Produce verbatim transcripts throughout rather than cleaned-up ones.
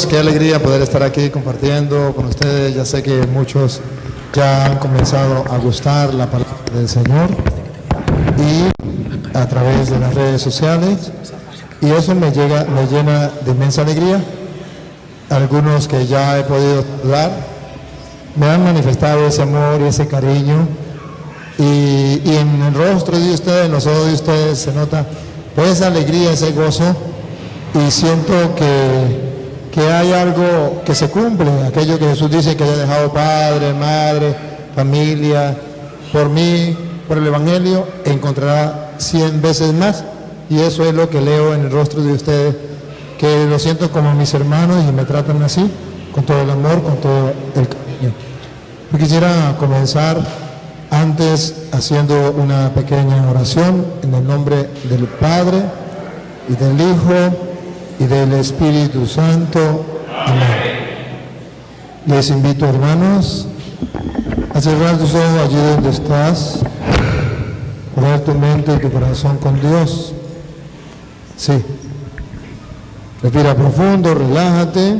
Qué alegría poder estar aquí compartiendo con ustedes. Ya sé que muchos ya han comenzado a gustar la palabra del Señor y a través de las redes sociales, y eso me, llega, me llena de inmensa alegría. Algunos que ya he podido saludar me han manifestado ese amor y ese cariño, y, y en el rostro de ustedes, en los ojos de ustedes se nota pues esa alegría, ese gozo, y siento que que hay algo que se cumple, aquello que Jesús dice, que haya dejado padre, madre, familia, por mí, por el Evangelio, encontrará cien veces más, y eso es lo que leo en el rostro de ustedes, que lo siento como mis hermanos y me tratan así, con todo el amor, con todo el cariño. Yo quisiera comenzar antes haciendo una pequeña oración en el nombre del Padre y del Hijo y del Espíritu Santo. Amén. Les invito, hermanos, a cerrar tus ojos allí donde estás, poner tu mente y tu corazón con Dios. Sí. Respira profundo, relájate.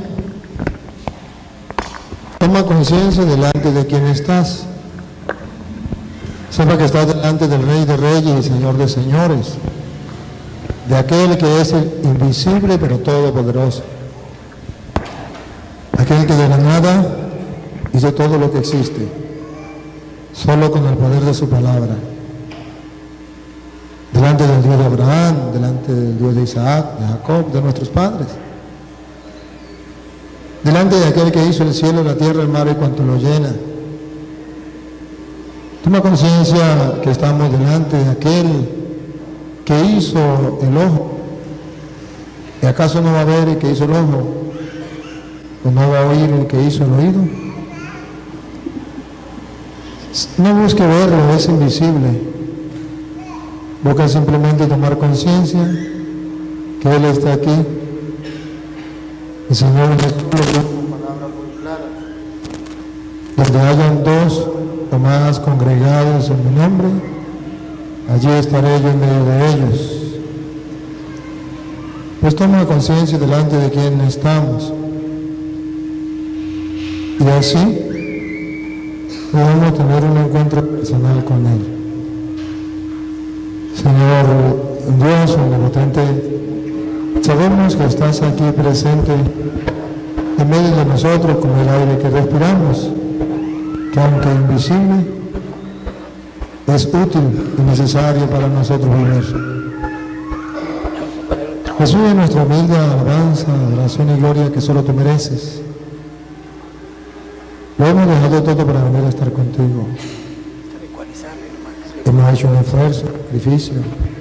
Toma conciencia delante de quien estás. Sepa que estás delante del Rey de Reyes y Señor de Señores, de aquel que es el invisible pero todopoderoso, aquel que de la nada hizo todo lo que existe, solo con el poder de su palabra, delante del Dios de Abraham, delante del Dios de Isaac, de Jacob, de nuestros padres, delante de aquel que hizo el cielo, la tierra, el mar y cuanto lo llena. Toma conciencia que estamos delante de aquel que hizo el ojo. ¿Y acaso no va a ver el que hizo el ojo? ¿O no va a oír el que hizo el oído? No busque verlo, es invisible. Busca simplemente tomar conciencia que Él está aquí. El Señor Jesús le dio una palabra muy clara: donde hayan dos o más congregados en mi nombre, allí estaré yo en medio de ellos. Pues toma conciencia delante de quién estamos, y así podemos tener un encuentro personal con Él. Señor Dios omnipotente, sabemos que estás aquí presente en medio de nosotros como el aire que respiramos, que aunque invisible, es útil y necesario para nosotros vivir. Jesús, es nuestra humilde alabanza, adoración y gloria que solo tú mereces. Lo hemos dejado todo para venir a estar contigo. Hemos hecho un esfuerzo, sacrificio.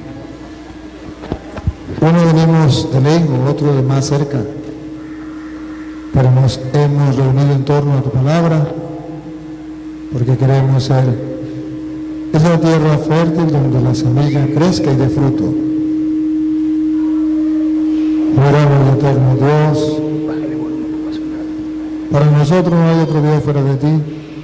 Uno venimos de lejos, otro de más cerca, pero nos hemos reunido en torno a tu palabra porque queremos ser esa tierra fértil donde la semilla crezca y dé fruto. Oramos, eterno Dios, para nosotros no hay otro Dios fuera de ti.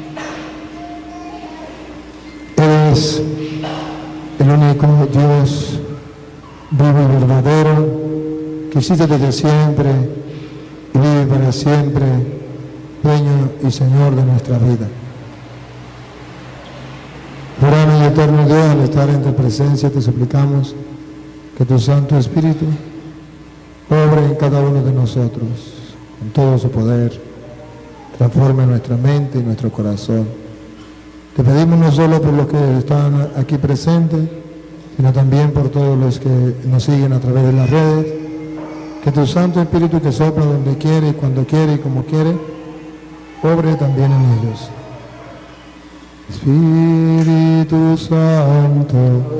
Eres el único Dios vivo y verdadero, que existe desde siempre y vive para siempre, dueño y Señor de nuestra vida. Oramos, eterno Dios, al estar en tu presencia te suplicamos que tu Santo Espíritu obre en cada uno de nosotros con todo su poder, transforme nuestra mente y nuestro corazón. Te pedimos no solo por los que están aquí presentes, sino también por todos los que nos siguen a través de las redes, que tu Santo Espíritu, que sopla donde quiere, cuando quiere y como quiere, obre también en ellos. Espíritu Santo,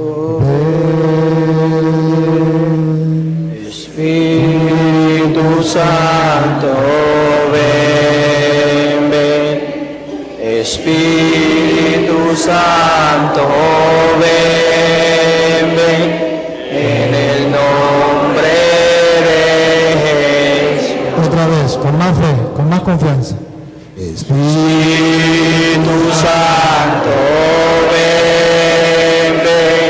ven. Espíritu Santo, ven, ven. Espíritu Santo, ven, ven. En el nombre de Jesús. Otra vez, con más fe, con más confianza. Espíritu Santo, ven, ven.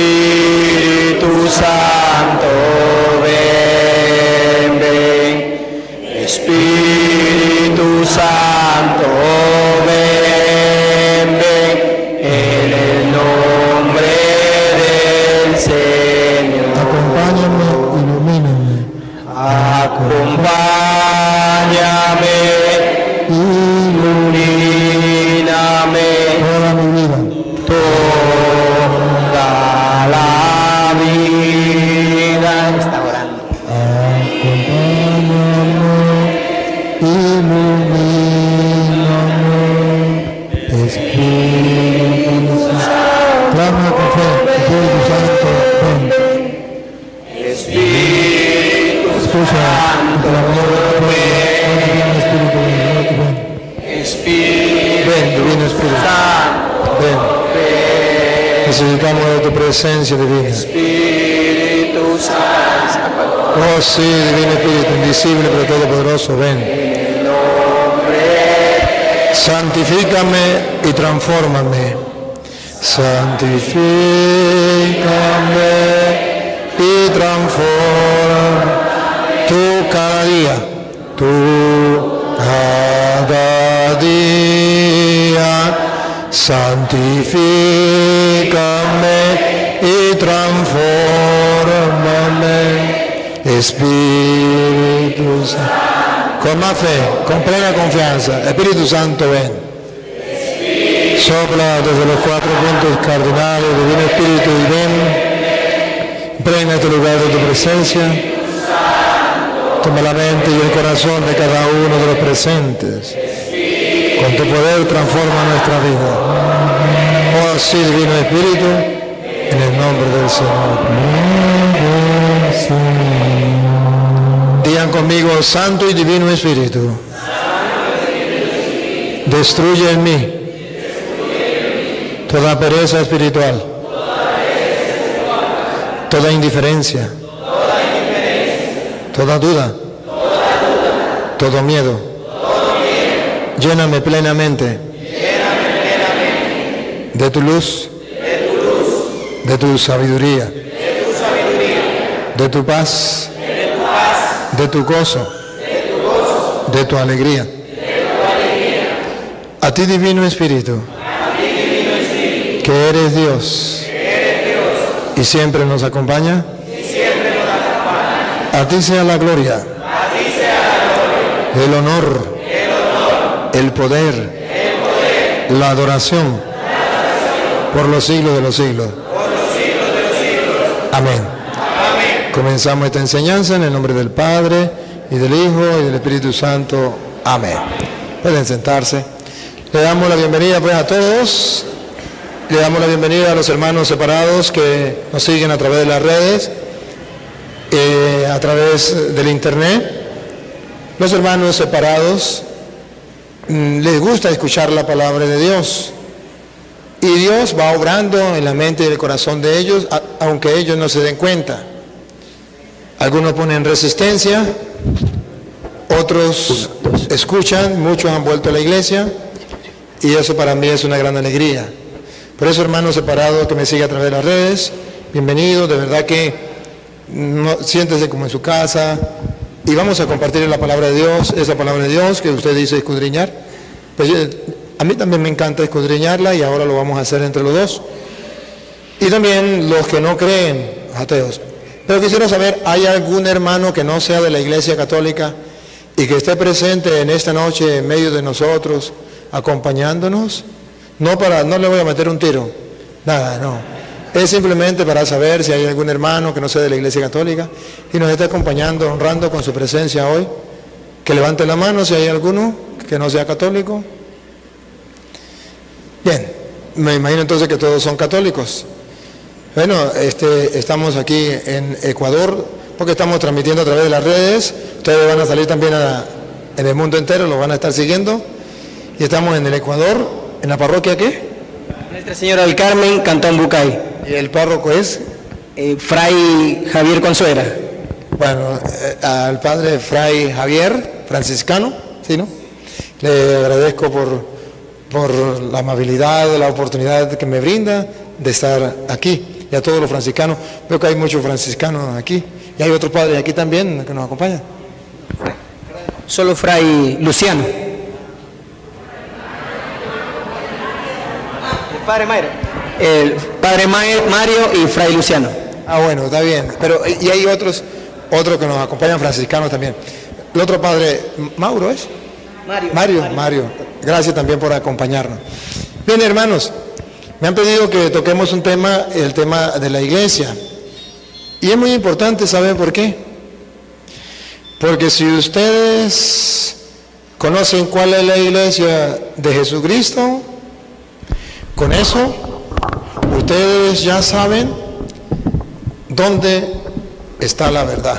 Espíritu Santo, ven, ven. Espíritu Santo, ven, ven, en el nombre del Señor. Acompáñame, ilumíname. Acompáñame, ilumíname Toda mi vida. toda la vida. Está orando. Acompáñame, ilumíname, Espíritu Santo. Clama con fe, Espíritu Santo, ven. Espíritu Escucha, Espíritu, ven. Espíritu Ven, divino Espíritu. Santo, Ven. Necesitamos de tu presencia divina. Espíritu Santo, Oh sí, divino Espíritu, invisible pero todopoderoso, ven. Santifícame y transfórmame. Santifícame y transforma tú cada día, tú cada día, santifícame y transfórmame, Espíritu Santo. Con más fe, con plena confianza, Espíritu Santo, ven. Sopla desde los cuatro puntos cardinales, divino Espíritu, y ven. Impregna este lugar de tu presencia. Toma la mente y el corazón de cada uno de los presentes. Con tu poder transforma nuestra vida. Oh sí, divino Espíritu, en el nombre del Señor. Digan conmigo, Santo y Divino Espíritu, destruye en mí toda pereza espiritual, toda indiferencia, toda duda, todo miedo. Lléname plenamente de tu luz, de tu sabiduría, de tu paz, de tu gozo, de tu alegría. A ti, Divino Espíritu, que eres Dios y siempre nos acompaña, a ti sea la gloria, el honor, el poder, la adoración por los siglos de los siglos. Amén. Comenzamos esta enseñanza en el nombre del Padre, y del Hijo, y del Espíritu Santo. Amén. Pueden sentarse. Le damos la bienvenida pues a todos. Le damos la bienvenida a los hermanos separados que nos siguen a través de las redes, eh, a través del internet. Los hermanos separados mmm, les gusta escuchar la palabra de Dios. Y Dios va obrando en la mente y el corazón de ellos, a, aunque ellos no se den cuenta. Algunos ponen resistencia, otros escuchan, muchos han vuelto a la iglesia, y eso para mí es una gran alegría. Por eso, hermanos separados que me siguen a través de las redes, bienvenidos, de verdad que no, siéntese como en su casa, y vamos a compartir la palabra de Dios, esa palabra de Dios que usted dice escudriñar. Pues a mí también me encanta escudriñarla, y ahora lo vamos a hacer entre los dos. Y también los que no creen, ateos. Pero quisiera saber, ¿hay algún hermano que no sea de la Iglesia Católica y que esté presente en esta noche en medio de nosotros, acompañándonos? No para, no le voy a meter un tiro, nada, no. Es simplemente para saber si hay algún hermano que no sea de la Iglesia Católica y nos está acompañando, honrando con su presencia hoy. Que levante la mano si hay alguno que no sea católico. Bien, me imagino entonces que todos son católicos. Bueno, este, estamos aquí en Ecuador porque estamos transmitiendo a través de las redes. Ustedes van a salir también a, en el mundo entero, lo van a estar siguiendo. Y estamos en el Ecuador, en la parroquia ¿qué? Nuestra Señora del Carmen, Cantón Bucay. ¿Y el párroco es? Eh, Fray Javier Consuera. Bueno, eh, al padre Fray Javier, franciscano, ¿sí, no? Le agradezco por, por la amabilidad, la oportunidad que me brinda de estar aquí. Y a todos los franciscanos, veo que hay muchos franciscanos aquí, y hay otros padres aquí también que nos acompañan. Solo Fray Luciano. El padre Mario. El padre Mario y Fray Luciano. Ah, bueno, está bien. Pero, y hay otros, otros que nos acompañan, franciscanos también. El otro padre, Mauro, ¿es? Mario. Mario, Mario. Mario. Gracias también por acompañarnos. Bien, hermanos, me han pedido que toquemos un tema, el tema de la iglesia. Y es muy importante saber por qué. Porque si ustedes conocen cuál es la iglesia de Jesucristo, con eso ustedes ya saben dónde está la verdad.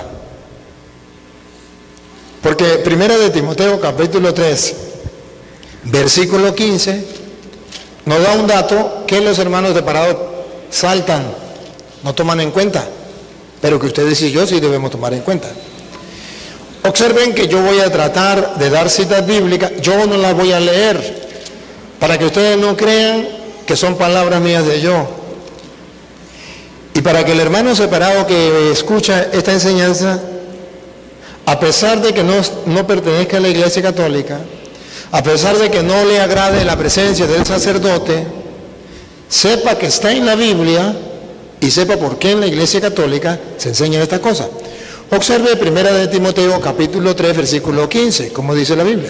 Porque primera de Timoteo capítulo tres, versículo quince, nos da un dato que los hermanos separados saltan, no toman en cuenta, pero que ustedes y yo sí debemos tomar en cuenta. Observen que yo voy a tratar de dar citas bíblicas, yo no las voy a leer, para que ustedes no crean que son palabras mías de yo. Y para que el hermano separado que escucha esta enseñanza, a pesar de que no, no pertenezca a la Iglesia Católica, a pesar de que no le agrade la presencia del sacerdote, sepa que está en la Biblia y sepa por qué en la Iglesia Católica se enseñan estas cosas. Observe primera de Timoteo capítulo tres versículo quince, como dice la Biblia.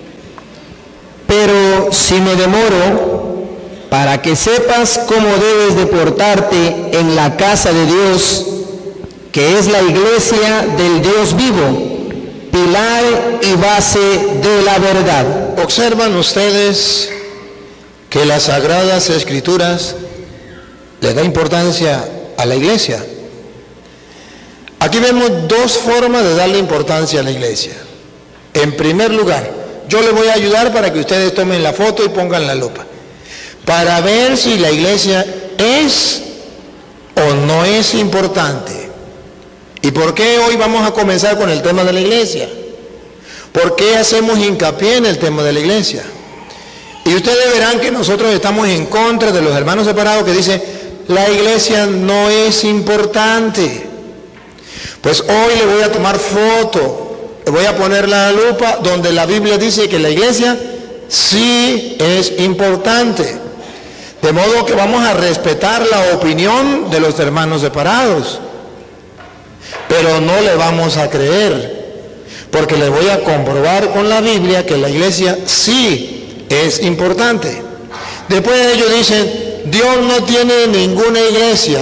Pero si me demoro, para que sepas cómo debes de portarte en la casa de Dios, que es la iglesia del Dios vivo, pilar y base de la verdad. Observan ustedes que las Sagradas Escrituras le da importancia a la iglesia. Aquí vemos dos formas de darle importancia a la iglesia. En primer lugar, yo les voy a ayudar para que ustedes tomen la foto y pongan la lupa, para ver si la iglesia es o no es importante. ¿Y por qué hoy vamos a comenzar con el tema de la iglesia? ¿Por qué hacemos hincapié en el tema de la iglesia? Y ustedes verán que nosotros estamos en contra de los hermanos separados que dicen, la iglesia no es importante. Pues hoy le voy a tomar foto, le voy a poner la lupa donde la Biblia dice que la iglesia sí es importante. De modo que vamos a respetar la opinión de los hermanos separados, pero no le vamos a creer, porque le voy a comprobar con la Biblia que la iglesia sí es importante. Después ellos dicen, Dios no tiene ninguna iglesia,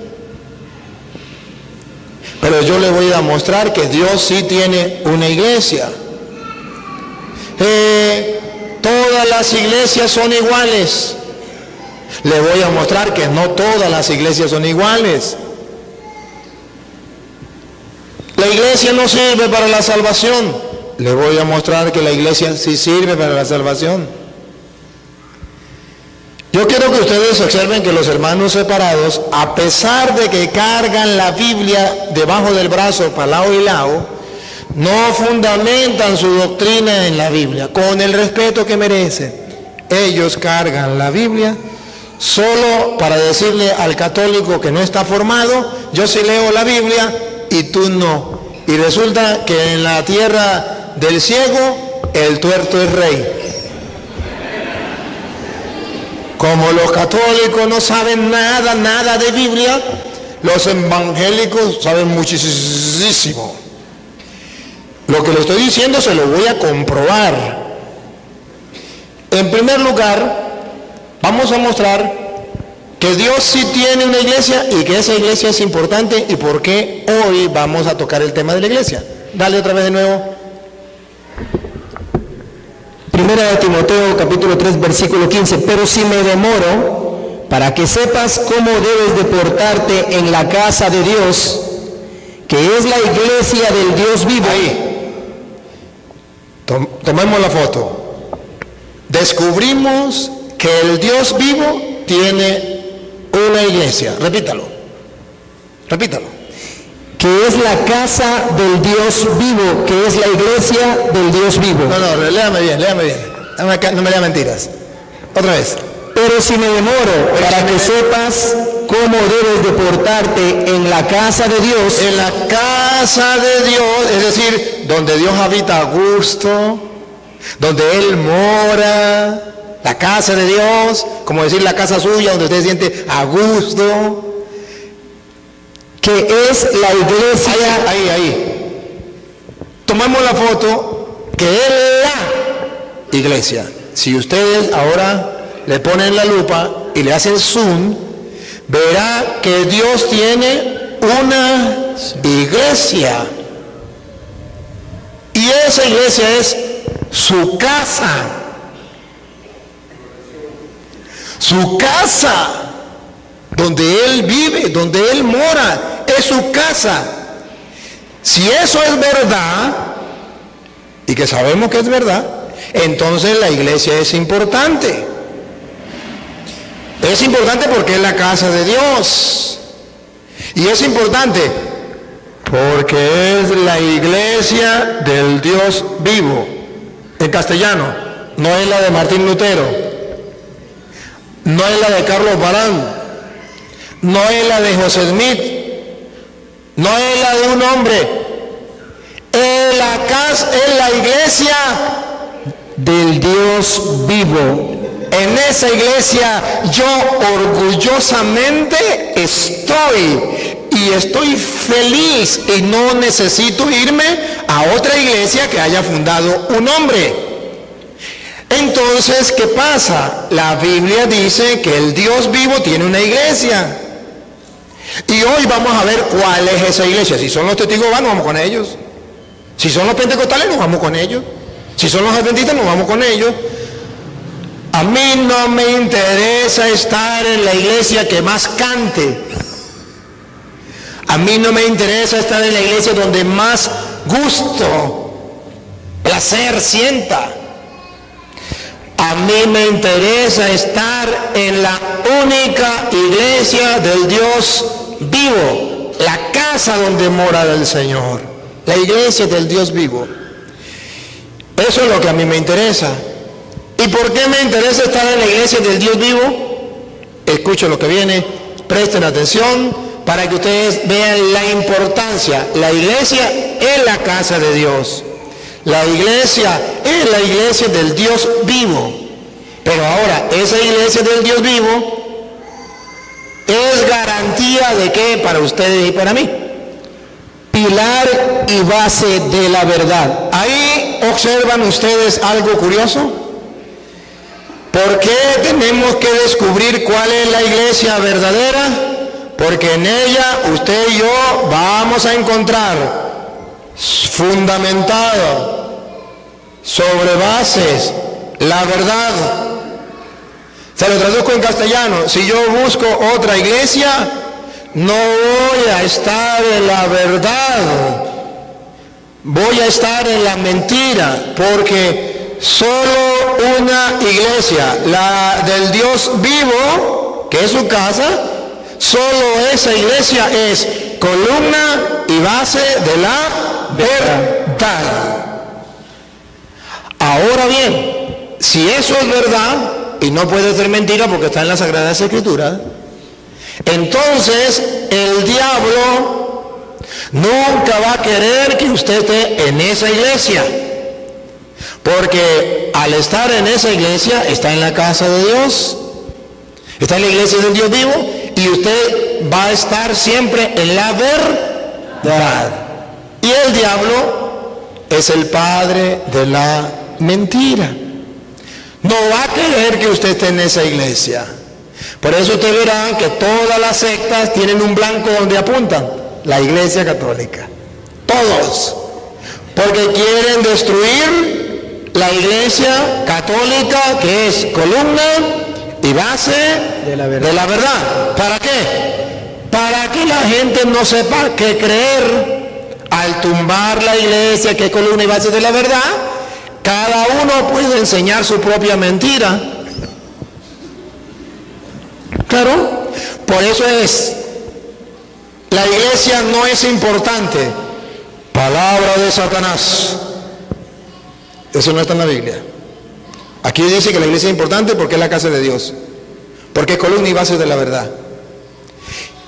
pero yo le voy a mostrar que Dios sí tiene una iglesia. Eh, todas las iglesias son iguales. Le voy a mostrar que no todas las iglesias son iguales. La iglesia no sirve para la salvación. Le voy a mostrar que la iglesia sí sirve para la salvación. Yo quiero que ustedes observen que los hermanos separados, a pesar de que cargan la Biblia debajo del brazo para lado y lado, no fundamentan su doctrina en la Biblia, con el respeto que merece. Ellos cargan la Biblia solo para decirle al católico que no está formado, yo sí leo la Biblia y tú no. Y resulta que en la tierra del ciego, el tuerto es rey. Como los católicos no saben nada, nada de Biblia, los evangélicos saben muchísimo. Lo que le estoy diciendo se lo voy a comprobar. En primer lugar, vamos a mostrar que Dios sí tiene una iglesia y que esa iglesia es importante y por qué hoy vamos a tocar el tema de la iglesia. Dale otra vez de nuevo. Primera de Timoteo capítulo tres versículo quince, pero si me demoro, para que sepas cómo debes de portarte en la casa de Dios, que es la iglesia del Dios vivo. Ahí, Tom, tomemos la foto. Descubrimos que el Dios vivo tiene una iglesia. Repítalo, repítalo. Que es la casa del Dios vivo, que es la iglesia del Dios vivo. No, no, léame bien, léame bien. No me, no me lea mentiras. Otra vez. Pero si me demoro, para que sepas cómo debes de portarte en la casa de Dios. En la casa de Dios, es decir, donde Dios habita a gusto, donde Él mora, la casa de Dios, como decir la casa suya, donde usted se siente a gusto, que es la iglesia. Ahí, ahí, ahí. Tomamos la foto, que es la iglesia. Si ustedes ahora le ponen la lupa y le hacen zoom, verá que Dios tiene una iglesia. Y esa iglesia es su casa. Su casa, donde Él vive, donde Él mora, es su casa. Si eso es verdad, y que sabemos que es verdad, entonces la iglesia es importante. Es importante porque es la casa de Dios. Y es importante porque es la iglesia del Dios vivo. En castellano, no es la de Martín Lutero, no es la de Carlos Barán, no es la de José Smith, no es la de un hombre, es la casa, es la iglesia del Dios vivo. En esa iglesia yo orgullosamente estoy y estoy feliz y no necesito irme a otra iglesia que haya fundado un hombre. Entonces, ¿qué pasa? La Biblia dice que el Dios vivo tiene una iglesia. Y hoy vamos a ver cuál es esa iglesia. Si son los testigos de Jehová, nos vamos con ellos. Si son los pentecostales, nos vamos con ellos. Si son los adventistas, nos vamos con ellos. A mí no me interesa estar en la iglesia que más cante. A mí no me interesa estar en la iglesia donde más gusto, placer sienta. A mí me interesa estar en la única iglesia del Dios vivo, la casa donde mora el Señor, la iglesia del Dios vivo. Eso es lo que a mí me interesa. ¿Y por qué me interesa estar en la iglesia del Dios vivo? Escuchen lo que viene, presten atención para que ustedes vean la importancia. La iglesia es la casa de Dios. La iglesia es la iglesia del Dios vivo. Pero ahora, esa iglesia del Dios vivo es garantía de qué para ustedes y para mí. Pilar y base de la verdad. Ahí observan ustedes algo curioso. ¿Por qué tenemos que descubrir cuál es la iglesia verdadera? Porque en ella usted y yo vamos a encontrar fundamentado sobre bases la verdad. Se lo traduzco en castellano. Si yo busco otra iglesia, no voy a estar en la verdad, voy a estar en la mentira, porque solo una iglesia, la del Dios vivo, que es su casa, solo esa iglesia es columna y base de la verdad. Ahora bien, si eso es verdad, y no puede ser mentira porque está en las Sagradas Escrituras, entonces el diablo nunca va a querer que usted esté en esa iglesia, porque al estar en esa iglesia está en la casa de Dios, está en la iglesia del Dios vivo, y usted va a estar siempre en la verdad. Y el diablo es el padre de la mentira. No va a querer que usted esté en esa iglesia. Por eso usted verá que todas las sectas tienen un blanco donde apuntan: la iglesia católica. Todos. Porque quieren destruir la iglesia católica, que es columna y base de la verdad. De la verdad. ¿Para qué? Para que la gente no sepa qué creer. Al tumbar la iglesia, que es columna y base de la verdad, cada uno puede enseñar su propia mentira. Claro, por eso es, la iglesia no es importante. Palabra de Satanás. Eso no está en la Biblia. Aquí dice que la iglesia es importante porque es la casa de Dios, porque es columna y base de la verdad.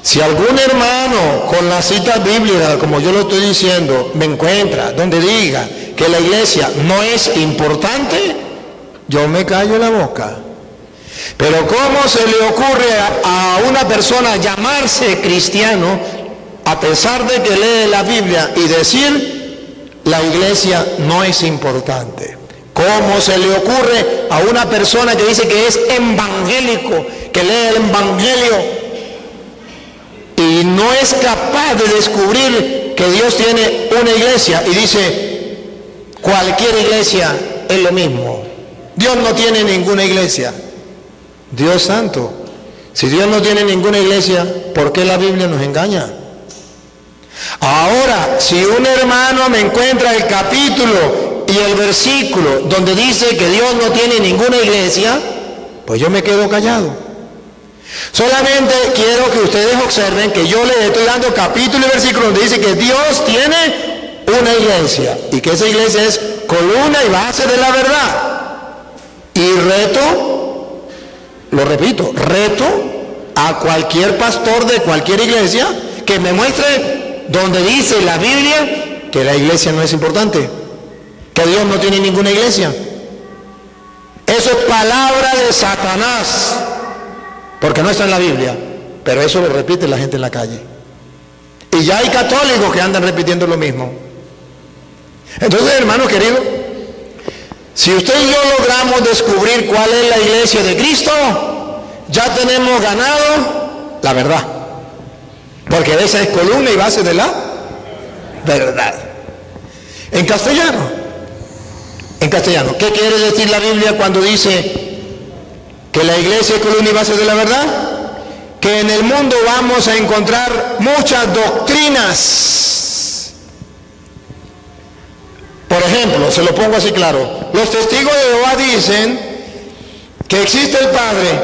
Si algún hermano con la cita bíblica, como yo lo estoy diciendo, me encuentra donde diga que la iglesia no es importante, yo me callo la boca. Pero ¿cómo se le ocurre a, a una persona llamarse cristiano a pesar de que lee la Biblia y decir la iglesia no es importante? ¿Cómo se le ocurre a una persona que dice que es evangélico, que lee el evangelio y no es capaz de descubrir que Dios tiene una iglesia y dice cualquier iglesia es lo mismo? Dios no tiene ninguna iglesia. Dios santo, si Dios no tiene ninguna iglesia, ¿por qué la Biblia nos engaña? Ahora, si un hermano me encuentra el capítulo y el versículo donde dice que Dios no tiene ninguna iglesia, pues yo me quedo callado. Solamente quiero que ustedes observen que yo les estoy dando capítulo y versículo donde dice que Dios tiene una iglesia y que esa iglesia es columna y base de la verdad. Y reto, lo repito, reto a cualquier pastor de cualquier iglesia que me muestre donde dice la Biblia que la iglesia no es importante, que Dios no tiene ninguna iglesia. Eso es palabra de Satanás, porque no está en la Biblia, pero eso lo repite la gente en la calle. Y ya hay católicos que andan repitiendo lo mismo. Entonces, hermanos queridos, si usted y yo logramos descubrir cuál es la iglesia de Cristo, ya tenemos ganado la verdad, porque esa es columna y base de la verdad. En castellano, en castellano, ¿qué quiere decir la Biblia cuando dice que la iglesia es columna y base de la verdad? Que en el mundo vamos a encontrar muchas doctrinas. Por ejemplo, se lo pongo así claro, los testigos de Jehová dicen que existe el Padre,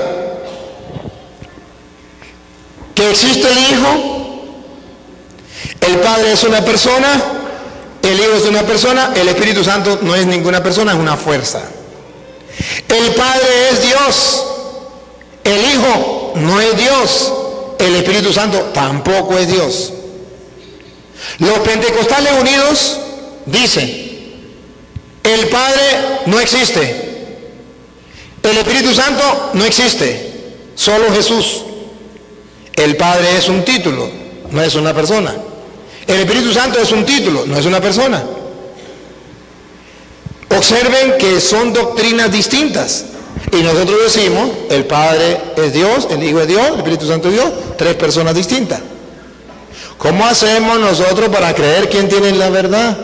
que existe el Hijo, el Padre es una persona, el Hijo es una persona, el Espíritu Santo no es ninguna persona, es una fuerza. El Padre es Dios, el Hijo no es Dios, el Espíritu Santo tampoco es Dios. Los pentecostales unidos dicen, el Padre no existe, el Espíritu Santo no existe, solo Jesús. El Padre es un título, no es una persona. El Espíritu Santo es un título, no es una persona. Observen que son doctrinas distintas. Y nosotros decimos, el Padre es Dios, el Hijo es Dios, el Espíritu Santo es Dios, tres personas distintas. ¿Cómo hacemos nosotros para creer quién tiene la verdad?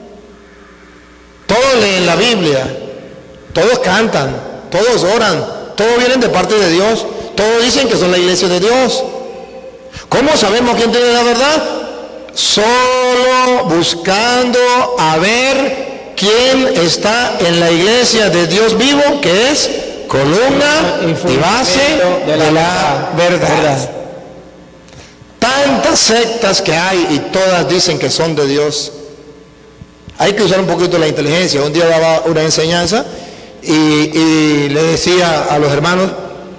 Todos leen la Biblia, todos cantan, todos oran, todos vienen de parte de Dios, todos dicen que son la iglesia de Dios. ¿Cómo sabemos quién tiene la verdad? Solo buscando a ver quién está en la iglesia de Dios vivo, que es columna y base de la, de la verdad. verdad. Tantas sectas que hay y todas dicen que son de Dios. Hay que usar un poquito la inteligencia. Un día daba una enseñanza y, y le decía a los hermanos,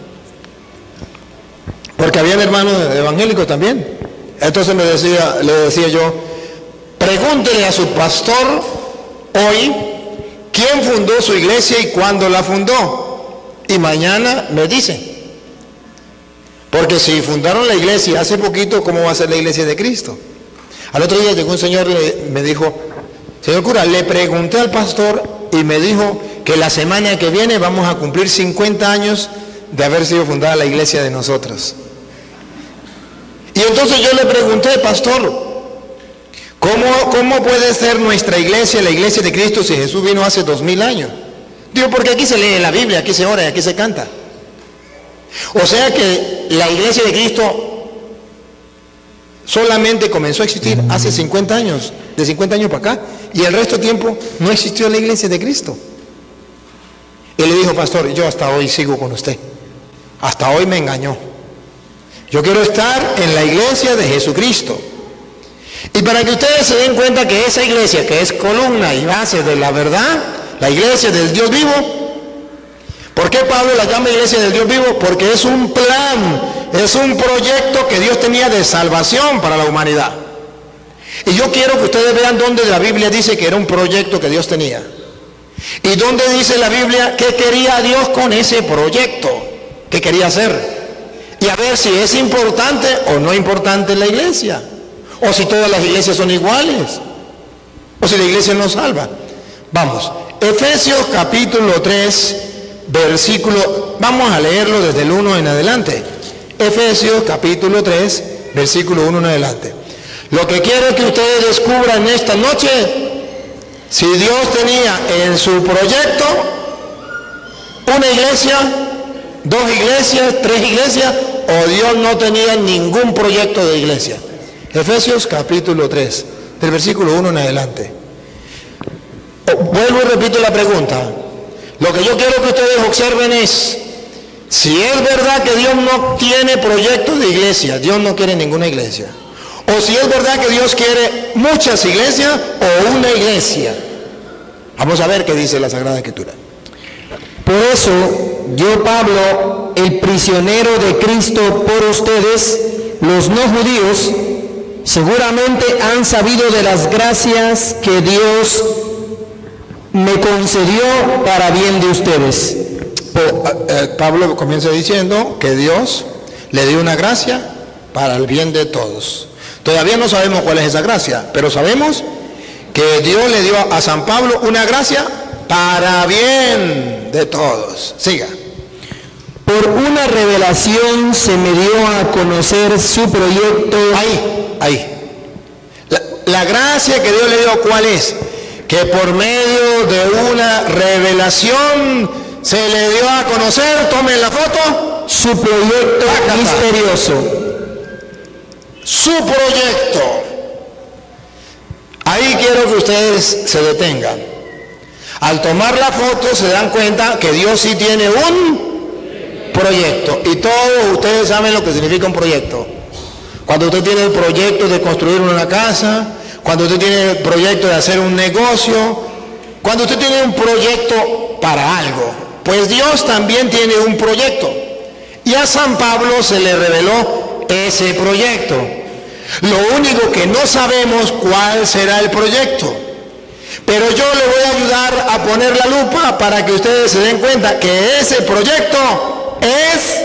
porque habían hermanos evangélicos también. Entonces me decía, le decía yo, pregúntele a su pastor hoy quién fundó su iglesia y cuándo la fundó. Y mañana me dice. Porque si fundaron la iglesia hace poquito, ¿cómo va a ser la iglesia de Cristo? Al otro día llegó un señor y me dijo, señor cura, le pregunté al pastor y me dijo que la semana que viene vamos a cumplir cincuenta años de haber sido fundada la iglesia de nosotros. Y entonces yo le pregunté, pastor, ¿cómo, cómo puede ser nuestra iglesia, la iglesia de Cristo, si Jesús vino hace dos mil años? Digo, porque aquí se lee la Biblia, aquí se ora y aquí se canta. O sea que la iglesia de Cristo solamente comenzó a existir hace cincuenta años, de cincuenta años para acá, y el resto del tiempo no existió la iglesia de Cristo. Y le dijo, pastor, yo hasta hoy sigo con usted, hasta hoy me engañó. Yo quiero estar en la iglesia de Jesucristo. Y para que ustedes se den cuenta que esa iglesia, que es columna y base de la verdad, la iglesia del Dios vivo, ¿por qué Pablo la llama iglesia del Dios vivo? Porque es un plan es un proyecto que Dios tenía de salvación para la humanidad. Y yo quiero que ustedes vean dónde la Biblia dice que era un proyecto que Dios tenía. Y dónde dice la Biblia qué quería Dios con ese proyecto, qué quería hacer. Y a ver si es importante o no importante en la iglesia. O si todas las iglesias son iguales. O si la iglesia no salva. Vamos, Efesios capítulo tres, versículo, vamos a leerlo desde el uno en adelante. Efesios capítulo tres, versículo uno en adelante. Lo que quiero que ustedes descubran esta noche, si Dios tenía en su proyecto una iglesia, dos iglesias, tres iglesias, o Dios no tenía ningún proyecto de iglesia. Efesios capítulo tres, del versículo uno en adelante. Vuelvo y repito la pregunta. Lo que yo quiero que ustedes observen es, si es verdad que Dios no tiene proyecto de iglesia, Dios no quiere ninguna iglesia. O si es verdad que Dios quiere muchas iglesias o una iglesia. Vamos a ver qué dice la Sagrada Escritura. Por eso, yo Pablo, el prisionero de Cristo por ustedes, los no judíos, seguramente han sabido de las gracias que Dios me concedió para bien de ustedes. Pablo comienza diciendo que Dios le dio una gracia para el bien de todos. Todavía no sabemos cuál es esa gracia, pero sabemos que Dios le dio a San Pablo una gracia para bien de todos. Siga. Por una revelación se me dio a conocer su proyecto. Ahí, ahí. La, la gracia que Dios le dio, ¿cuál es? Que por medio de una revelación se le dio a conocer, tomen la foto, su proyecto misterioso. Su proyecto. Ahí quiero que ustedes se detengan. Al tomar la foto se dan cuenta que Dios sí tiene un proyecto. Y todos ustedes saben lo que significa un proyecto. Cuando usted tiene el proyecto de construir una casa, cuando usted tiene el proyecto de hacer un negocio, cuando usted tiene un proyecto para algo, pues Dios también tiene un proyecto. Y a San Pablo se le reveló ese proyecto. Lo único que no sabemos cuál será el proyecto. Pero yo le voy a ayudar a poner la lupa para que ustedes se den cuenta que ese proyecto es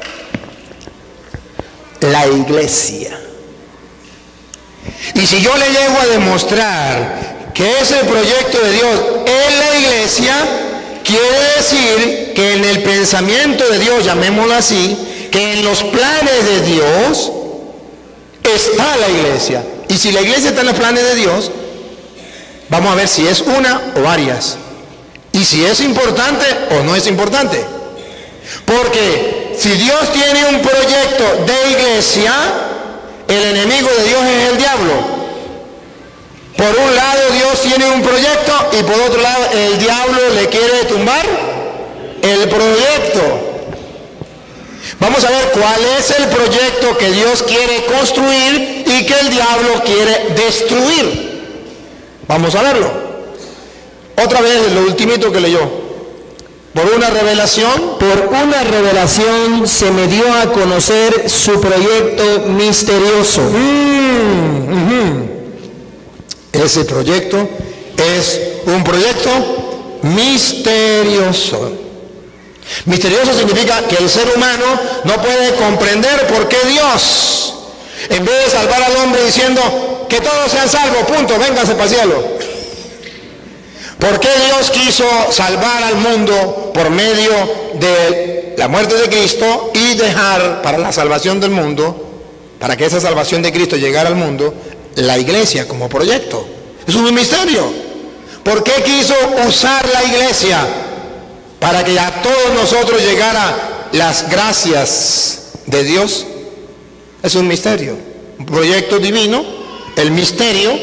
la iglesia. Y si yo le llego a demostrar que ese proyecto de Dios es la iglesia, quiere decir que en el pensamiento de Dios, llamémoslo así, que en los planes de Dios está la iglesia. Y si la iglesia está en los planes de Dios, vamos a ver si es una o varias. Y si es importante o no es importante. Porque si Dios tiene un proyecto de iglesia, el enemigo de Dios es el diablo. Por un lado Dios tiene un proyecto y por otro lado el diablo le quiere tumbar el proyecto. Vamos a ver cuál es el proyecto que Dios quiere construir y que el diablo quiere destruir. Vamos a verlo. Otra vez lo ultimito que leyó. Por una revelación. Por una revelación se me dio a conocer su proyecto misterioso. Mm, uh-huh. Ese proyecto es un proyecto misterioso. Misterioso significa que el ser humano no puede comprender por qué Dios, en vez de salvar al hombre diciendo que todos sean salvos, punto, véngase para el cielo. ¿Por qué Dios quiso salvar al mundo por medio de la muerte de Cristo y dejar para la salvación del mundo, para que esa salvación de Cristo llegara al mundo, la iglesia como proyecto? Es un misterio. ¿Por qué quiso usar la iglesia? Para que a todos nosotros llegara las gracias de Dios. Es un misterio, un proyecto divino, el misterio,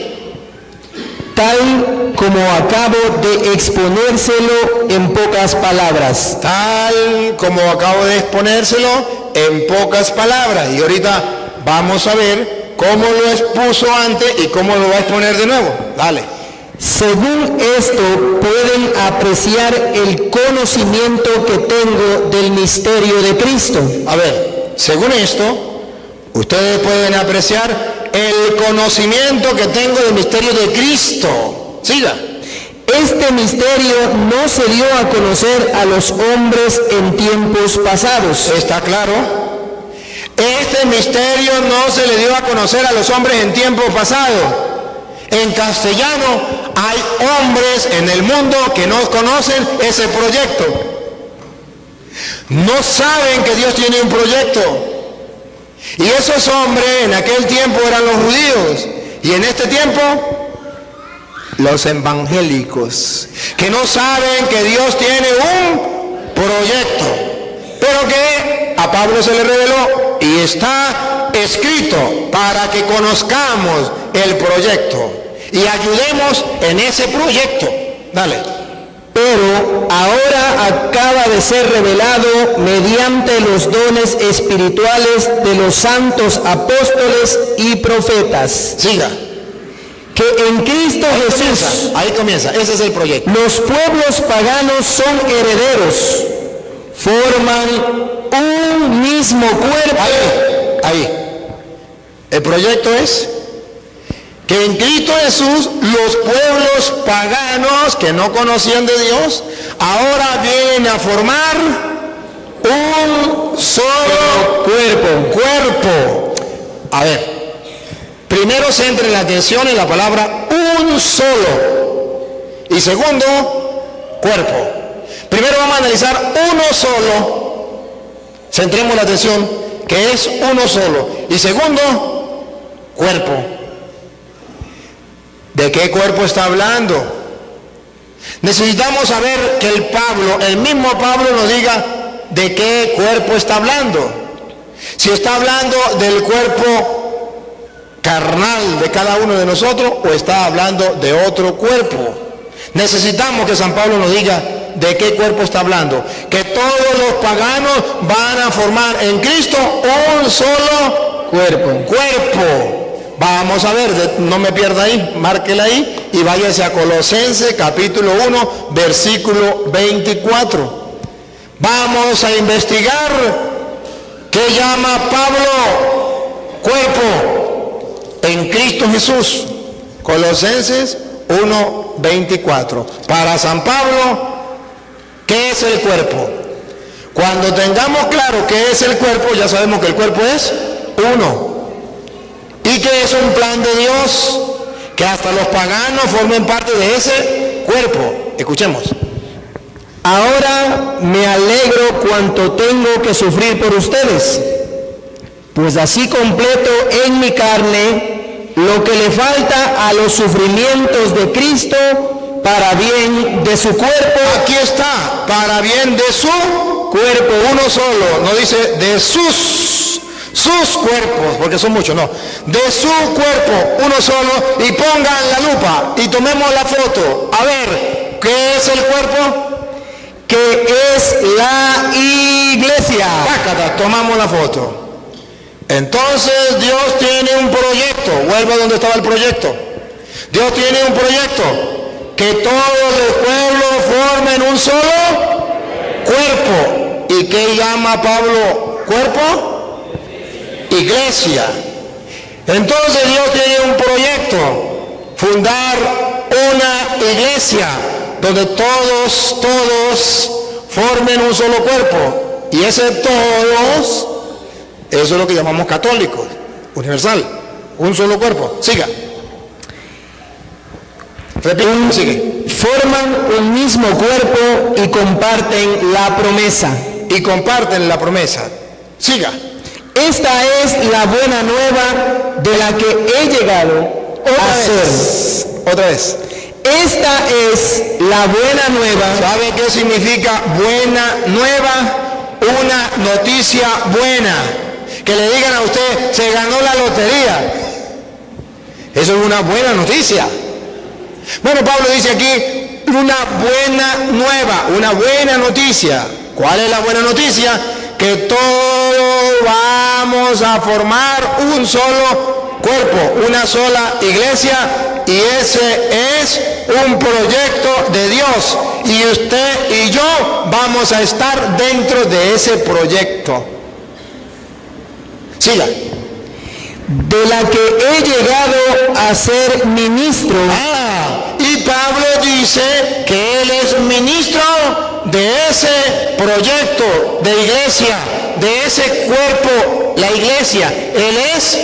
tal como acabo de exponérselo en pocas palabras. Tal como acabo de exponérselo en pocas palabras. Y ahorita vamos a ver cómo lo expuso antes y cómo lo va a exponer de nuevo. Dale. Según esto pueden apreciar el conocimiento que tengo del misterio de Cristo. A ver, según esto, ustedes pueden apreciar el conocimiento que tengo del misterio de Cristo. Siga. Este misterio no se dio a conocer a los hombres en tiempos pasados. ¿Está claro? Este misterio no se le dio a conocer a los hombres en tiempos pasados. En castellano hay hombres en el mundo que no conocen ese proyecto. No saben que Dios tiene un proyecto. Y esos hombres en aquel tiempo eran los judíos. Y en este tiempo, los evangélicos, que no saben que Dios tiene un proyecto, pero que a Pablo se le reveló y está escrito para que conozcamos el proyecto y ayudemos en ese proyecto. Dale. Pero ahora acaba de ser revelado mediante los dones espirituales de los santos apóstoles y profetas. Siga. Que en Cristo Ahí Jesús, comienza, ahí comienza, ese es el proyecto. los pueblos paganos son herederos, forman un mismo cuerpo. Ahí, ahí. El proyecto es que en Cristo Jesús los pueblos paganos que no conocían de Dios, ahora vienen a formar un solo cuerpo. Cuerpo. A ver. Primero centren la atención en la palabra un solo. Y segundo, cuerpo. Primero vamos a analizar uno solo. Centremos la atención que es uno solo. Y segundo, cuerpo. ¿De qué cuerpo está hablando? Necesitamos saber que el Pablo, el mismo Pablo nos diga de qué cuerpo está hablando. Si está hablando del cuerpo carnal de cada uno de nosotros o está hablando de otro cuerpo. Necesitamos que San Pablo nos diga de qué cuerpo está hablando. Que todos los paganos van a formar en Cristo un solo cuerpo. Cuerpo. Vamos a ver, no me pierda ahí, márquela ahí y váyase a Colosenses capítulo uno, versículo veinticuatro. Vamos a investigar qué llama Pablo cuerpo en Cristo Jesús. Colosenses uno, veinticuatro. Para San Pablo, ¿qué es el cuerpo? Cuando tengamos claro qué es el cuerpo, ya sabemos que el cuerpo es uno. Y que es un plan de Dios, que hasta los paganos formen parte de ese cuerpo. Escuchemos. Ahora me alegro cuanto tengo que sufrir por ustedes, pues así completo en mi carne lo que le falta a los sufrimientos de Cristo para bien de su cuerpo. Aquí está, para bien de su cuerpo, uno solo, no dice de sus, sus cuerpos, porque son muchos, no, de su cuerpo, uno solo, y pongan la lupa y tomemos la foto, a ver, ¿qué es el cuerpo? Que es la iglesia. Pácata, tomamos la foto. Entonces Dios tiene un proyecto, vuelvo a donde estaba el proyecto. Dios tiene un proyecto, que todos los pueblos formen un solo cuerpo. ¿Y qué llama Pablo cuerpo? Iglesia. Entonces Dios tiene un proyecto, fundar una iglesia donde todos, todos formen un solo cuerpo. Y ese todos, eso es lo que llamamos católicos, universal, un solo cuerpo. Siga. Repite, sigue. Forman un mismo cuerpo y comparten la promesa. Y comparten la promesa. Siga. Esta es la buena nueva de la que he llegado Otra a vez. ser. Otra vez. Esta es la buena nueva. ¿Sabe qué significa buena nueva? Una noticia buena. Que le digan a usted, se ganó la lotería. Eso es una buena noticia. Bueno, Pablo dice aquí, una buena nueva, una buena noticia. ¿Cuál es la buena noticia? Que todos vamos a formar un solo cuerpo, una sola iglesia, y ese es un proyecto de Dios. Y usted y yo vamos a estar dentro de ese proyecto. Siga. de la que he llegado a ser ministro. Ah, y Pablo dice que él es ministro de ese proyecto de iglesia, de ese cuerpo, la iglesia. Él es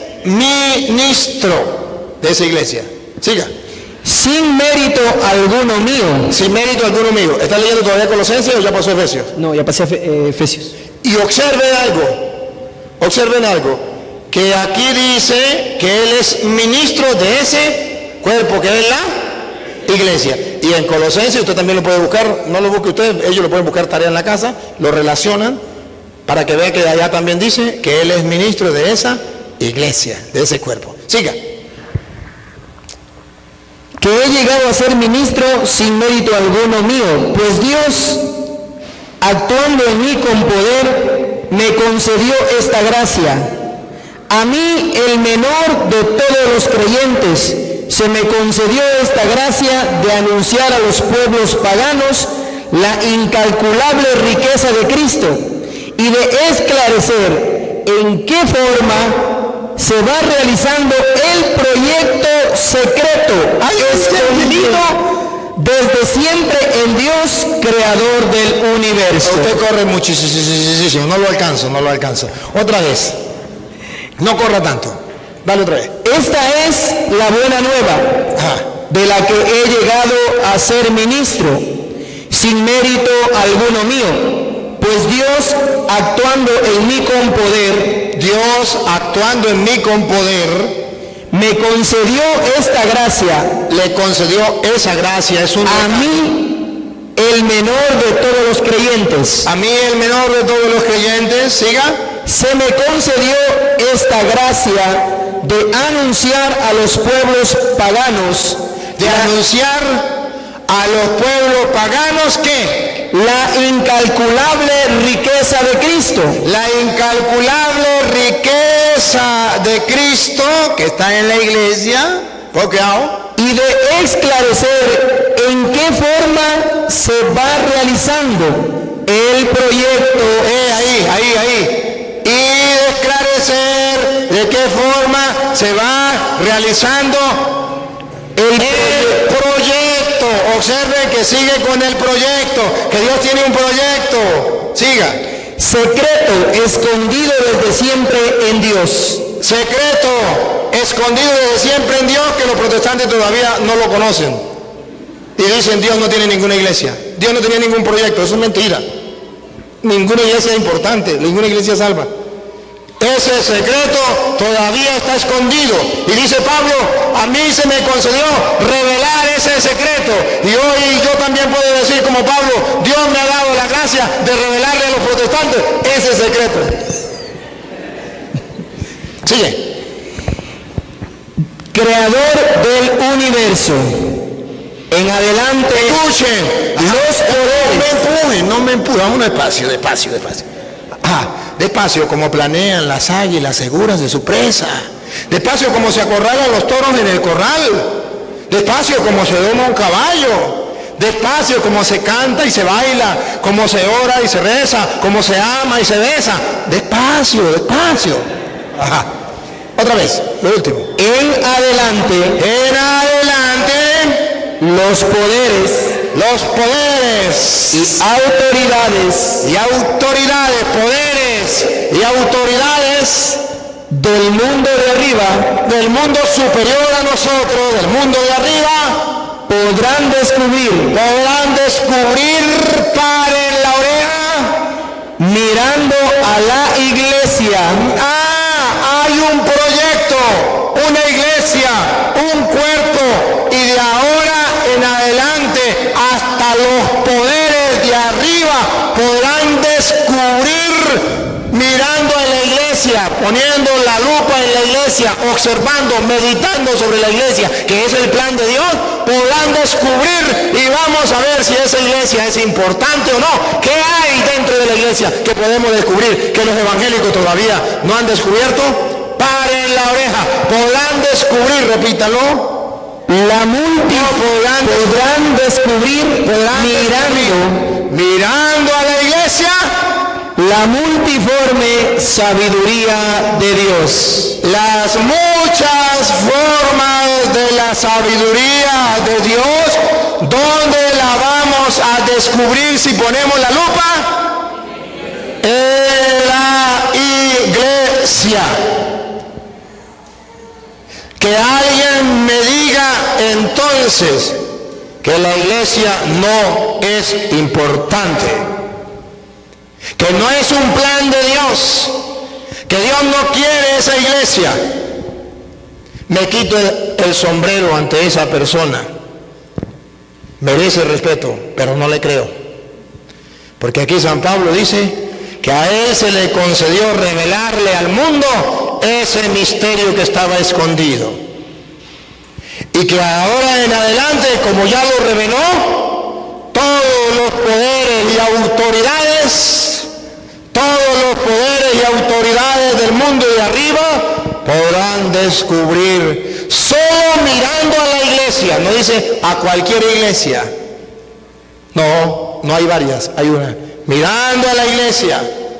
ministro de esa iglesia. Siga. Sin mérito alguno mío. Sin mérito alguno mío. ¿Está leyendo todavía Colosenses o ya pasó Efesios? No, ya pasé a Efe- eh, Efesios. Y observen algo, observen algo, que aquí dice que él es ministro de ese cuerpo que es la iglesia. Y en Colosenses usted también lo puede buscar, no lo busque usted, ellos lo pueden buscar tarea en la casa, lo relacionan para que vea que allá también dice que él es ministro de esa iglesia, de ese cuerpo. Siga. Que he llegado a ser ministro sin mérito alguno mío, pues Dios, actuando en mí con poder, me concedió esta gracia. A mí, el menor de todos los creyentes, se me concedió esta gracia de anunciar a los pueblos paganos la incalculable riqueza de Cristo y de esclarecer en qué forma se va realizando el proyecto secreto escondido desde siempre en Dios, creador del universo. Usted corre muchísimo, no lo alcanzo, no lo alcanzo. Otra vez, no corra tanto, dale otra vez. Esta es la buena nueva, Ajá. de la que he llegado a ser ministro, sin mérito alguno mío, pues Dios, actuando en mí con poder, Dios actuando en mí con poder, me concedió esta gracia, le concedió esa gracia, es un a regalo. mí, el menor de todos los creyentes. A mí el menor de todos los creyentes, siga, Se me concedió esta gracia de anunciar a los pueblos paganos de anunciar a los pueblos paganos que la incalculable riqueza de Cristo, la incalculable riqueza de Cristo que está en la iglesia, porque hago y de esclarecer en qué forma se va realizando el proyecto. Eh, ahí, ahí, ahí. Y de esclarecer de qué forma se va realizando el, el proyecto. Observen que sigue con el proyecto, que Dios tiene un proyecto. Siga. Secreto, escondido desde siempre en Dios. Secreto, escondido desde siempre en Dios, que los protestantes todavía no lo conocen. Y dicen, Dios no tiene ninguna iglesia. Dios no tenía ningún proyecto. Eso es mentira. Ninguna iglesia es importante, ninguna iglesia salva. Ese secreto todavía está escondido. Y dice Pablo, a mí se me concedió revelar ese secreto. Y hoy yo también puedo decir como Pablo, Dios me ha dado la gracia de revelarle a los protestantes ese secreto. Sigue. Creador del universo. En adelante, Escuchen, los no poderes. me empujen, no me empujen, vamos despacio, despacio, despacio. Ah, despacio como planean las águilas seguras de su presa, despacio como se acorralan los toros en el corral, despacio como se doma un caballo, despacio como se canta y se baila, como se ora y se reza, como se ama y se besa, despacio, despacio. Ajá. Otra vez, lo último. En adelante, En adelante, los poderes los poderes y autoridades y autoridades, poderes y autoridades del mundo de arriba del mundo superior a nosotros, del mundo de arriba, podrán descubrir, podrán descubrir, paren la oreja, mirando a la iglesia, ah, hay un proyecto, una iglesia, un cuerpo, y de ahora en adelante hasta los poderes de arriba podrán descubrir, mirando a la iglesia, poniendo la lupa en la iglesia, observando, meditando sobre la iglesia, que es el plan de Dios, podrán descubrir y vamos a ver si esa iglesia es importante o no. ¿Qué hay dentro de la iglesia que podemos descubrir que los evangélicos todavía no han descubierto? Paren la oreja, podrán descubrir, repítalo. la multitud podrán, podrán descubrir, podrán mirando descubrir, mirando a la iglesia, la multiforme sabiduría de Dios. Las muchas formas de la sabiduría de Dios, ¿dónde la vamos a descubrir si ponemos la lupa? En la iglesia. Que alguien me diga entonces que la iglesia no es importante, que no es un plan de Dios, que Dios no quiere esa iglesia. Me quito el, el sombrero ante esa persona. Merece respeto, pero no le creo. Porque aquí San Pablo dice que a él se le concedió revelarle al mundo ese misterio que estaba escondido. Y que ahora en adelante, como ya lo reveló, todos los poderes y autoridades, todos los poderes y autoridades del mundo de arriba podrán descubrir, solo mirando a la iglesia, no dice a cualquier iglesia, no, no hay varias, hay una, mirando a la iglesia.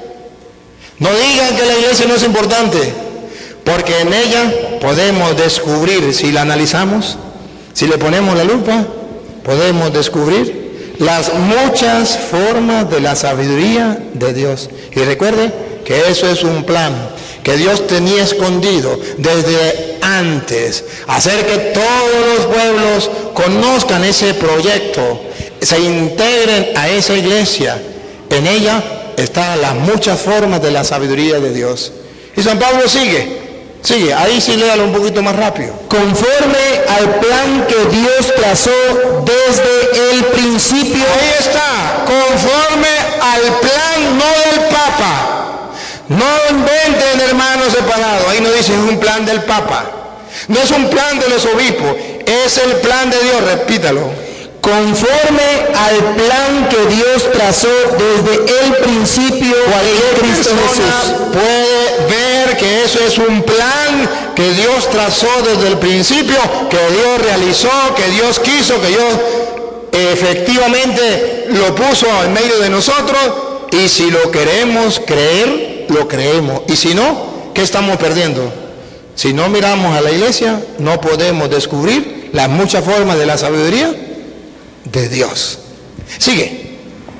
No digan que la iglesia no es importante, porque en ella podemos descubrir, si la analizamos, si le ponemos la lupa, podemos descubrir las muchas formas de la sabiduría de Dios. Y recuerde que eso es un plan que Dios tenía escondido desde antes, hacer que todos los pueblos conozcan ese proyecto, se integren a esa iglesia. En ella están las muchas formas de la sabiduría de Dios. Y San Pablo sigue, sigue, ahí sí léalo un poquito más rápido. Conforme al plan que Dios trazó desde el principio. Ahí está, conforme al plan, no del Papa. No inventen, hermanos, separados. Ahí no dice es un plan del Papa. No es un plan de los obispos, es el plan de Dios, repítalo. Conforme al plan que Dios trazó desde el principio de Cristo Jesús. Puede ver que eso es un plan que Dios trazó desde el principio, que Dios realizó, que Dios quiso, que Dios efectivamente lo puso en medio de nosotros. Y si lo queremos creer, lo creemos. Y si no, ¿qué estamos perdiendo? Si no miramos a la iglesia, no podemos descubrir las muchas formas de la sabiduría de Dios. Sigue.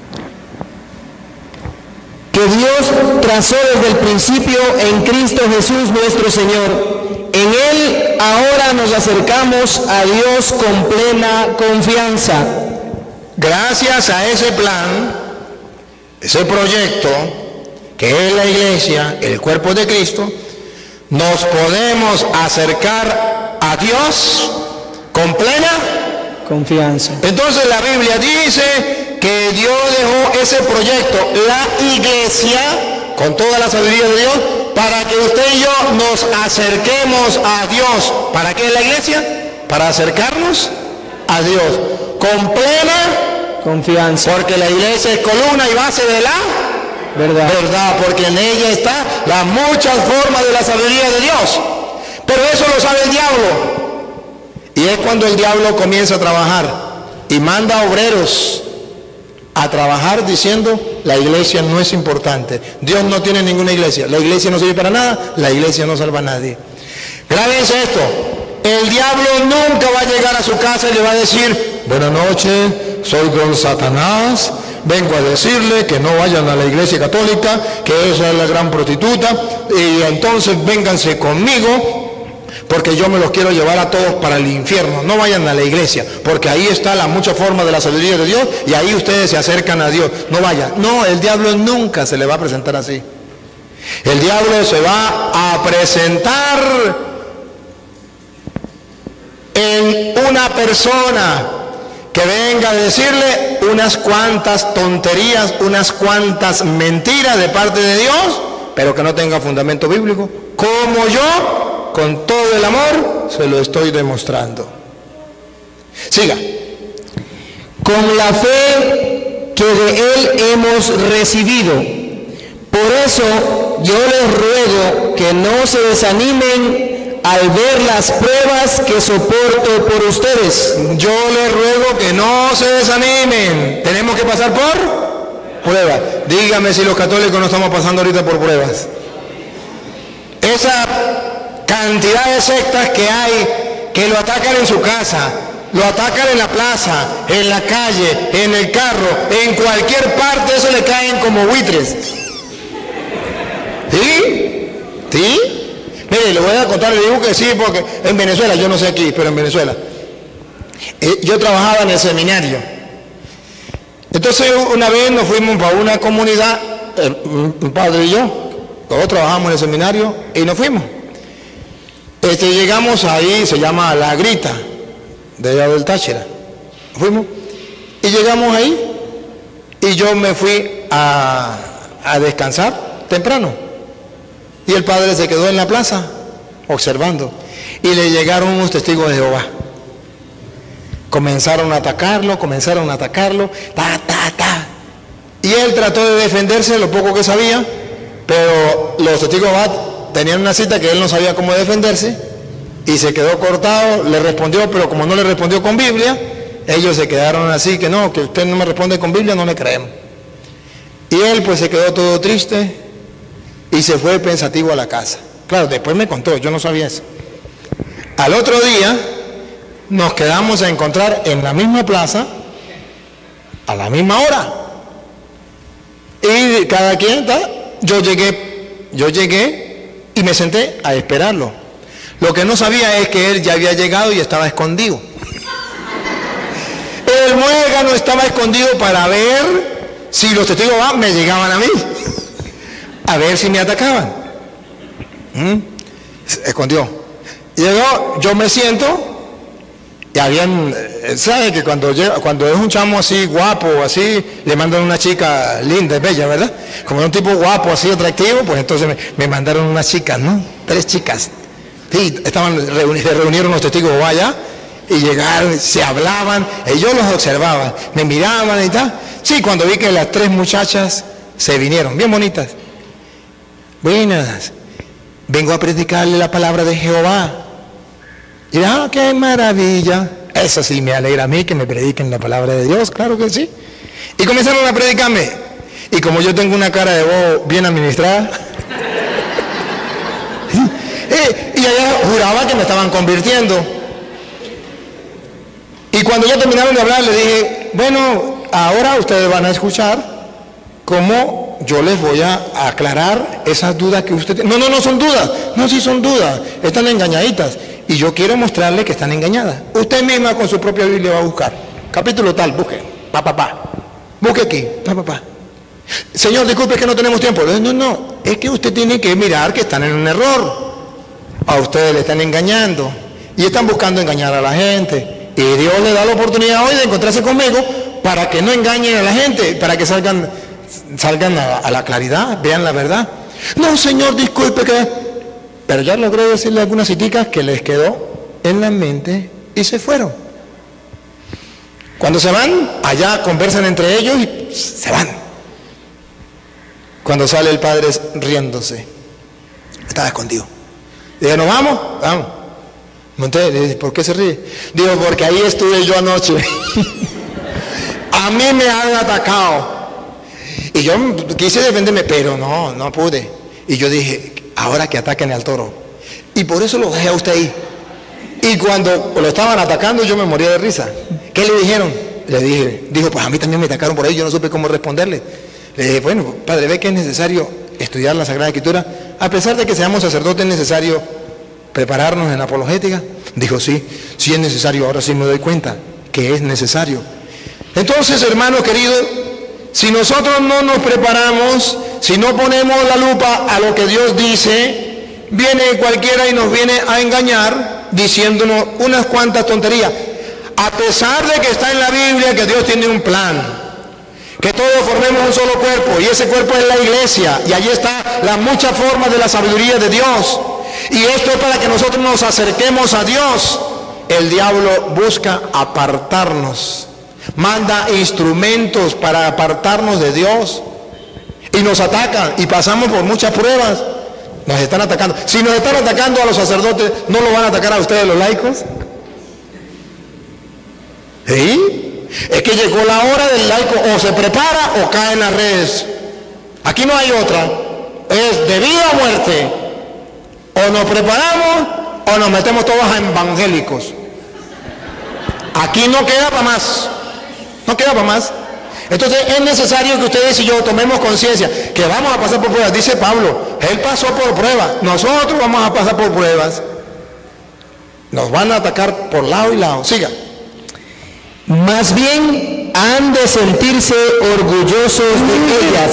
Que Dios trazó desde el principio en Cristo Jesús nuestro Señor. En Él ahora nos acercamos a Dios con plena confianza. Gracias a ese plan, ese proyecto, que es la iglesia, el cuerpo de Cristo, nos podemos acercar a Dios con plena confianza. Entonces la Biblia dice que Dios dejó ese proyecto, la iglesia, con toda la sabiduría de Dios, para que usted y yo nos acerquemos a Dios. ¿Para qué es la iglesia? Para acercarnos a Dios con plena confianza. Porque la iglesia es columna y base de la verdad. verdad, porque en ella está las muchas formas de la sabiduría de Dios. Pero eso lo sabe el diablo. Y es cuando el diablo comienza a trabajar y manda obreros a trabajar diciendo la iglesia no es importante, Dios no tiene ninguna iglesia, la iglesia no sirve para nada, la iglesia no salva a nadie. Grábense esto, el diablo nunca va a llegar a su casa y le va a decir buenas noches, soy don Satanás, vengo a decirle que no vayan a la iglesia católica, que esa es la gran prostituta, y entonces vénganse conmigo, porque yo me los quiero llevar a todos para el infierno. No vayan a la iglesia, porque ahí está la mucha forma de la sabiduría de Dios, y ahí ustedes se acercan a Dios. No vayan. No, el diablo nunca se le va a presentar así. El diablo se va a presentar en una persona que venga a decirle unas cuantas tonterías, unas cuantas mentiras de parte de Dios, pero que no tenga fundamento bíblico, como yo, con todo el amor, se lo estoy demostrando. Siga. Con la fe que de Él hemos recibido. Por eso yo les ruego que no se desanimen al ver las pruebas que soporto por ustedes. Yo les ruego que no se desanimen. Tenemos que pasar por Pruebas. Dígame si los católicos no estamos pasando ahorita por pruebas. Esa cantidad de sectas que hay, que lo atacan en su casa, lo atacan en la plaza, en la calle, en el carro, en cualquier parte, eso le caen como buitres. ¿Sí? ¿Sí? Mire, le voy a contar, le digo que sí, porque en Venezuela, yo no sé aquí, pero en Venezuela, eh, yo trabajaba en el seminario. Entonces una vez nos fuimos para una comunidad, el, un padre y yo, todos trabajamos en el seminario y nos fuimos. Este, llegamos ahí, se llama La Grita, de allá del Táchira. Fuimos y llegamos ahí y yo me fui a, a descansar temprano. Y el padre se quedó en la plaza observando y le llegaron unos testigos de Jehová. Comenzaron a atacarlo, comenzaron a atacarlo, ta, ta, ta. Y él trató de defenderse lo poco que sabía, pero los testigos de Jehová tenían una cita que él no sabía cómo defenderse y se quedó cortado, le respondió, pero como no le respondió con Biblia, ellos se quedaron así, que no, que usted no me responde con Biblia, no le creemos. Y él pues se quedó todo triste y se fue pensativo a la casa. Claro, después me contó, yo no sabía eso. Al otro día nos quedamos a encontrar en la misma plaza a la misma hora. Y cada quien está, yo llegué, yo llegué y me senté a esperarlo. Lo que no sabía es que él ya había llegado y estaba escondido. El muégano estaba escondido para ver si los testigos me llegaban a mí, a ver si me atacaban. ¿Mm? Se escondió. Llegó, yo me siento. Y habían, ¿sabe que cuando llega, cuando es un chamo así guapo, así, le mandan una chica linda, bella, ¿verdad? Como era un tipo guapo, así, atractivo, pues entonces me, me mandaron unas chicas, ¿no? Tres chicas. Sí, estaban, reuni, se reunieron los testigos de allá y llegaron, se hablaban, y yo los observaba, me miraban y tal. Sí, cuando vi que las tres muchachas se vinieron, bien bonitas. Buenas, vengo a predicarle la palabra de Jehová. Y ah, qué maravilla. Eso sí me alegra a mí que me prediquen la palabra de Dios, claro que sí. Y comenzaron a predicarme. Y como yo tengo una cara de voz bien administrada, eh, y allá juraba que me estaban convirtiendo. Y cuando ya terminaron de hablar, le dije, bueno, ahora ustedes van a escuchar cómo yo les voy a aclarar esas dudas que ustedes... No, no, no son dudas. No, sí son dudas. Están engañaditas. Y yo quiero mostrarle que están engañadas. Usted misma con su propia Biblia va a buscar. Capítulo tal, busque. Pa, pa, pa. Busque aquí. Pa, pa, pa. Señor, disculpe que no tenemos tiempo. No, no. Es que usted tiene que mirar que están en un error. A ustedes le están engañando. Y están buscando engañar a la gente. Y Dios le da la oportunidad hoy de encontrarse conmigo para que no engañen a la gente. Para que salgan, salgan a, a la claridad. Vean la verdad. No, Señor, disculpe que... Pero ya logré decirle algunas citicas que les quedó en la mente y se fueron. Cuando se van, allá conversan entre ellos y se van. Cuando sale el padre riéndose, estaba escondido. Dije, ¿nos vamos? Vamos. Monté, le dije, ¿por qué se ríe? Digo, porque ahí estuve yo anoche. A mí me han atacado. Y yo quise defenderme, pero no, no pude. Y yo dije, ahora que ataquen al toro. Y por eso lo dejé a usted ahí. Y cuando lo estaban atacando yo me moría de risa. ¿Qué le dijeron? Le dije, dijo, pues a mí también me atacaron por ahí, yo no supe cómo responderle. Le dije, bueno, padre, ve que es necesario estudiar la Sagrada Escritura. A pesar de que seamos sacerdotes, es necesario prepararnos en apologética. Dijo, sí, sí es necesario, ahora sí me doy cuenta que es necesario. Entonces, hermano querido, si nosotros no nos preparamos, si no ponemos la lupa a lo que Dios dice, viene cualquiera y nos viene a engañar diciéndonos unas cuantas tonterías. A pesar de que está en la Biblia que Dios tiene un plan, que todos formemos un solo cuerpo y ese cuerpo es la iglesia y allí está las muchas formas de la sabiduría de Dios. Y esto es para que nosotros nos acerquemos a Dios. El diablo busca apartarnos. Manda instrumentos para apartarnos de Dios y nos atacan y pasamos por muchas pruebas. Nos están atacando. Si nos están atacando a los sacerdotes, ¿no lo van a atacar a ustedes los laicos? ¿Sí? Es que llegó la hora del laico, o se prepara o cae en las redes. Aquí no hay otra. Es de vida o muerte. O nos preparamos o nos metemos todos a evangélicos. Aquí no queda para más. No queda para más. Entonces es necesario que ustedes y yo tomemos conciencia que vamos a pasar por pruebas. Dice Pablo, él pasó por pruebas. Nosotros vamos a pasar por pruebas. Nos van a atacar por lado y lado. Siga. Más bien han de sentirse orgullosos de ellas.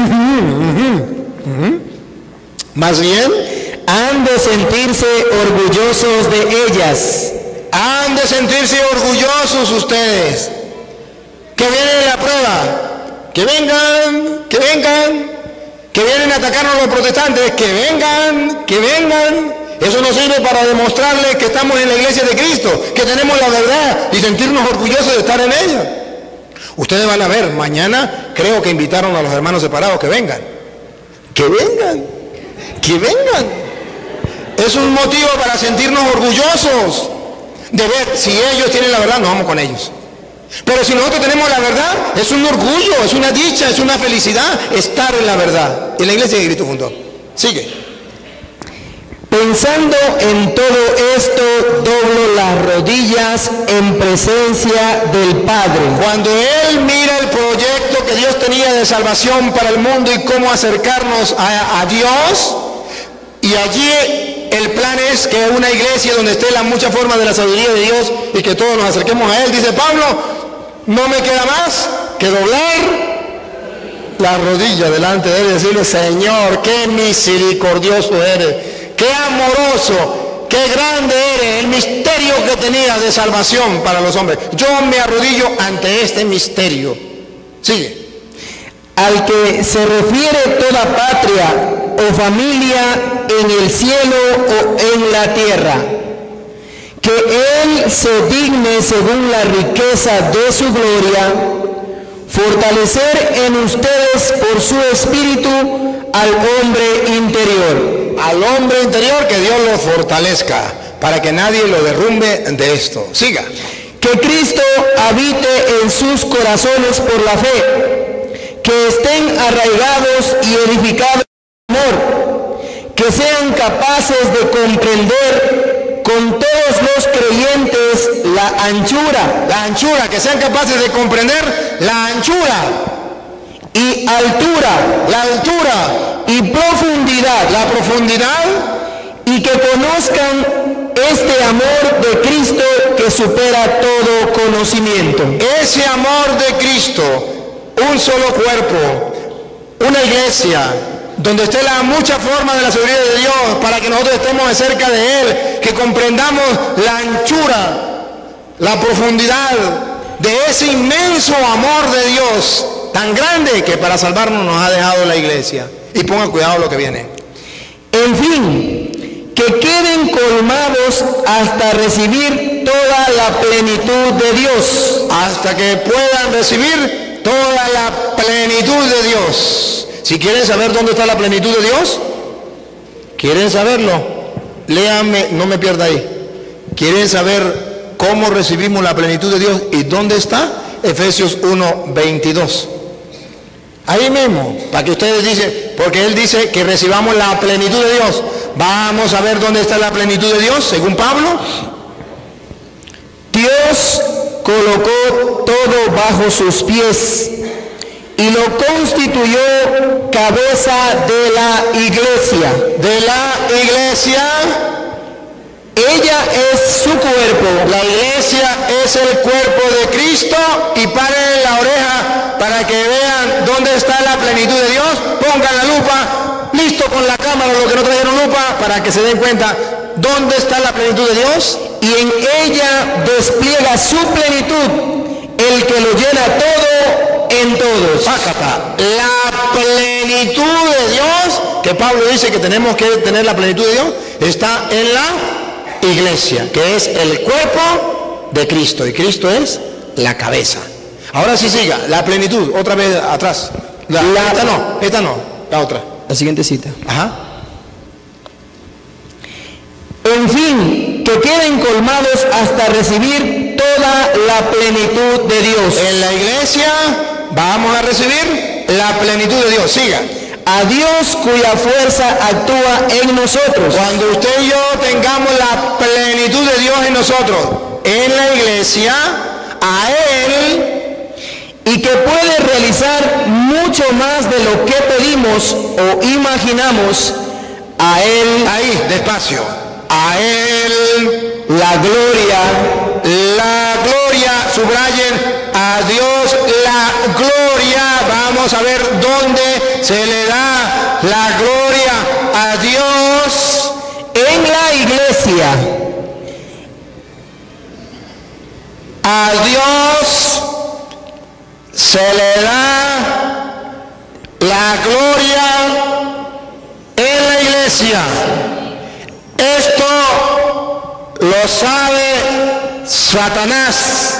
Más bien Han de sentirse orgullosos de ellas. han de sentirse orgullosos ustedes. Que viene la prueba. Que vengan, que vengan. Que vienen a atacarnos los protestantes. Que vengan, que vengan. Eso nos sirve para demostrarles que estamos en la iglesia de Cristo, que tenemos la verdad y sentirnos orgullosos de estar en ella. Ustedes van a ver, mañana creo que invitaron a los hermanos separados que vengan. Que vengan, que vengan. Es un motivo para sentirnos orgullosos de ver si ellos tienen la verdad, nos vamos con ellos. Pero si nosotros tenemos la verdad, es un orgullo, es una dicha, es una felicidad estar en la verdad. En la iglesia de Cristo junto. Sigue. Pensando en todo esto, doblo las rodillas en presencia del Padre. Cuando Él mira el proyecto que Dios tenía de salvación para el mundo y cómo acercarnos a, a Dios, y allí el plan es que una iglesia donde esté la mucha forma de la sabiduría de Dios y que todos nos acerquemos a Él, dice Pablo, no me queda más que doblar la rodilla delante de Él y decirle, Señor, qué misericordioso eres. Qué amoroso, qué grande eres, el misterio que tenías de salvación para los hombres. Yo me arrodillo ante este misterio. Sigue. Al que se refiere toda patria o familia en el cielo o en la tierra, que Él se digne según la riqueza de su gloria, fortalecer en ustedes por su espíritu al hombre interior. Al hombre interior, que Dios lo fortalezca para que nadie lo derrumbe de esto. Siga. Que Cristo habite en sus corazones por la fe, que estén arraigados y edificados en amor, que sean capaces de comprender con todos los creyentes la anchura, La anchura, que sean capaces de comprender la anchura, y altura, la altura, y profundidad, la profundidad, y que conozcan este amor de Cristo que supera todo conocimiento. ese amor de Cristo, un solo cuerpo, una iglesia, donde esté la mucha forma de la sabiduría de Dios, para que nosotros estemos cerca de Él, que comprendamos la anchura, la profundidad de ese inmenso amor de Dios, tan grande que para salvarnos nos ha dejado la iglesia. Y pongan cuidado lo que viene. En fin, que queden colmados hasta recibir toda la plenitud de Dios. Hasta que puedan recibir toda la plenitud de Dios. Si quieren saber dónde está la plenitud de Dios, ¿quieren saberlo? Léanme, no me pierda ahí. ¿Quieren saber cómo recibimos la plenitud de Dios y dónde está? Efesios uno, veintidós. Ahí mismo, para que ustedes dicen, porque Él dice que recibamos la plenitud de Dios. Vamos a ver dónde está la plenitud de Dios, según Pablo. Dios colocó todo bajo sus pies y lo constituyó cabeza de la iglesia. De la iglesia, Ella es su cuerpo. la iglesia es el cuerpo de Cristo, y paren la oreja para que vean dónde está la plenitud de Dios. Pongan la lupa, listo con la cámara, los que no trajeron lupa, para que se den cuenta dónde está la plenitud de Dios. Y en ella despliega su plenitud, el que lo llena todo en todos. Pácata. La plenitud de Dios, que Pablo dice que tenemos que tener la plenitud de Dios, está en la iglesia, que es el cuerpo de Cristo, y Cristo es la cabeza. Ahora sí siga, la plenitud, otra vez atrás. La, La- esta no, esta no, la otra. La siguiente cita. Ajá. En fin, que queden colmados hasta recibir toda la plenitud de Dios. En la iglesia vamos a recibir la plenitud de Dios. Siga. A Dios cuya fuerza actúa en nosotros. Cuando usted y yo tengamos la plenitud de Dios en nosotros, en la iglesia, a Él, y que puede realizar mucho más de lo que pedimos o imaginamos, a Él, ahí, despacio, a Él, la gloria, la gloria, subrayen, a Dios la gloria. Vamos a ver dónde se le da la gloria a Dios. En la iglesia. A Dios se le da la gloria en la iglesia. Esto lo sabe Satanás.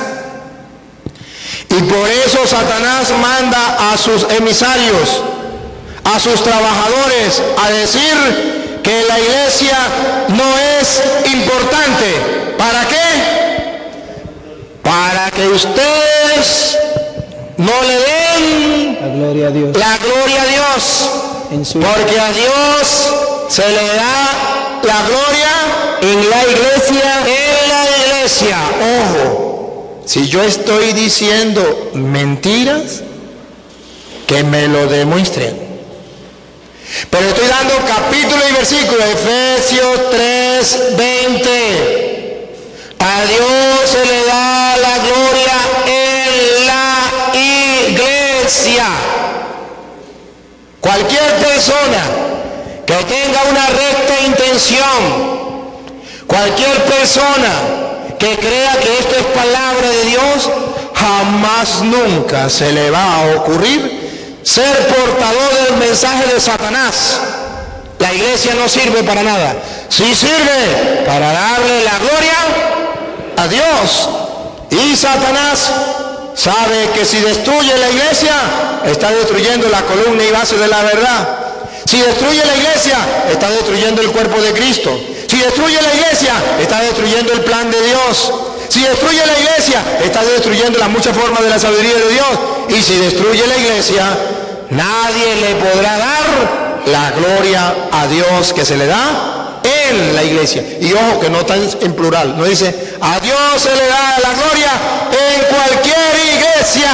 Y por eso Satanás manda a sus emisarios, a sus trabajadores, a decir que la iglesia no es importante. ¿Para qué? Para que ustedes no le den la gloria a Dios. La gloria a Dios. En su... Porque a Dios se le da la gloria en la iglesia. En la iglesia. Ojo. Si yo estoy diciendo mentiras, que me lo demuestren. Pero estoy dando capítulo y versículo. Efesios tres, veinte. A Dios se le da la gloria en la iglesia. Cualquier persona que tenga una recta intención, cualquier persona que crea que esto es palabra de Dios, jamás nunca se le va a ocurrir ser portador del mensaje de Satanás. La iglesia no sirve para nada. Sí sirve para darle la gloria a Dios. Y Satanás sabe que si destruye la iglesia, está destruyendo la columna y base de la verdad. Si destruye la iglesia, está destruyendo el cuerpo de Cristo. Si destruye la iglesia, está destruyendo el plan de Dios. Si destruye la iglesia, está destruyendo las muchas formas de la sabiduría de Dios. Y si destruye la iglesia, nadie le podrá dar la gloria a Dios que se le da en la iglesia. Y ojo que no está en plural, no dice a Dios se le da la gloria en cualquier iglesia.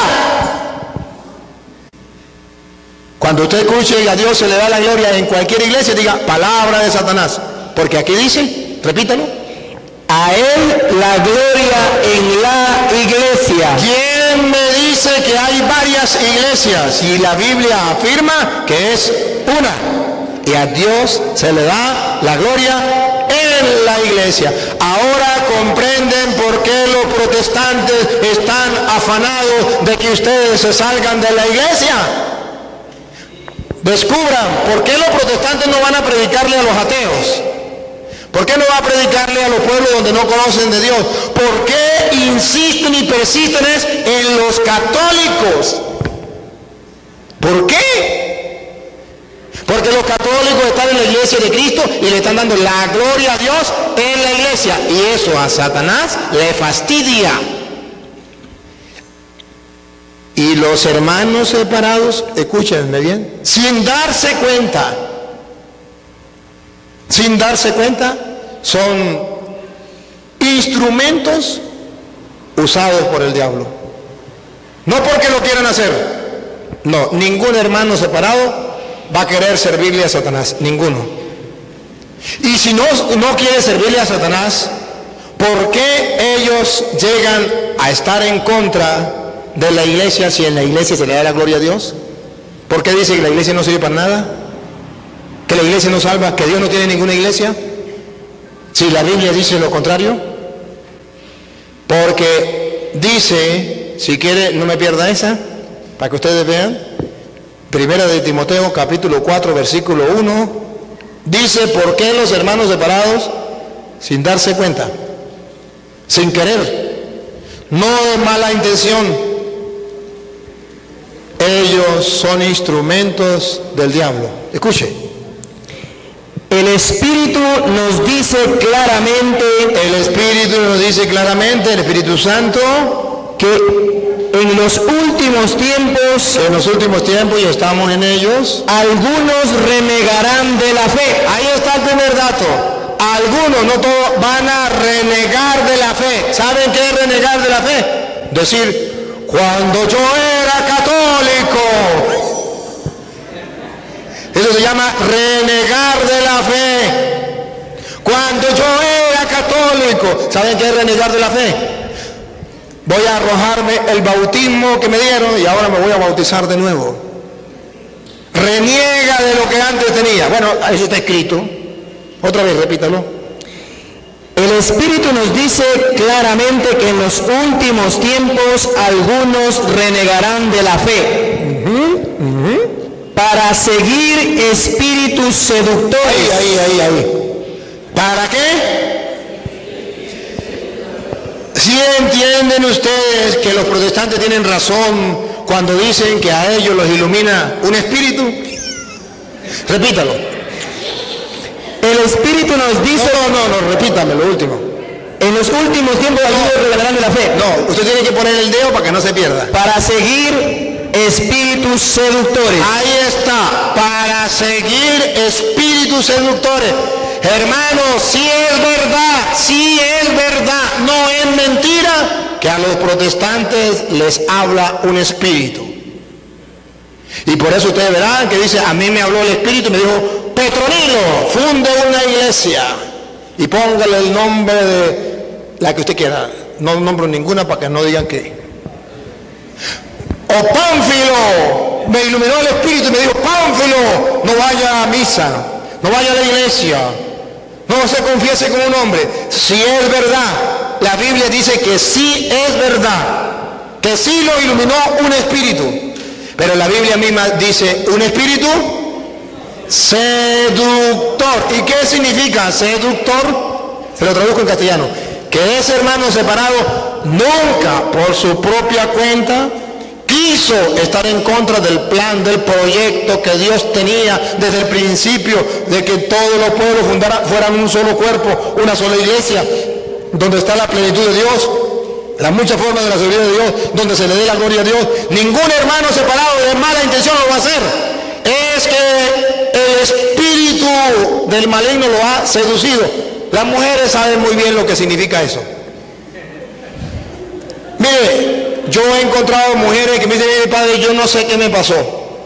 Cuando usted escuche a Dios se le da la gloria en cualquier iglesia, diga palabra de Satanás. Porque aquí dice, repítalo, a Él la gloria en la iglesia. ¿Quién me dice que hay varias iglesias? Y la Biblia afirma que es una. Y a Dios se le da la gloria en la iglesia. Ahora comprenden por qué los protestantes están afanados de que ustedes se salgan de la iglesia. Descubran por qué los protestantes no van a predicarle a los ateos. ¿Por qué no va a predicarle a los pueblos donde no conocen de Dios? ¿Por qué insisten y persisten en los católicos? ¿Por qué? Porque los católicos están en la iglesia de Cristo y le están dando la gloria a Dios en la iglesia. Y eso a Satanás le fastidia. Y los hermanos separados, escúchenme bien, sin darse cuenta, sin darse cuenta, son instrumentos usados por el diablo. No porque lo quieran hacer. No, ningún hermano separado va a querer servirle a Satanás, ninguno. Y si no, no quiere servirle a Satanás, ¿por qué ellos llegan a estar en contra de la iglesia si en la iglesia se le da la gloria a Dios? ¿Por qué dice que la iglesia no sirve para nada? ¿Que la iglesia no salva? ¿Que Dios no tiene ninguna iglesia? Si la Biblia dice lo contrario. Porque dice, si quiere, no me pierda esa, para que ustedes vean, Primera de Timoteo, capítulo cuatro, versículo uno, dice, ¿por qué los hermanos separados, sin darse cuenta, sin querer, no de mala intención, ellos son instrumentos del diablo? Escuche. El Espíritu nos dice claramente, El Espíritu nos dice claramente, el Espíritu Santo, que en los últimos tiempos en los últimos tiempos, y estamos en ellos, algunos renegarán de la fe. ahí está el primer dato. Algunos, no todos, van a renegar de la fe. ¿Saben qué es renegar de la fe? Decir, cuando yo era católico. Eso se llama renegar de la fe. Cuando yo era católico. ¿Saben qué es renegar de la fe? Voy a arrojarme el bautismo que me dieron y ahora me voy a bautizar de nuevo. Reniega de lo que antes tenía. Bueno, eso está escrito. Otra vez, repítalo. El Espíritu nos dice claramente que en los últimos tiempos algunos renegarán de la fe Uh-huh, uh-huh. para seguir espíritus seductores. Ahí, ahí, ahí, ahí. ¿Para qué? ¿Sí entienden ustedes que los protestantes tienen razón cuando dicen que a ellos los ilumina un espíritu? Repítalo. El Espíritu nos dice, No, no, no, no, repítame lo último. en los últimos tiempos algunos renegarán de la fe. No, usted tiene que poner el dedo para que no se pierda. Para seguir espíritus seductores. Ahí está, para seguir espíritus seductores. Hermanos, si es verdad, si es verdad, no es mentira que a los protestantes les habla un espíritu. Y por eso ustedes verán que dice, a mí me habló el espíritu y me dijo, Petronilo, funde una iglesia y póngale el nombre de la que usted quiera. No nombro ninguna para que no digan que. O Pánfilo, me iluminó el espíritu y me dijo, Pánfilo, no vaya a misa, no vaya a la iglesia, no se confiese con un hombre. Si es verdad, la Biblia dice que sí es verdad, que sí lo iluminó un espíritu. Pero la Biblia misma dice, un espíritu seductor. ¿Y qué significa seductor? Se lo traduzco en castellano. Que ese hermano separado nunca por su propia cuenta quiso estar en contra del plan, del proyecto que Dios tenía desde el principio, de que todos los pueblos fundara, fueran un solo cuerpo, una sola iglesia, donde está la plenitud de Dios, las muchas formas de la sabiduría de Dios, donde se le dé la gloria a Dios. Ningún hermano separado de mala intención lo va a hacer. Es que el espíritu del maligno lo ha seducido. Las mujeres saben muy bien lo que significa eso. Mire, yo he encontrado mujeres que me dicen, mire padre, yo no sé qué me pasó.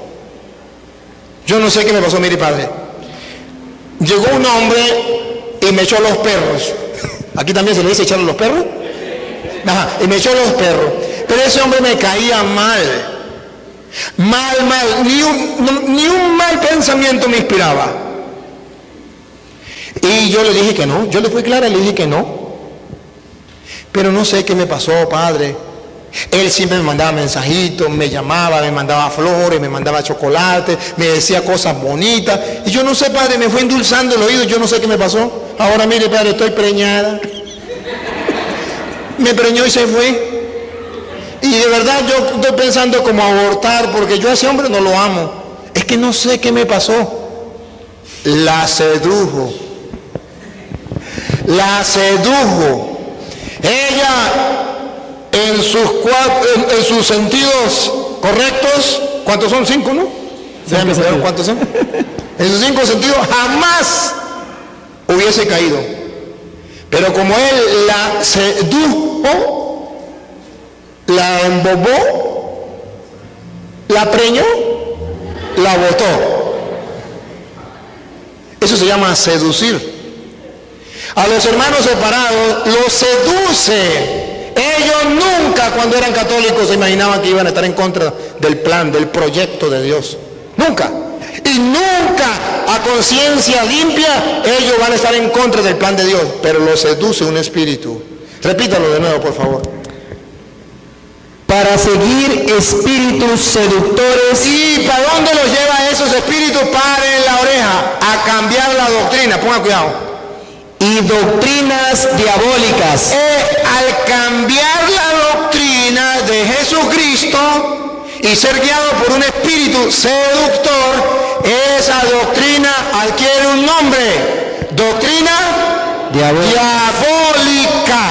Yo no sé qué me pasó, mire padre. Llegó un hombre y me echó los perros. Aquí también se le dice echarle los perros. Ajá, y me echó los perros. Pero ese hombre me caía mal. Mal, mal. Ni un, no, ni un mal pensamiento me inspiraba. Y yo le dije que no. Yo le fui clara y le dije que no. Pero no sé qué me pasó, padre. Él siempre me mandaba mensajitos, me llamaba, me mandaba flores, me mandaba chocolate, me decía cosas bonitas. Y yo no sé, padre, me fue endulzando el oído. Yo no sé qué me pasó. Ahora mire, padre, estoy preñada. Me preñó y se fue. Y de verdad yo estoy pensando como abortar, porque yo a ese hombre no lo amo. Es que no sé qué me pasó. La sedujo. La sedujo. Ella, en sus, cuatro, en, en sus sentidos correctos, ¿cuántos son? Cinco, ¿no? Déjame saber cuántos son. En sus cinco sentidos jamás hubiese caído. Pero como él la sedujo, la embobó, la preñó, la botó. Eso se llama seducir. A los hermanos separados los seduce. Ellos nunca, cuando eran católicos, se imaginaban que iban a estar en contra del plan, del proyecto de Dios. Nunca. Y nunca, a conciencia limpia, ellos van a estar en contra del plan de Dios. Pero los seduce un espíritu. Repítalo de nuevo, por favor. Para seguir espíritus seductores. ¿Y para dónde los lleva esos espíritus? Paren la oreja. A cambiar la doctrina. Ponga cuidado. Y doctrinas diabólicas. Eh, al cambiar la doctrina de Jesucristo y ser guiado por un espíritu seductor, esa doctrina adquiere un nombre: doctrina Diabólica. diabólica.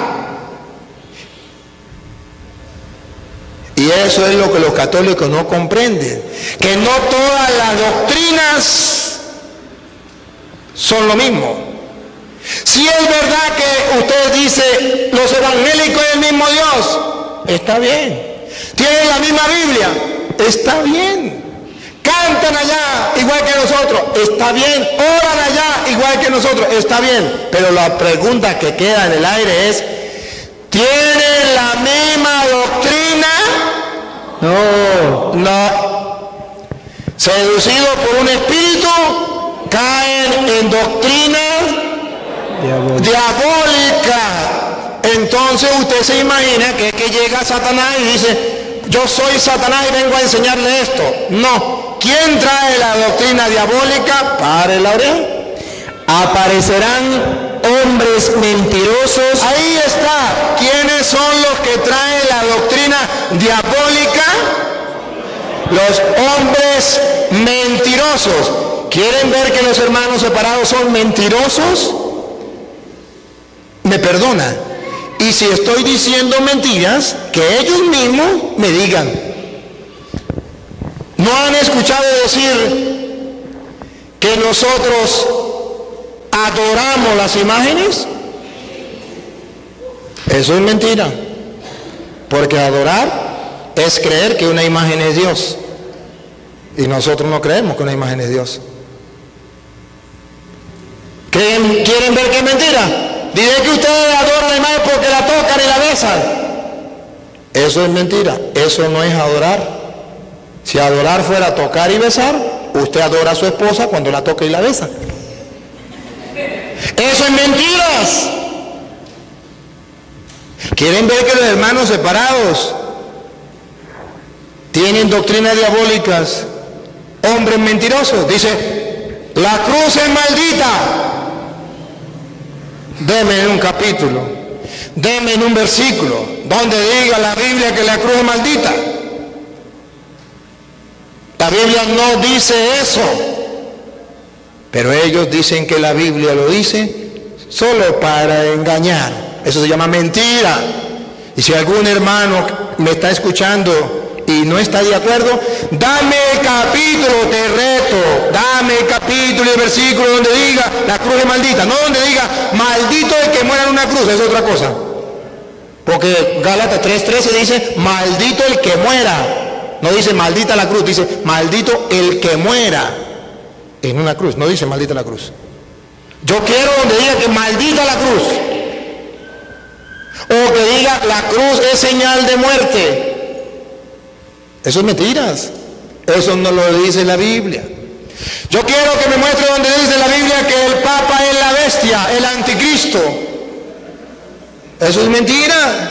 Y eso es lo que los católicos no comprenden, que no todas las doctrinas son lo mismo. Si es verdad que usted dice los evangélicos es el mismo Dios, está bien. Tienen la misma Biblia, está bien. Cantan allá igual que nosotros, está bien. Oran allá igual que nosotros, está bien. Pero la pregunta que queda en el aire es: ¿tienen la misma doctrina? No. No. Seducidos por un espíritu, caen en doctrina Diabólica. diabólica. Entonces usted se imagina que es que llega Satanás y dice: yo soy Satanás y vengo a enseñarle esto. No. ¿Quién trae la doctrina diabólica? Pare la oreja. Aparecerán hombres mentirosos. Ahí está. ¿Quiénes son los que traen la doctrina diabólica? Los hombres mentirosos. ¿Quieren ver que los hermanos separados son mentirosos? Me perdona. Y si estoy diciendo mentiras, que ellos mismos me digan. ¿No han escuchado decir que nosotros adoramos las imágenes? Eso es mentira. Porque adorar es creer que una imagen es Dios. Y nosotros no creemos que una imagen es Dios. ¿Quieren, ¿quieren ver que es mentira? Diré que ustedes adoran la imagen porque la tocan y la besan. Eso es mentira. Eso no es adorar. Si adorar fuera tocar y besar, usted adora a su esposa cuando la toca y la besa. Eso es mentiras. ¿Quieren ver que los hermanos separados tienen doctrinas diabólicas? Hombres mentirosos. Dice: la cruz es maldita. Deme en un capítulo, deme en un versículo donde diga la Biblia que la cruz es maldita. La Biblia no dice eso, pero ellos dicen que la Biblia lo dice solo para engañar. Eso se llama mentira. Y si algún hermano me está escuchando y no está de acuerdo, dame el capítulo, te reto, dame el capítulo y el versículo donde diga la cruz es maldita, no donde diga maldito el que muera en una cruz, es otra cosa. Porque Gálatas tres trece dice maldito el que muera. No dice maldita la cruz, dice maldito el que muera en una cruz. No dice maldita la cruz. Yo quiero donde diga que maldita la cruz. O que diga la cruz es señal de muerte. Eso es mentiras. Eso no lo dice la Biblia. Yo quiero que me muestre donde dice la Biblia que el Papa es la bestia, el anticristo. Eso es mentira.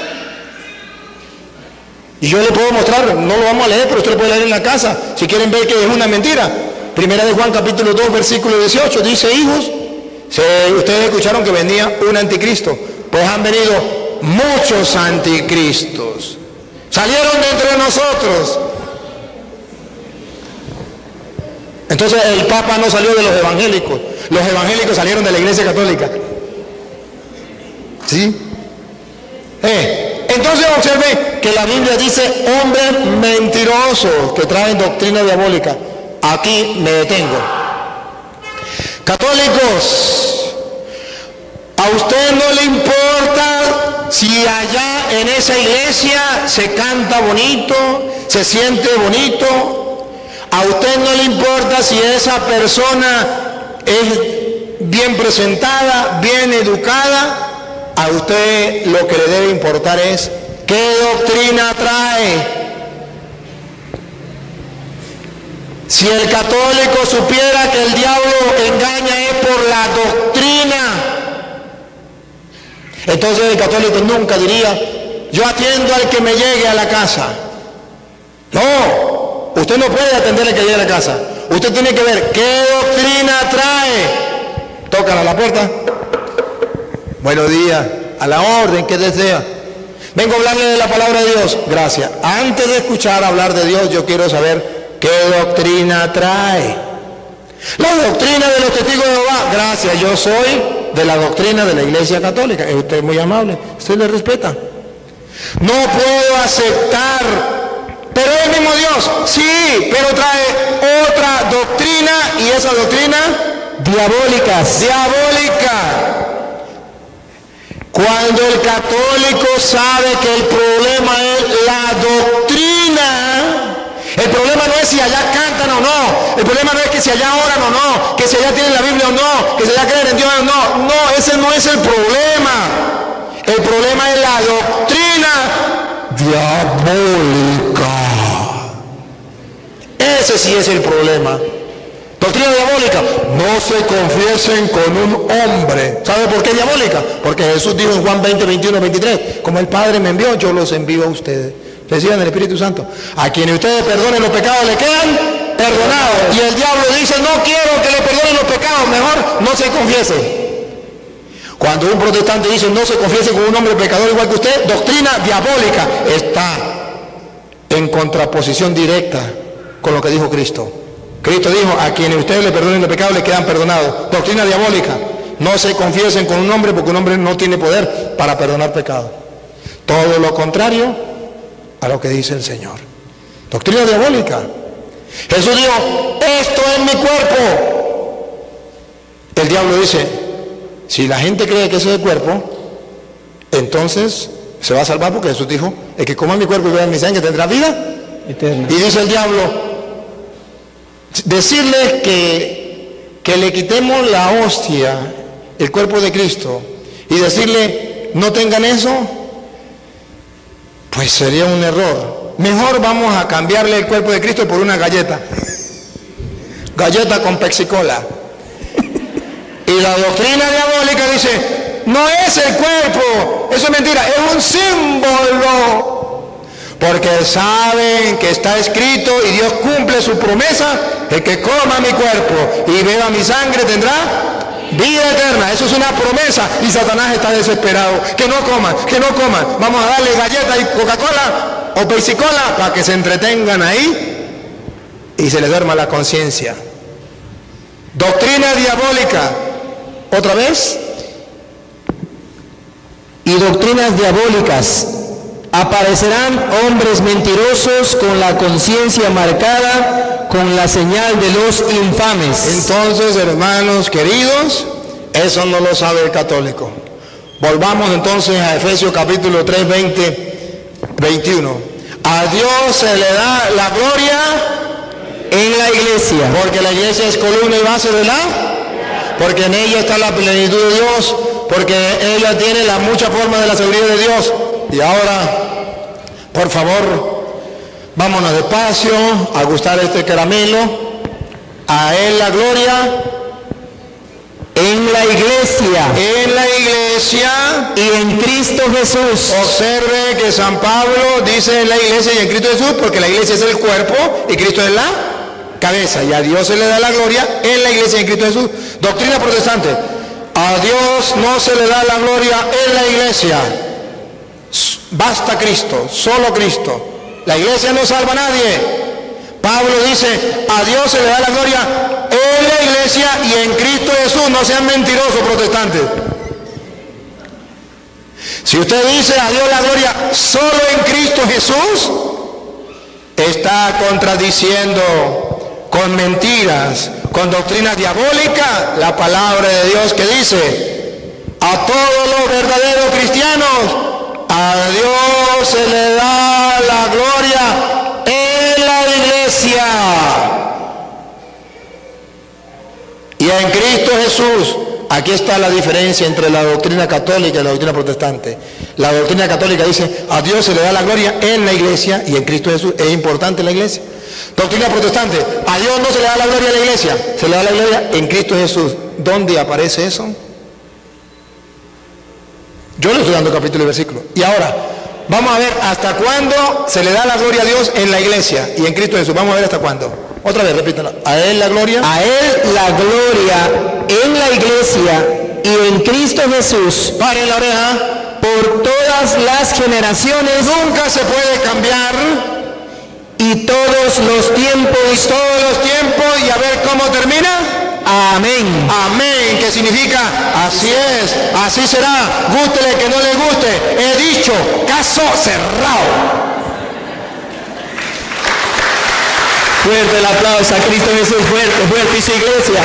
Y yo le puedo mostrar, no lo vamos a leer, pero usted lo puede leer en la casa, si quieren ver que es una mentira. Primera de Juan capítulo dos, versículo dieciocho, dice: hijos, si ustedes escucharon que venía un anticristo, pues han venido muchos anticristos. Salieron de entre nosotros. Entonces el Papa no salió de los evangélicos, los evangélicos salieron de la Iglesia Católica. ¿Sí? Eh. Entonces observe que la Biblia dice hombres mentirosos que traen doctrina diabólica. Aquí me detengo. Católicos, a usted no le importa si allá en esa iglesia se canta bonito, se siente bonito. A usted no le importa si esa persona es bien presentada, bien educada. A usted lo que le debe importar es qué doctrina trae. Si el católico supiera que el diablo engaña es por la doctrina, entonces el católico nunca diría: yo atiendo al que me llegue a la casa. No, usted no puede atender al que llegue a la casa. Usted tiene que ver qué doctrina trae. Tocan a la puerta. Buenos días, a la orden que desea. Vengo a hablarle de la palabra de Dios. Gracias. Antes de escuchar hablar de Dios, yo quiero saber qué doctrina trae. La doctrina de los testigos de Jehová, gracias, yo soy de la doctrina de la Iglesia Católica. Usted es muy amable, usted le respeta. No puedo aceptar, pero es el mismo Dios, sí, pero trae otra doctrina, y esa doctrina diabólicas. diabólica. Cuando el católico sabe que el problema es la doctrina, el problema no es si allá cantan o no, el problema no es que si allá oran o no, que si allá tienen la Biblia o no, que si allá creen en Dios o no, no, ese no es el problema. El problema es la doctrina diabólica. Ese sí es el problema. Doctrina diabólica. No se confiesen con un hombre. ¿Sabe por qué diabólica? Porque Jesús dijo en Juan veinte, veintiuno, veintitrés, como el Padre me envió, yo los envío a ustedes. Reciban el Espíritu Santo. A quienes ustedes perdonen los pecados le quedan perdonados. Y el diablo dice, no quiero que le perdonen los pecados, mejor no se confiesen. Cuando un protestante dice no se confiese con un hombre pecador igual que usted, doctrina diabólica, está en contraposición directa con lo que dijo Cristo. Cristo dijo, a quienes ustedes le perdonen los pecados le quedan perdonados. Doctrina diabólica, no se confiesen con un hombre porque un hombre no tiene poder para perdonar pecados. Todo lo contrario a lo que dice el Señor. Doctrina diabólica. Jesús dijo, esto es mi cuerpo. El diablo dice, si la gente cree que eso es el cuerpo, entonces se va a salvar, porque Jesús dijo, el que coma mi cuerpo y beba mi sangre tendrá vida eterna. Y dice el diablo, decirles que, que le quitemos la hostia, el cuerpo de Cristo, y decirle no tengan eso, pues sería un error. Mejor vamos a cambiarle el cuerpo de Cristo por una galleta. Galleta con Pepsi-Cola. Y la doctrina diabólica dice, no es el cuerpo, eso es mentira, es un símbolo. Porque saben que está escrito y Dios cumple su promesa, el que coma mi cuerpo y beba mi sangre tendrá vida eterna. Eso es una promesa, y Satanás está desesperado. Que no coman, que no coman. Vamos a darle galletas y Coca-Cola o Pepsi-Cola para que se entretengan ahí y se les duerma la conciencia. Doctrina diabólica. ¿Otra vez? Y doctrinas diabólicas. Aparecerán hombres mentirosos con la conciencia marcada con la señal de los infames. Entonces, hermanos queridos, eso no lo sabe el católico. Volvamos entonces a Efesios capítulo tres, veinte, veintiuno. A Dios se le da la gloria en la iglesia, porque la iglesia es columna y base de la, porque en ella está la plenitud de Dios, porque ella tiene la mucha forma de la sabiduría de Dios. Y ahora, por favor, vámonos despacio a gustar este caramelo. A Él la gloria en la iglesia, en la iglesia y en Cristo Jesús. Observe que San Pablo dice en la iglesia y en Cristo Jesús, porque la iglesia es el cuerpo y Cristo es la cabeza. Y a Dios se le da la gloria en la iglesia y en Cristo Jesús. Doctrina protestante: a Dios no se le da la gloria en la iglesia. Basta Cristo, solo Cristo. La iglesia no salva a nadie. Pablo dice, a Dios se le da la gloria en la iglesia y en Cristo Jesús. No sean mentirosos, protestantes. Si usted dice a Dios la gloria solo en Cristo Jesús, está contradiciendo con mentiras, con doctrina diabólica, la palabra de Dios, que dice, a todos los verdaderos cristianos, a Dios se le da la gloria en la iglesia y en Cristo Jesús. Aquí está la diferencia entre la doctrina católica y la doctrina protestante. La doctrina católica dice, a Dios se le da la gloria en la iglesia y en Cristo Jesús. Es importante la iglesia. Doctrina protestante, a Dios no se le da la gloria en la iglesia, se le da la gloria en Cristo Jesús. ¿Dónde aparece eso? Yo le estoy dando capítulo y versículo. Y ahora, vamos a ver hasta cuándo se le da la gloria a Dios en la iglesia y en Cristo Jesús. Vamos a ver hasta cuándo. Otra vez, repítalo. A Él la gloria. A Él la gloria en la iglesia y en Cristo Jesús. Paren la oreja. Por todas las generaciones. Nunca se puede cambiar. Y todos los tiempos. Y todos los tiempos. Y a ver cómo termina. Amén. Amén, que significa así es, así será, gústele que no le guste, he dicho, caso cerrado. Fuerte el aplauso a Cristo Jesús, fuerte, fuerte y su iglesia.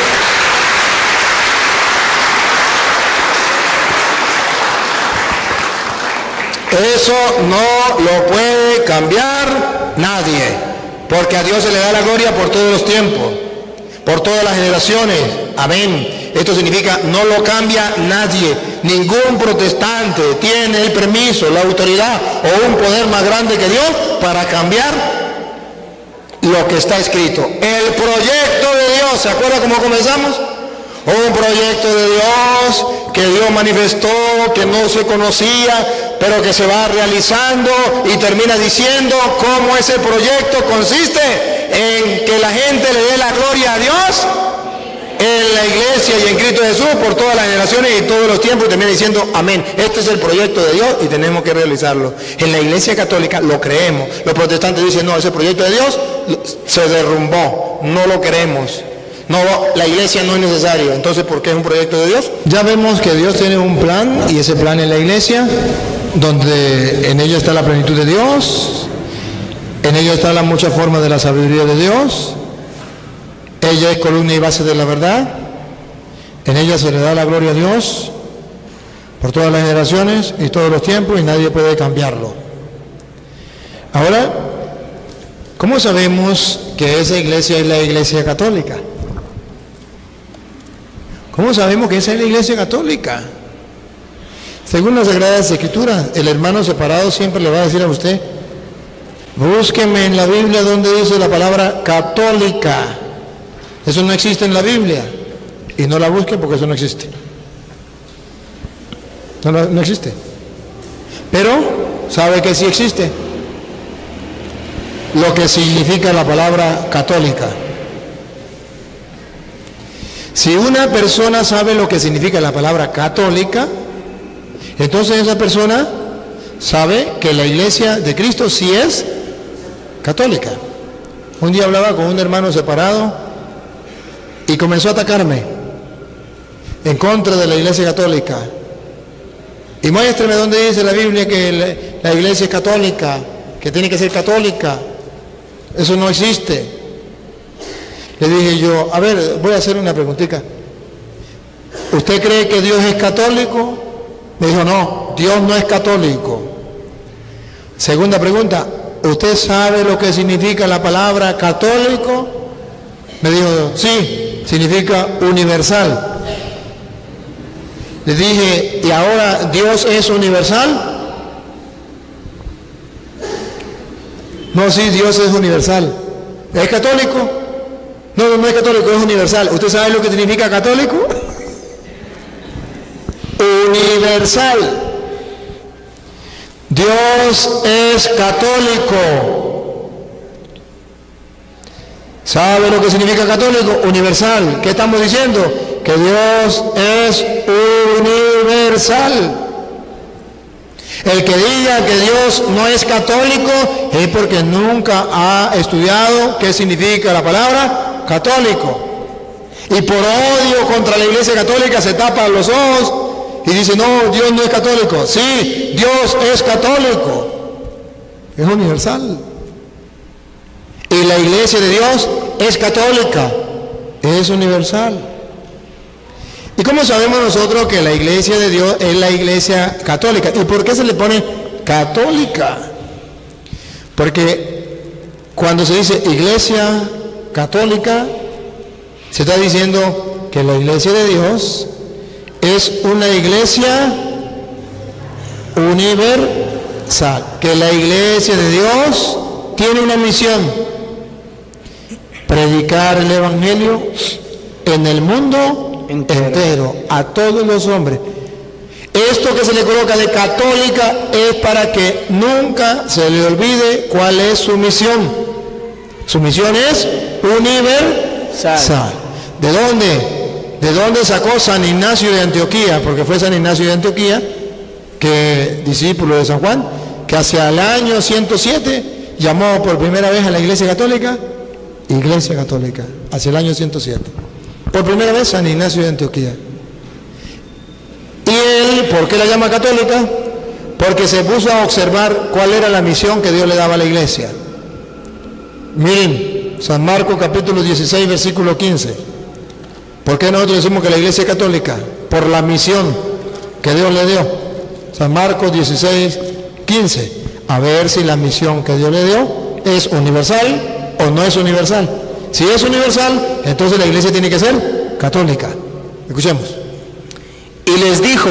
Eso no lo puede cambiar nadie, porque a Dios se le da la gloria por todos los tiempos, por todas las generaciones. Amén. Esto significa no lo cambia nadie. Ningún protestante tiene el permiso, la autoridad o un poder más grande que Dios para cambiar lo que está escrito. El proyecto de Dios, ¿se acuerda cómo comenzamos? Un proyecto de Dios que Dios manifestó, que no se conocía, pero que se va realizando y termina diciendo cómo ese proyecto consiste en que la gente le dé la gloria a Dios en la iglesia y en Cristo Jesús por todas las generaciones y todos los tiempos, y termina diciendo amén. Este es el proyecto de Dios y tenemos que realizarlo. En la iglesia católica lo creemos. Los protestantes dicen no, ese proyecto de Dios se derrumbó, no lo queremos. No, la iglesia no es necesaria. Entonces, ¿por qué es un proyecto de Dios? Ya vemos que Dios tiene un plan, y ese plan es la iglesia, donde en ella está la plenitud de Dios, en ella está la mucha forma de la sabiduría de Dios, ella es columna y base de la verdad, en ella se le da la gloria a Dios por todas las generaciones y todos los tiempos, y nadie puede cambiarlo. Ahora, ¿cómo sabemos que esa iglesia es la iglesia católica? ¿Cómo sabemos que esa es la iglesia católica? Según las Sagradas Escrituras, el hermano separado siempre le va a decir a usted, búsqueme en la Biblia donde dice la palabra católica. Eso no existe en la Biblia. Y no la busque porque eso no existe. No, no, no existe. Pero sabe que sí existe lo que significa la palabra católica. Si una persona sabe lo que significa la palabra católica, entonces esa persona sabe que la iglesia de Cristo sí es católica. Un día hablaba con un hermano separado y comenzó a atacarme en contra de la iglesia católica. Y muéstrame dónde dice la Biblia que la iglesia es católica, que tiene que ser católica. Eso no existe. Le dije yo, a ver, voy a hacer una preguntita. ¿Usted cree que Dios es católico? Me dijo, no, Dios no es católico. Segunda pregunta, ¿usted sabe lo que significa la palabra católico? Me dijo, sí, significa universal. Le dije, ¿y ahora Dios es universal? No, sí, Dios es universal. ¿Es católico? No, no, no es católico, es universal. ¿Usted sabe lo que significa católico? Universal. Dios es católico. ¿Sabe lo que significa católico? Universal. ¿Qué estamos diciendo? Que Dios es universal. El que diga que Dios no es católico es porque nunca ha estudiado qué significa la palabra católico. Y por odio contra la iglesia católica se tapa los ojos y dice, no, Dios no es católico. Sí, Dios es católico. Es universal. Y la iglesia de Dios es católica. Es universal. ¿Y cómo sabemos nosotros que la iglesia de Dios es la iglesia católica? ¿Y por qué se le pone católica? Porque cuando se dice iglesia católica, se está diciendo que la iglesia de Dios es una iglesia universal, que la iglesia de Dios tiene una misión: predicar el evangelio en el mundo entero, entero a todos los hombres. Esto que se le coloca de católica es para que nunca se le olvide cuál es su misión. Su misión es universal. ¿De dónde? ¿De dónde sacó San Ignacio de Antioquía? Porque fue San Ignacio de Antioquía, que discípulo de San Juan, que hacia el año ciento siete llamó por primera vez a la iglesia católica Iglesia Católica, hacia el año ciento siete. Por primera vez San Ignacio de Antioquía. ¿Y él por qué la llama católica? Porque se puso a observar cuál era la misión que Dios le daba a la iglesia. Miren, San Marcos capítulo dieciséis, versículo quince. ¿Por qué nosotros decimos que la iglesia es católica? Por la misión que Dios le dio. San Marcos dieciséis, quince. A ver si la misión que Dios le dio es universal o no es universal. Si es universal, entonces la iglesia tiene que ser católica. Escuchemos. Y les dijo,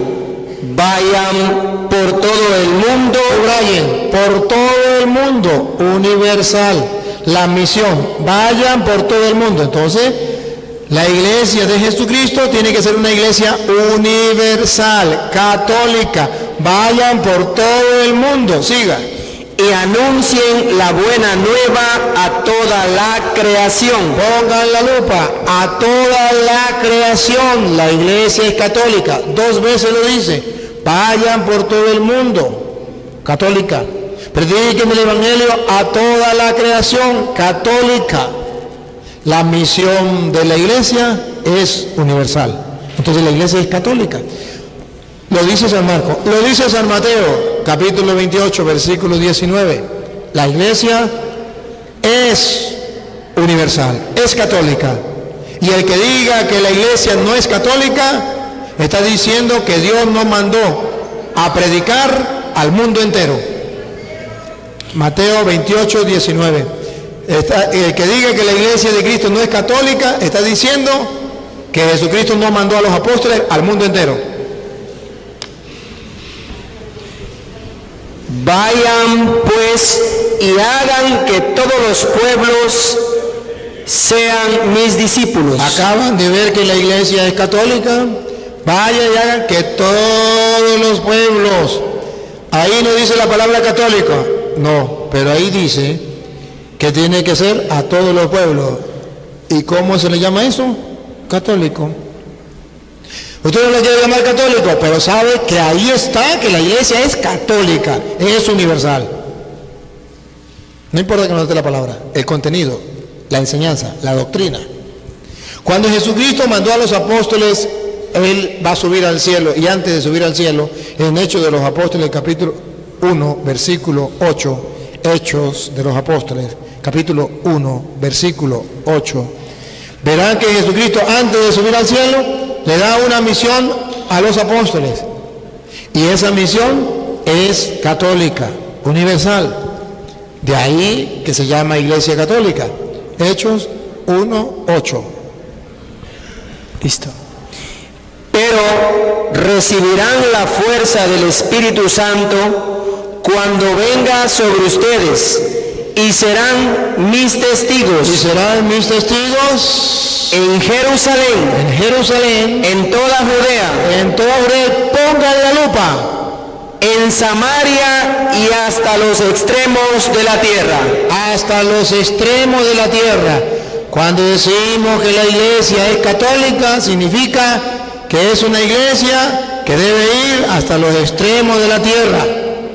vayan por todo el mundo. Subrayen, por todo el mundo, universal. La misión, vayan por todo el mundo. Entonces, la iglesia de Jesucristo tiene que ser una iglesia universal, católica. Vayan por todo el mundo. Siga. Y anuncien la buena nueva a toda la creación. Pongan la lupa, a toda la creación. La iglesia es católica. Dos veces lo dice. Vayan por todo el mundo. Católica. Prediquen el evangelio a toda la creación. Católica. La misión de la iglesia es universal. Entonces la iglesia es católica. Lo dice San Marcos, lo dice San Mateo, capítulo veintiocho, versículo diecinueve. La iglesia es universal, es católica. Y el que diga que la iglesia no es católica, está diciendo que Dios nos mandó a predicar al mundo entero. Mateo veintiocho, diecinueve. Está, el que diga que la iglesia de Cristo no es católica, está diciendo que Jesucristo no mandó a los apóstoles al mundo entero. Vayan pues y hagan que todos los pueblos sean mis discípulos. Acaban de ver que la iglesia es católica. Vayan y hagan que todos los pueblos. Ahí no dice la palabra católico. No, pero ahí dice que tiene que ser a todos los pueblos. ¿Y cómo se le llama eso? Católico. Usted no le quiere llamar católico, pero sabe que ahí está, que la iglesia es católica, es universal. No importa que no esté la palabra, el contenido, la enseñanza, la doctrina. Cuando Jesucristo mandó a los apóstoles, Él va a subir al cielo, y antes de subir al cielo, en Hechos de los Apóstoles, capítulo uno, versículo ocho, Hechos de los Apóstoles, capítulo uno, versículo ocho, verán que Jesucristo antes de subir al cielo, le da una misión a los apóstoles. Y esa misión es católica, universal. De ahí que se llama Iglesia Católica. Hechos uno, ocho. Listo. Pero recibirán la fuerza del Espíritu Santo cuando venga sobre ustedes y serán mis testigos. Y serán mis testigos en Jerusalén, en Jerusalén, en toda Judea, en toda Judea, pongan la lupa, en Samaria y hasta los extremos de la tierra. Hasta los extremos de la tierra. Cuando decimos que la iglesia es católica, significa que es una iglesia que debe ir hasta los extremos de la tierra.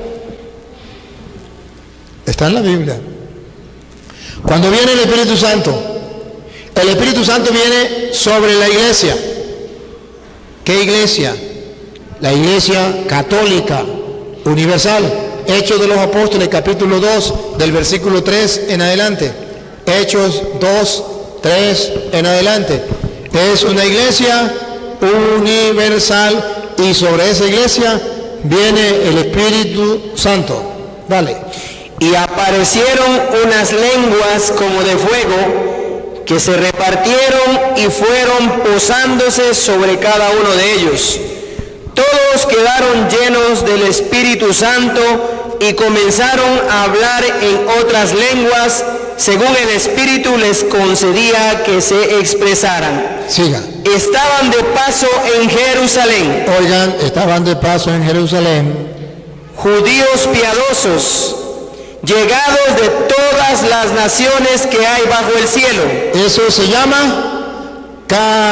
Está en la Biblia. Cuando viene el Espíritu Santo, el Espíritu Santo viene sobre la iglesia. ¿Qué iglesia? La iglesia católica, universal. Hechos de los Apóstoles, capítulo dos, del versículo tres en adelante. Hechos dos, tres en adelante. Es una iglesia universal y sobre esa iglesia viene el Espíritu Santo. Vale. Y aparecieron unas lenguas como de fuego que se repartieron y fueron posándose sobre cada uno de ellos. Todos quedaron llenos del Espíritu Santo y comenzaron a hablar en otras lenguas según el Espíritu les concedía que se expresaran. Siga. Estaban de paso en Jerusalén. Oigan, estaban de paso en Jerusalén judíos piadosos, llegados de todas las naciones que hay bajo el cielo. Eso se llama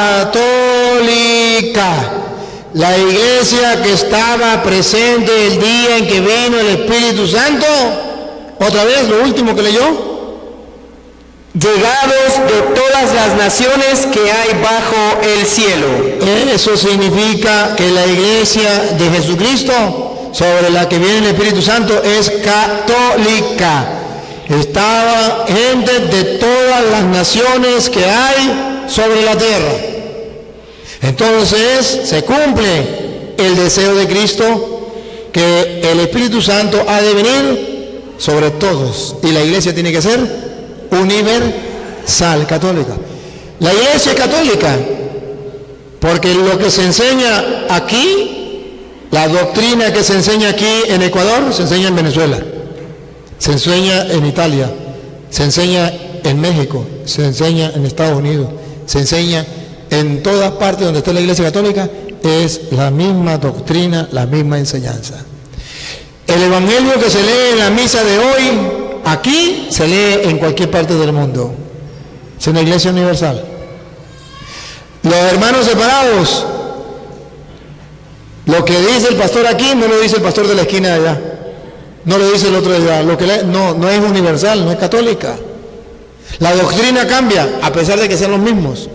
católica. La iglesia que estaba presente el día en que vino el Espíritu Santo. Otra vez, lo último que leyó. Llegados de de todas las naciones que hay bajo el cielo. Eso significa que la iglesia de Jesucristo, sobre la que viene el Espíritu Santo, es católica. Estaba gente de todas las naciones que hay sobre la tierra. Entonces se cumple el deseo de Cristo, que el Espíritu Santo ha de venir sobre todos, y la iglesia tiene que ser universal, católica. La iglesia es católica porque lo que se enseña aquí, la doctrina que se enseña aquí en Ecuador, se enseña en Venezuela, se enseña en Italia, se enseña en México, se enseña en Estados Unidos, se enseña en todas partes donde está la iglesia católica. Es la misma doctrina, la misma enseñanza. El evangelio que se lee en la misa de hoy, aquí, se lee en cualquier parte del mundo. Es una iglesia universal. Los hermanos separados, lo que dice el pastor aquí no lo dice el pastor de la esquina de allá, no lo dice el otro de allá. Lo que le, no, no es universal, no es católica. La doctrina cambia a pesar de que sean los mismos.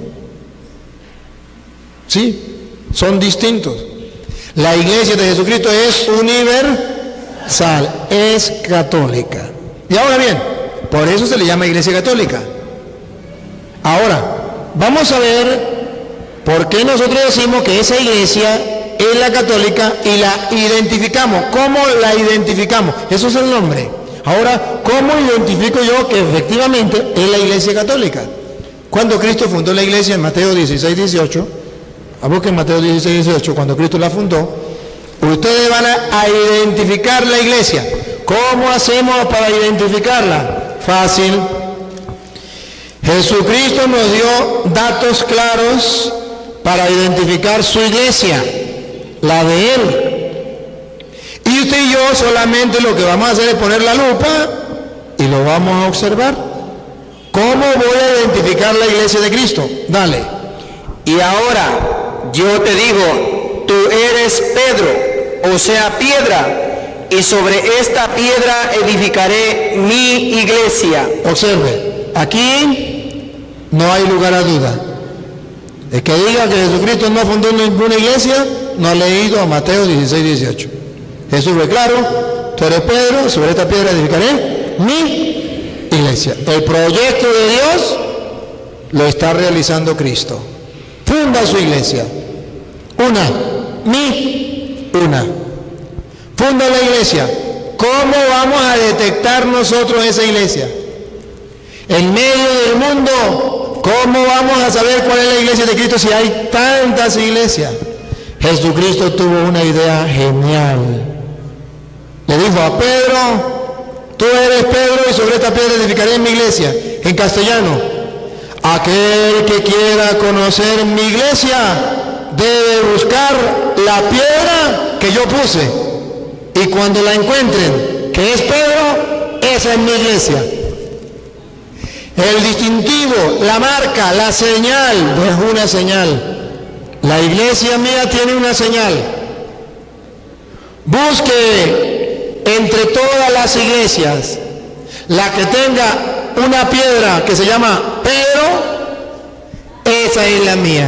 Sí, son distintos. La iglesia de Jesucristo es universal, es católica. Y ahora bien, por eso se le llama iglesia católica. Ahora, vamos a ver por qué nosotros decimos que esa iglesia es la católica y la identificamos. ¿Cómo la identificamos? Eso es el nombre. Ahora, ¿cómo identifico yo que efectivamente es la iglesia católica? Cuando Cristo fundó la iglesia en Mateo dieciséis, dieciocho, a busquen Mateo dieciséis, dieciocho, cuando Cristo la fundó, ustedes van a, a identificar la iglesia. ¿Cómo hacemos para identificarla? Fácil. Jesucristo nos dio datos claros para identificar su iglesia, la de Él. Y usted y yo solamente lo que vamos a hacer es poner la lupa y lo vamos a observar. ¿Cómo voy a identificar la iglesia de Cristo? Dale. Y ahora yo te digo, tú eres Pedro, o sea, piedra, y sobre esta piedra edificaré mi iglesia. Observe, aquí no hay lugar a duda. El que diga que Jesucristo no fundó ninguna iglesia, no ha leído a Mateo dieciséis, dieciocho. Jesús fue claro, tú eres Pedro, sobre esta piedra edificaré mi iglesia. El proyecto de Dios lo está realizando Cristo. Funda su iglesia. Una, mi, una. Funda la iglesia. ¿Cómo vamos a detectar nosotros esa iglesia? En medio del mundo, ¿cómo vamos a saber cuál es la iglesia de Cristo si hay tantas iglesias? Jesucristo tuvo una idea genial. Le dijo a Pedro, tú eres Pedro y sobre esta piedra edificaré mi iglesia. En castellano, aquel que quiera conocer mi iglesia debe buscar la piedra que yo puse. Y cuando la encuentren, que es Pedro, esa es mi iglesia. El distintivo, la marca, la señal, no es una señal. La iglesia mía tiene una señal. Busque entre todas las iglesias la que tenga una piedra que se llama Pedro, esa es la mía.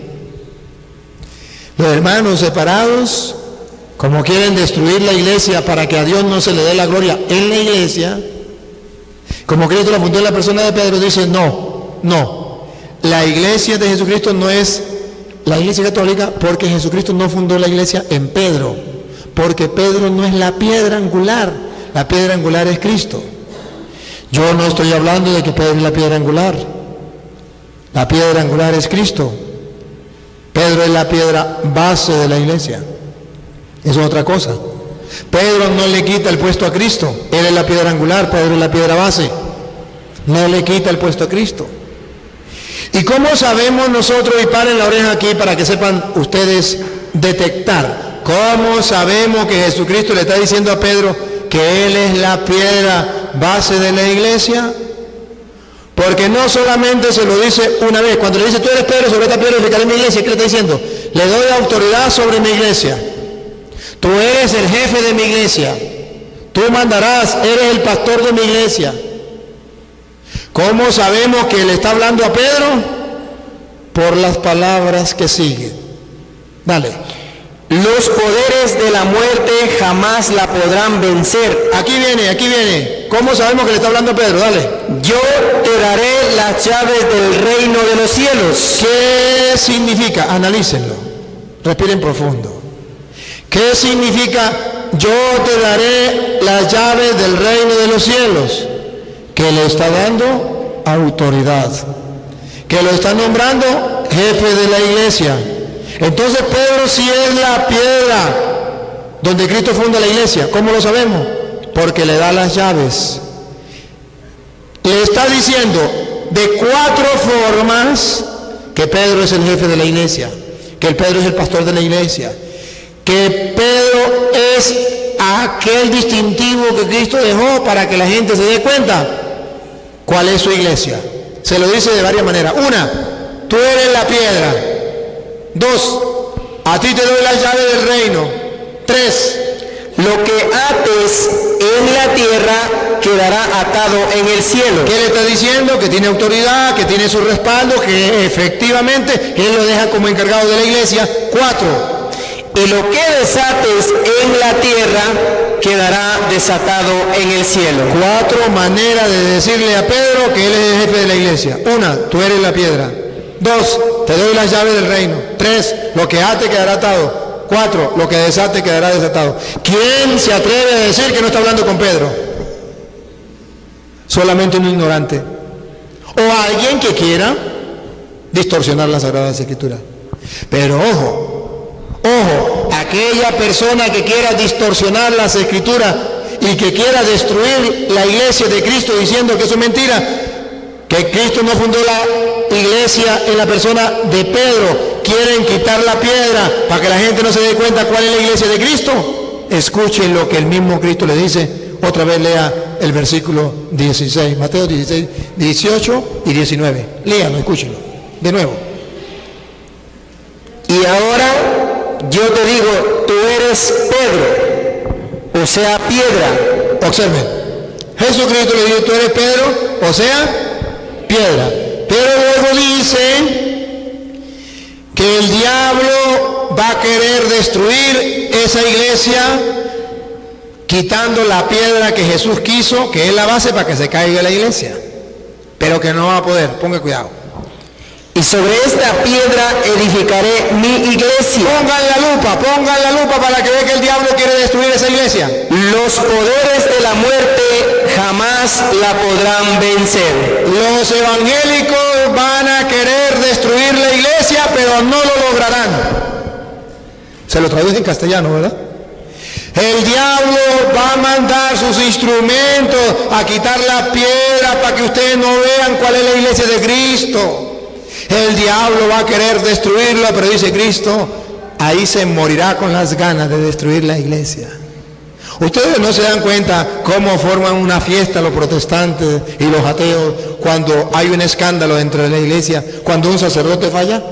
Los hermanos separados, como quieren destruir la iglesia para que a Dios no se le dé la gloria en la iglesia, como Cristo la fundó en la persona de Pedro, dice no, no. La iglesia de Jesucristo no es la iglesia católica porque Jesucristo no fundó la iglesia en Pedro, porque Pedro no es la piedra angular, la piedra angular es Cristo. Yo no estoy hablando de que Pedro es la piedra angular, la piedra angular es Cristo. Pedro es la piedra base de la iglesia, eso es otra cosa. Pedro no le quita el puesto a Cristo, él es la piedra angular, Pedro es la piedra base, no le quita el puesto a Cristo. ¿Y cómo sabemos nosotros, y paren la oreja aquí para que sepan ustedes detectar, cómo sabemos que Jesucristo le está diciendo a Pedro que él es la piedra base de la iglesia? Porque no solamente se lo dice una vez, cuando le dice tú eres Pedro, sobre esta piedra edificaré mi iglesia, ¿qué le está diciendo? Le doy autoridad sobre mi iglesia. Tú eres el jefe de mi iglesia. Tú mandarás, eres el pastor de mi iglesia. ¿Cómo sabemos que le está hablando a Pedro? Por las palabras que siguen. Dale. Los poderes de la muerte jamás la podrán vencer. Aquí viene, aquí viene. ¿Cómo sabemos que le está hablando a Pedro? Dale. Yo te daré las llaves del reino de los cielos. ¿Qué significa? Analícenlo. Respiren profundo. ¿Qué significa yo te daré las llaves del reino de los cielos? Que le está dando autoridad. Que lo está nombrando jefe de la iglesia. Entonces Pedro sí es la piedra donde Cristo funda la iglesia. ¿Cómo lo sabemos? Porque le da las llaves. Le está diciendo de cuatro formas que Pedro es el jefe de la iglesia, que el Pedro es el pastor de la iglesia, que Pedro es aquel distintivo que Cristo dejó para que la gente se dé cuenta cuál es su iglesia. Se lo dice de varias maneras. Una, tú eres la piedra. Dos, a ti te doy las llaves del reino. Tres, lo que ates en la tierra quedará atado en el cielo. ¿Qué le está diciendo? Que tiene autoridad, que tiene su respaldo, que efectivamente Él lo deja como encargado de la iglesia. Cuatro, y lo que desates en la tierra quedará desatado en el cielo. Cuatro maneras de decirle a Pedro que Él es el jefe de la iglesia. Una, tú eres la piedra. Dos, te doy las llaves del reino. Tres, lo que ate quedará atado. Cuatro, lo que desate quedará desatado. ¿Quién se atreve a decir que no está hablando con Pedro? Solamente un ignorante. O alguien que quiera distorsionar las Sagradas Escrituras. Pero ojo, ojo, aquella persona que quiera distorsionar las Escrituras y que quiera destruir la iglesia de Cristo diciendo que eso es mentira, que Cristo no fundó la iglesia en la persona de Pedro, quieren quitar la piedra para que la gente no se dé cuenta cuál es la iglesia de Cristo. Escuchen lo que el mismo Cristo le dice. Otra vez lea el versículo dieciséis, Mateo dieciséis, dieciocho y diecinueve. Léanlo, escúchenlo. De nuevo. Y ahora yo te digo, tú eres Pedro, o sea, piedra. Observen. Jesucristo le dijo, tú eres Pedro, o sea, piedra. Pero luego dice que el diablo va a querer destruir esa iglesia quitando la piedra que Jesús quiso, que es la base para que se caiga la iglesia, pero que no va a poder. Ponga cuidado. Y sobre esta piedra edificaré mi iglesia. Pongan la lupa, pongan la lupa para que vean que el diablo quiere destruir esa iglesia. Los poderes de la muerte jamás la podrán vencer. Los evangélicos van a querer destruir la iglesia, pero no lo lograrán. Se lo traduce en castellano, ¿verdad? El diablo va a mandar sus instrumentos a quitar la piedra para que ustedes no vean cuál es la iglesia de Cristo. El diablo va a querer destruirla, pero dice Cristo, ahí se morirá con las ganas de destruir la iglesia. Ustedes no se dan cuenta cómo forman una fiesta los protestantes y los ateos cuando hay un escándalo dentro de la iglesia, cuando un sacerdote falla.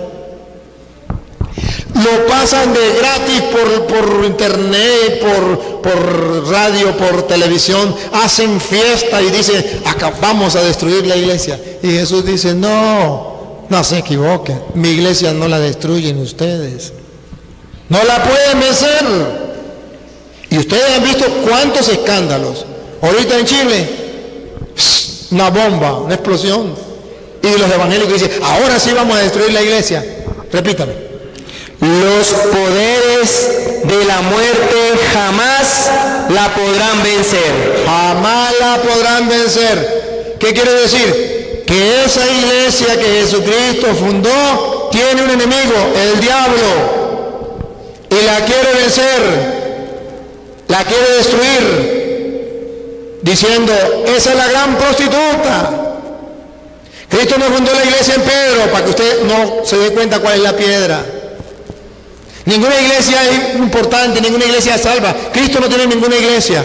Lo pasan de gratis por, por internet, por, por radio, por televisión, hacen fiesta y dicen, acá vamos a destruir la iglesia. Y Jesús dice, no, no se equivoquen, mi iglesia no la destruyen ustedes, no la pueden vencer. Y ustedes han visto cuántos escándalos. Ahorita en Chile, una bomba, una explosión. Y los evangélicos dicen, ahora sí vamos a destruir la iglesia. Repítame. Los poderes de la muerte jamás la podrán vencer. Jamás la podrán vencer. ¿Qué quiere decir? Que esa iglesia que Jesucristo fundó tiene un enemigo, el diablo. Y la quiere vencer. La quiere destruir. Diciendo, esa es la gran prostituta. Cristo no fundó la iglesia en Pedro para que usted no se dé cuenta cuál es la piedra. Ninguna iglesia es importante, ninguna iglesia es salva. Cristo no tiene ninguna iglesia.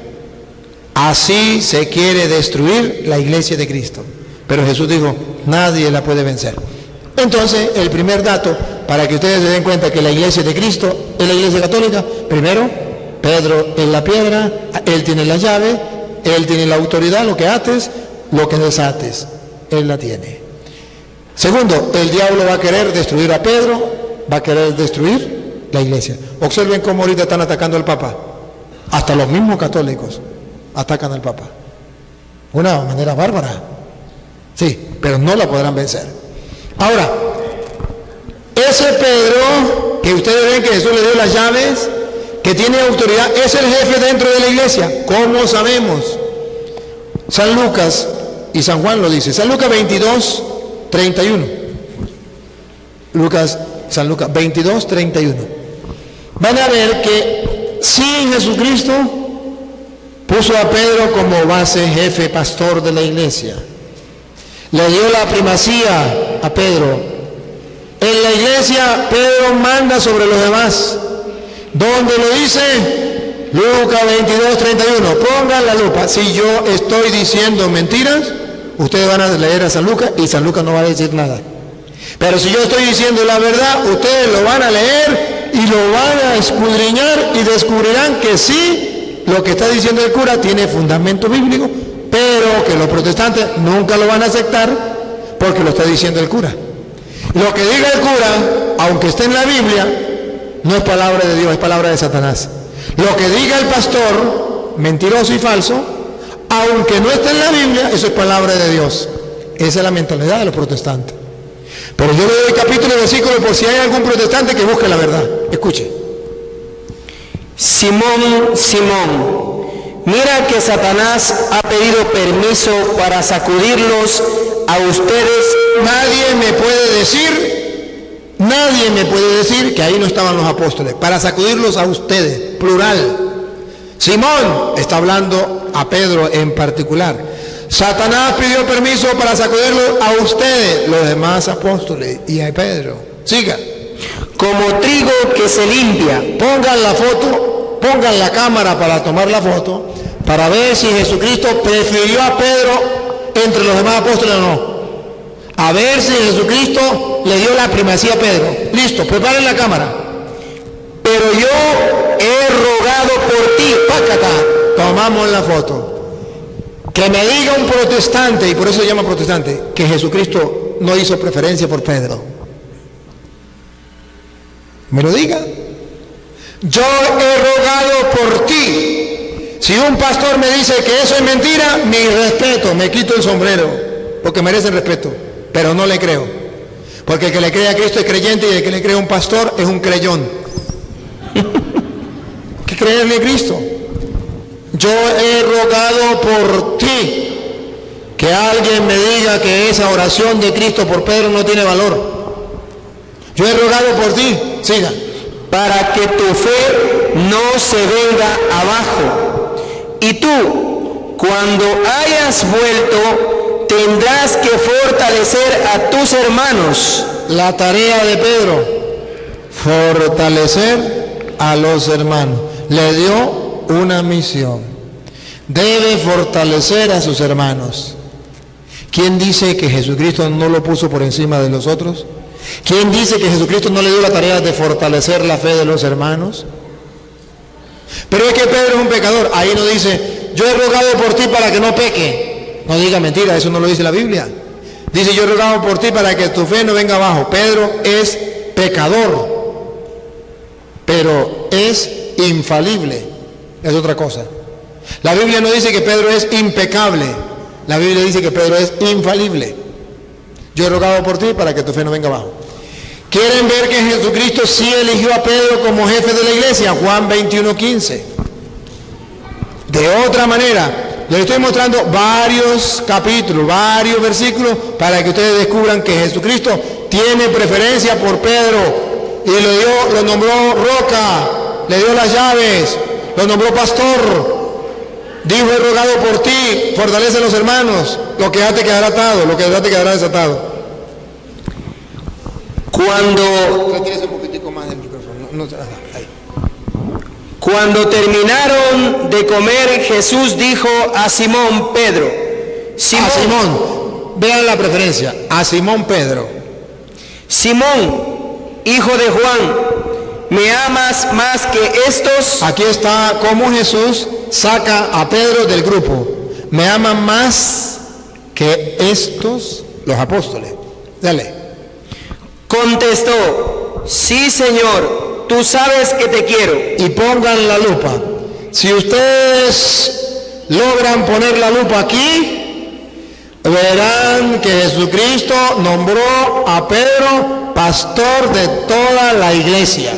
Así se quiere destruir la iglesia de Cristo. Pero Jesús dijo, nadie la puede vencer. Entonces, el primer dato, para que ustedes se den cuenta que la iglesia de Cristo es la iglesia católica, primero, Pedro es la piedra, él tiene la llave, él tiene la autoridad, lo que ates, lo que desates, Él la tiene. Segundo, el diablo va a querer destruir a Pedro, va a querer destruir la iglesia. Observen cómo ahorita están atacando al Papa. Hasta los mismos católicos atacan al Papa. Una manera bárbara. Sí, pero no la podrán vencer. Ahora, ese Pedro, que ustedes ven que Jesús le dio las llaves, que tiene autoridad, es el jefe dentro de la iglesia. ¿Cómo sabemos? San Lucas y San Juan lo dice. San Lucas veintidós, treinta y uno. Lucas, San Lucas veintidós, treinta y uno. Van a ver que sí, Jesucristo puso a Pedro como base, jefe, pastor de la iglesia. Le dio la primacía a Pedro. En la iglesia, Pedro manda sobre los demás. ¿Dónde lo dice? Lucas veintidós, treinta y uno. Pongan la lupa. Si yo estoy diciendo mentiras, ustedes van a leer a San Lucas y San Lucas no va a decir nada. Pero si yo estoy diciendo la verdad, ustedes lo van a leer y lo van a escudriñar y descubrirán que sí, lo que está diciendo el cura tiene fundamento bíblico, pero que los protestantes nunca lo van a aceptar porque lo está diciendo el cura. Lo que diga el cura, aunque esté en la Biblia, no es palabra de Dios, es palabra de Satanás. Lo que diga el pastor, mentiroso y falso, aunque no esté en la Biblia, eso es palabra de Dios. Esa es la mentalidad de los protestantes. Pero yo le doy capítulo y versículo por si hay algún protestante que busque la verdad. Escuche. Simón, Simón, mira que Satanás ha pedido permiso para sacudirlos a ustedes. Nadie me puede decir, nadie me puede decir que ahí no estaban los apóstoles, para sacudirlos a ustedes, plural. Simón está hablando a Pedro en particular. Satanás pidió permiso para sacudirlos a ustedes, los demás apóstoles, y a Pedro. Siga. Como trigo que se limpia. Pongan la foto, pongan la cámara para tomar la foto, para ver si Jesucristo prefirió a Pedro entre los demás apóstoles o no. A ver si Jesucristo le dio la primacía a Pedro. Listo, preparen la cámara. Pero yo he rogado por ti, pácata, tomamos la foto. Que me diga un protestante, y por eso se llama protestante, que Jesucristo no hizo preferencia por Pedro. ¿Me lo diga? Yo he rogado por ti. Si un pastor me dice que eso es mentira, mi respeto, me quito el sombrero, porque merece el respeto, pero no le creo. Porque el que le cree a Cristo es creyente y el que le cree a un pastor es un creyón. ¿Qué creerle a Cristo? Yo he rogado por ti. Que alguien me diga que esa oración de Cristo por Pedro no tiene valor. Yo he rogado por ti. Siga. Para que tu fe no se venga abajo. Y tú, cuando hayas vuelto, tendrás que fortalecer a tus hermanos. La tarea de Pedro, fortalecer a los hermanos. Le dio una misión. Debe fortalecer a sus hermanos. ¿Quién dice que Jesucristo no lo puso por encima de los otros? ¿Quién dice que Jesucristo no le dio la tarea de fortalecer la fe de los hermanos? Pero es que Pedro es un pecador. Ahí no dice, yo he rogado por ti para que no peque. No diga mentira, eso no lo dice la Biblia. Dice, yo he rogado por ti para que tu fe no venga abajo. Pedro es pecador, pero es infalible. Es otra cosa. La Biblia no dice que Pedro es impecable. La Biblia dice que Pedro es infalible. Yo he rogado por ti para que tu fe no venga abajo. ¿Quieren ver que Jesucristo sí eligió a Pedro como jefe de la iglesia? Juan veintiuno, quince. De otra manera, les estoy mostrando varios capítulos, varios versículos para que ustedes descubran que Jesucristo tiene preferencia por Pedro y lo, dio, lo nombró roca, le dio las llaves, lo nombró pastor. Dijo, he rogado por ti, fortalece a los hermanos, lo que da te quedará atado, lo que da te quedará desatado. Cuando, Retírese un poquitico más del micrófono. No, no, ahí. Cuando terminaron de comer, Jesús dijo a Simón Pedro, Simón, a Simón, vean la preferencia, a Simón Pedro. Simón, hijo de Juan, ¿me amas más que estos? Aquí está cómo Jesús saca a Pedro del grupo. ¿Me aman más que estos, los apóstoles, dale. Contestó, sí, Señor, tú sabes que te quiero. Y pongan la lupa. Si ustedes logran poner la lupa aquí, verán que Jesucristo nombró a Pedro pastor de toda la iglesia.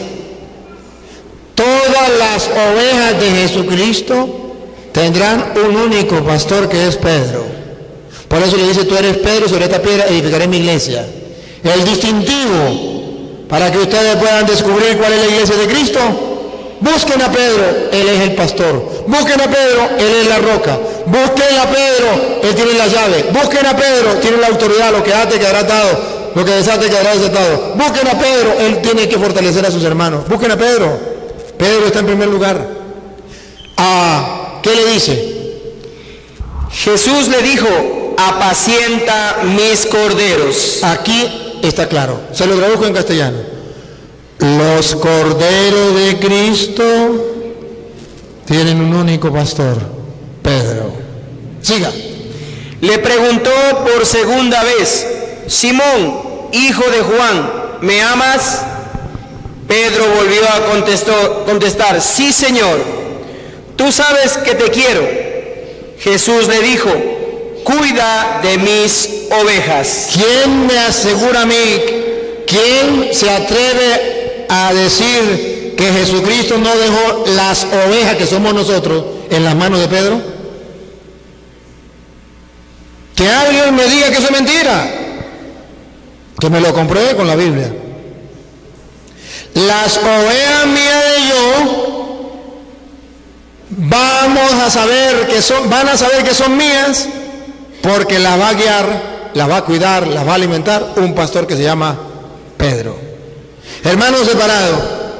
Todas las ovejas de Jesucristo tendrán un único pastor, que es Pedro. Por eso le dice, tú eres Pedro, sobre esta piedra edificaré mi iglesia. El distintivo para que ustedes puedan descubrir cuál es la iglesia de Cristo: busquen a Pedro, él es el pastor. Busquen a Pedro, él es la roca. Busquen a Pedro, él tiene la llave. Busquen a Pedro, tiene la autoridad. Lo que ate quedará atado, lo que desate quedará desatado. Busquen a Pedro, él tiene que fortalecer a sus hermanos. Busquen a Pedro. Pedro está en primer lugar. Ah, ¿qué le dice? Jesús le dijo, apacienta mis corderos. Aquí está claro. Se lo traduzco en castellano. Los corderos de Cristo tienen un único pastor, Pedro. Siga. Le preguntó por segunda vez, Simón, hijo de Juan, ¿me amas? Pedro volvió a contestó, contestar, sí, Señor, tú sabes que te quiero. Jesús le dijo, cuida de mis ovejas. ¿Quién me asegura a mí? ¿Quién se atreve a decir que Jesucristo no dejó las ovejas, que somos nosotros, en las manos de Pedro? Que alguien me diga que eso es mentira, que me lo compruebe con la Biblia. Las ovejas mías de yo vamos a saber que son, van a saber que son mías, porque las va a guiar, las va a cuidar, las va a alimentar un pastor que se llama Pedro. Hermanos separados,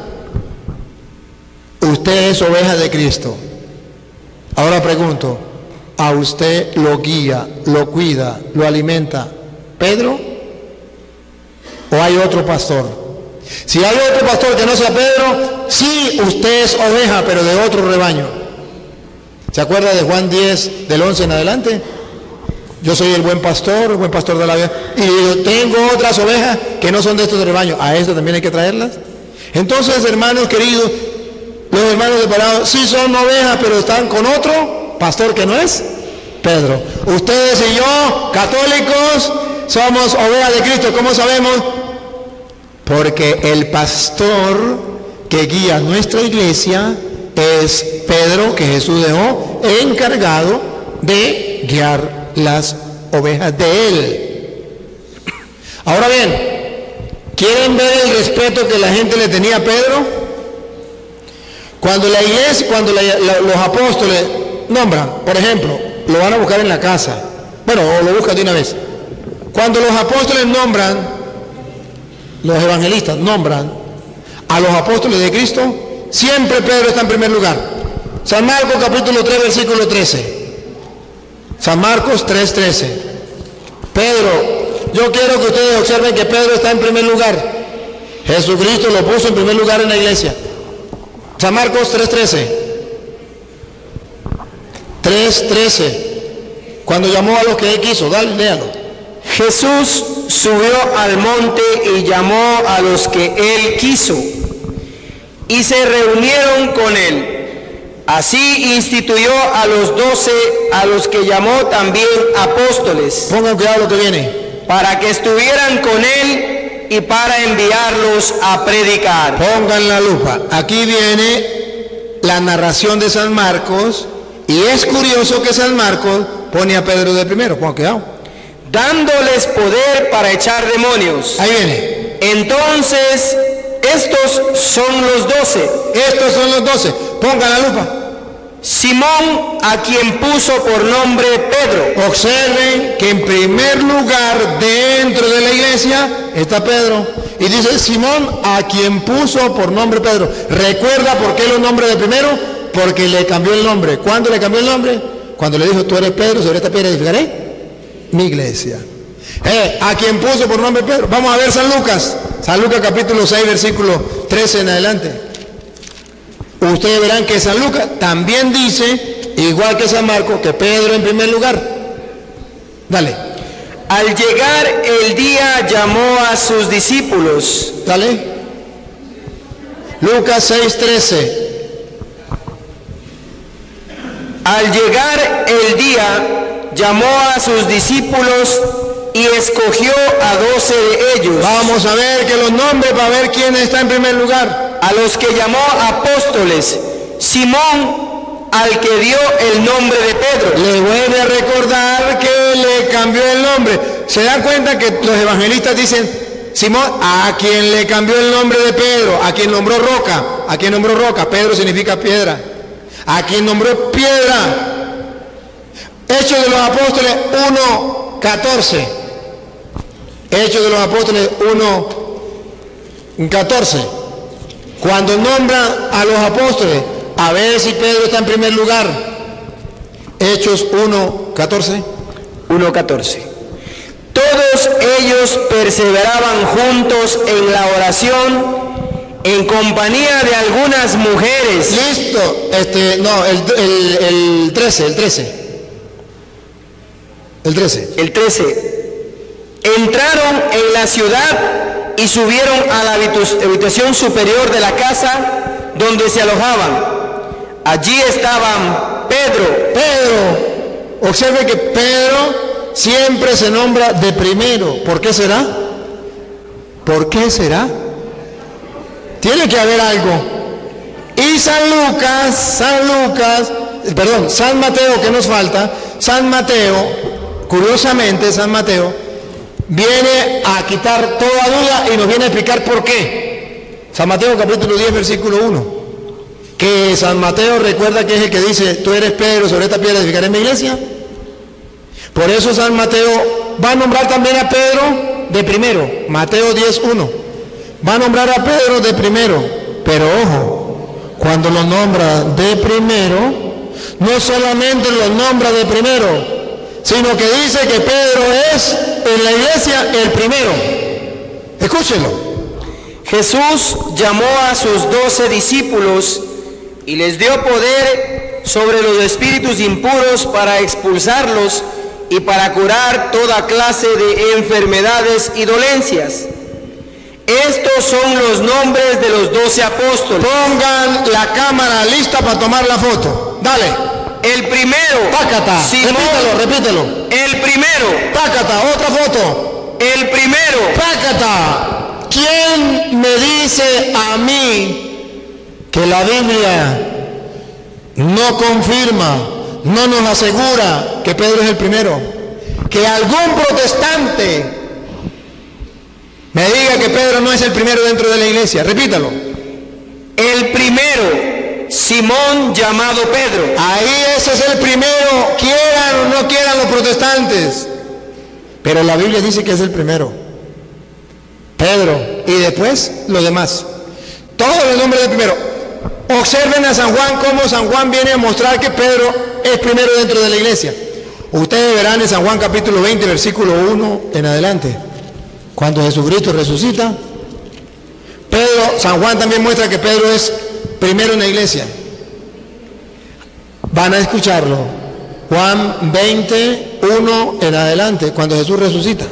usted es oveja de Cristo. Ahora pregunto, ¿a usted lo guía, lo cuida, lo alimenta Pedro? ¿O hay otro pastor? Si hay otro pastor que no sea Pedro, sí, usted es oveja, pero de otro rebaño. ¿Se acuerda de Juan diez, del once en adelante? Yo soy el buen pastor, el buen pastor de la vida, y yo tengo otras ovejas que no son de estos rebaños. ¿A esto también hay que traerlas? Entonces, hermanos queridos, los hermanos separados sí son ovejas, pero están con otro pastor que no es Pedro. Ustedes y yo, católicos, somos ovejas de Cristo. ¿Cómo sabemos? Porque el pastor que guía nuestra iglesia es Pedro, que Jesús dejó encargado de guiar las ovejas de él. Ahora bien, ¿quieren ver el respeto que la gente le tenía a Pedro? Cuando la iglesia, cuando la, la, los apóstoles nombran, por ejemplo, lo van a buscar en la casa, bueno, o lo buscan de una vez. Cuando los apóstoles nombran, los evangelistas nombran a los apóstoles de Cristo, siempre Pedro está en primer lugar. San Marcos capítulo tres, versículo trece. San Marcos tres, trece. Pedro, yo quiero que ustedes observen que Pedro está en primer lugar. Jesucristo lo puso en primer lugar en la iglesia. San Marcos tres, trece. tres, trece. Cuando llamó a los que él quiso, dale, léalo. Jesús subió al monte y llamó a los que él quiso, y se reunieron con él. Así instituyó a los doce, a los que llamó también apóstoles. Pongan cuidado lo que viene. Para que estuvieran con él y para enviarlos a predicar. Pongan la lupa. Aquí viene la narración de San Marcos, y es curioso que San Marcos pone a Pedro de primero. Pongan cuidado. Dándoles poder para echar demonios. Ahí viene. Entonces, estos son los doce. Estos son los doce. Pongan la lupa. Simón, a quien puso por nombre Pedro. Observen que en primer lugar dentro de la iglesia está Pedro. Y dice Simón, a quien puso por nombre Pedro. ¿Recuerda por qué lo nombra de primero? Porque le cambió el nombre. ¿Cuándo le cambió el nombre? Cuando le dijo, tú eres Pedro, sobre esta piedra edificaré mi iglesia. Eh, a quien puso por nombre Pedro. Vamos a ver San Lucas. San Lucas capítulo seis, versículo trece en adelante. Ustedes verán que San Lucas también dice, igual que San Marcos, que Pedro en primer lugar. Dale, Al llegar el día llamó a sus discípulos. dale. Lucas seis trece. Al llegar el día llamó a sus discípulos y escogió a doce de ellos, Vamos a ver que los nombres para ver quién está en primer lugar. a los que llamó apóstoles: Simón, al que dio el nombre de Pedro, Le vuelve a recordar que le cambió el nombre. ¿Se dan cuenta que los evangelistas dicen, Simón, a quien le cambió el nombre de Pedro, a quien nombró roca, a quien nombró roca, Pedro significa piedra, a quien nombró piedra? Hechos de los Apóstoles uno catorce. Hechos de los Apóstoles uno catorce. Cuando nombran a los apóstoles, a ver si Pedro está en primer lugar. Hechos uno catorce. uno catorce. Todos ellos perseveraban juntos en la oración, en compañía de algunas mujeres. Listo. Este, no, el, el, el trece, el trece. El trece. El trece. Entraron en la ciudad y subieron a la habitu- habitación superior de la casa donde se alojaban. Allí estaban Pedro. Pedro. Observe que Pedro siempre se nombra de primero. ¿Por qué será? ¿Por qué será? Tiene que haber algo. Y San Lucas, San Lucas, perdón, San Mateo, ¿qué nos falta? San Mateo, curiosamente San Mateo, viene a quitar toda duda y nos viene a explicar por qué. San Mateo capítulo diez, versículo uno. Que San Mateo recuerda que es el que dice, tú eres Pedro, sobre esta piedra edificaré mi iglesia. Por eso San Mateo va a nombrar también a Pedro de primero. Mateo diez, uno. Va a nombrar a Pedro de primero. Pero ojo, cuando lo nombra de primero, no solamente lo nombra de primero, sino que dice que Pedro es en la iglesia el primero. Escúchenlo. Jesús llamó a sus doce discípulos y les dio poder sobre los espíritus impuros para expulsarlos y para curar toda clase de enfermedades y dolencias. Estos son los nombres de los doce apóstoles. Pongan la cámara lista para tomar la foto. Dale. El primero, Pácata. Simón. Repítelo, repítelo. El primero, Pácata, otra foto. el primero, Pácata. ¿Quién me dice a mí que la Biblia no confirma, no nos asegura que Pedro es el primero? Que algún protestante me diga que Pedro no es el primero dentro de la iglesia. Repítalo. el primero, Simón llamado Pedro. Ahí ese es el primero, quieran o no quieran los protestantes. Pero la Biblia dice que es el primero. Pedro. Y después los demás. Todos los nombres del primero. Observen a San Juan cómo San Juan viene a mostrar que Pedro es primero dentro de la iglesia. Ustedes verán en San Juan capítulo veinte, versículo uno en adelante. Cuando Jesucristo resucita, Pedro, San Juan también muestra que Pedro es primero en la iglesia. Van a escucharlo. Juan veinte, uno en adelante, cuando Jesús resucita.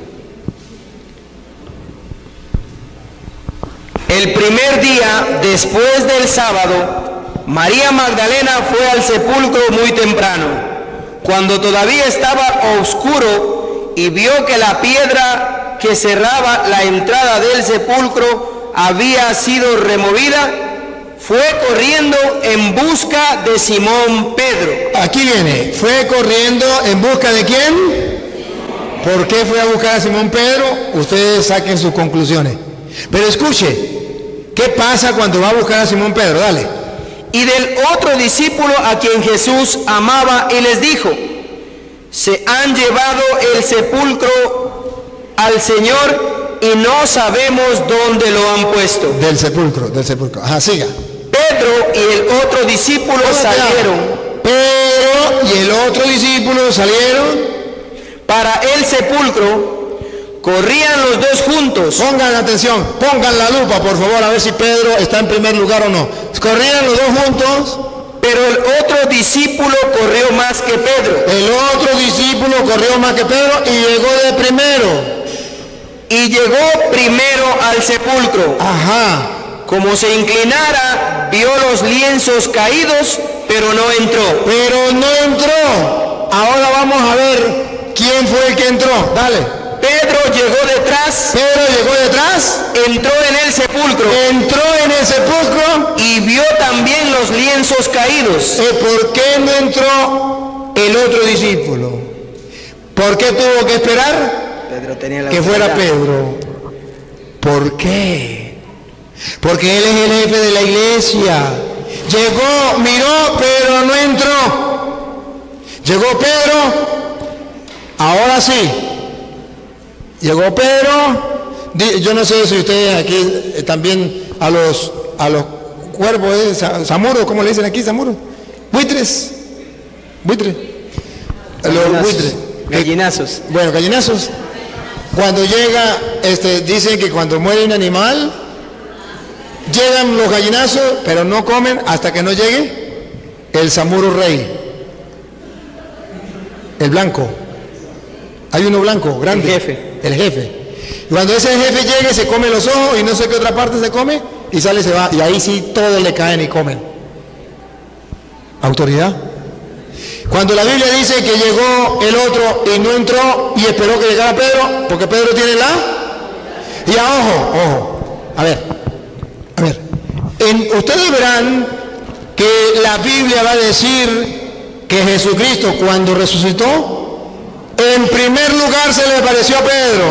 El primer día después del sábado, María Magdalena fue al sepulcro muy temprano, cuando todavía estaba oscuro, y vio que la piedra que cerraba la entrada del sepulcro había sido removida. Fue corriendo en busca de Simón Pedro. Aquí viene, fue corriendo en busca de quién. ¿Por qué fue a buscar a Simón Pedro? Ustedes saquen sus conclusiones. Pero escuche, ¿qué pasa cuando va a buscar a Simón Pedro? Dale. Y del otro discípulo a quien Jesús amaba, y les dijo: se han llevado el sepulcro al Señor y no sabemos dónde lo han puesto. Del sepulcro, del sepulcro. Ajá, siga. Pedro y el otro discípulo salieron Pedro y el otro discípulo salieron para el sepulcro. Corrían los dos juntos. Pongan atención, pongan la lupa por favor a ver si Pedro está en primer lugar o no. Corrían los dos juntos. Pero el otro discípulo corrió más que Pedro. El otro discípulo corrió más que Pedro y llegó de primero. Y llegó primero al sepulcro. Ajá. Como se inclinara, vio los lienzos caídos, pero no entró. Pero no entró. Ahora vamos a ver quién fue el que entró. Dale. Pedro llegó detrás. Pedro llegó detrás. Entró en el sepulcro. Entró en el sepulcro. Y vio también los lienzos caídos. ¿Y por qué no entró el otro discípulo? ¿Por qué tuvo que esperar? Pedro tenía la que fuera autoridad. Pedro. ¿Por qué? Porque él es el jefe de la iglesia. Llegó, miró, pero no entró. Llegó Pedro. Ahora sí. Llegó Pedro. Yo no sé si ustedes aquí también a los a los cuervos, eh, zamuros, ¿cómo le dicen aquí, zamuros? Buitres. Buitres. Los buitres. Gallinazos. Bueno, gallinazos. Cuando llega, este, dicen que cuando muere un animal, llegan los gallinazos, pero no comen hasta que no llegue el zamuro rey. El blanco. Hay uno blanco, grande. El jefe. El jefe. Y cuando ese jefe llegue, se come los ojos y no sé qué otra parte se come, y sale y se va. Y ahí sí todos le caen y comen. Autoridad. Cuando la Biblia dice que llegó el otro y no entró y esperó que llegara Pedro, porque Pedro tiene la... Y a ojo, ojo, a ver, a ver, en, ustedes verán que la Biblia va a decir que Jesucristo cuando resucitó, en primer lugar se le apareció a Pedro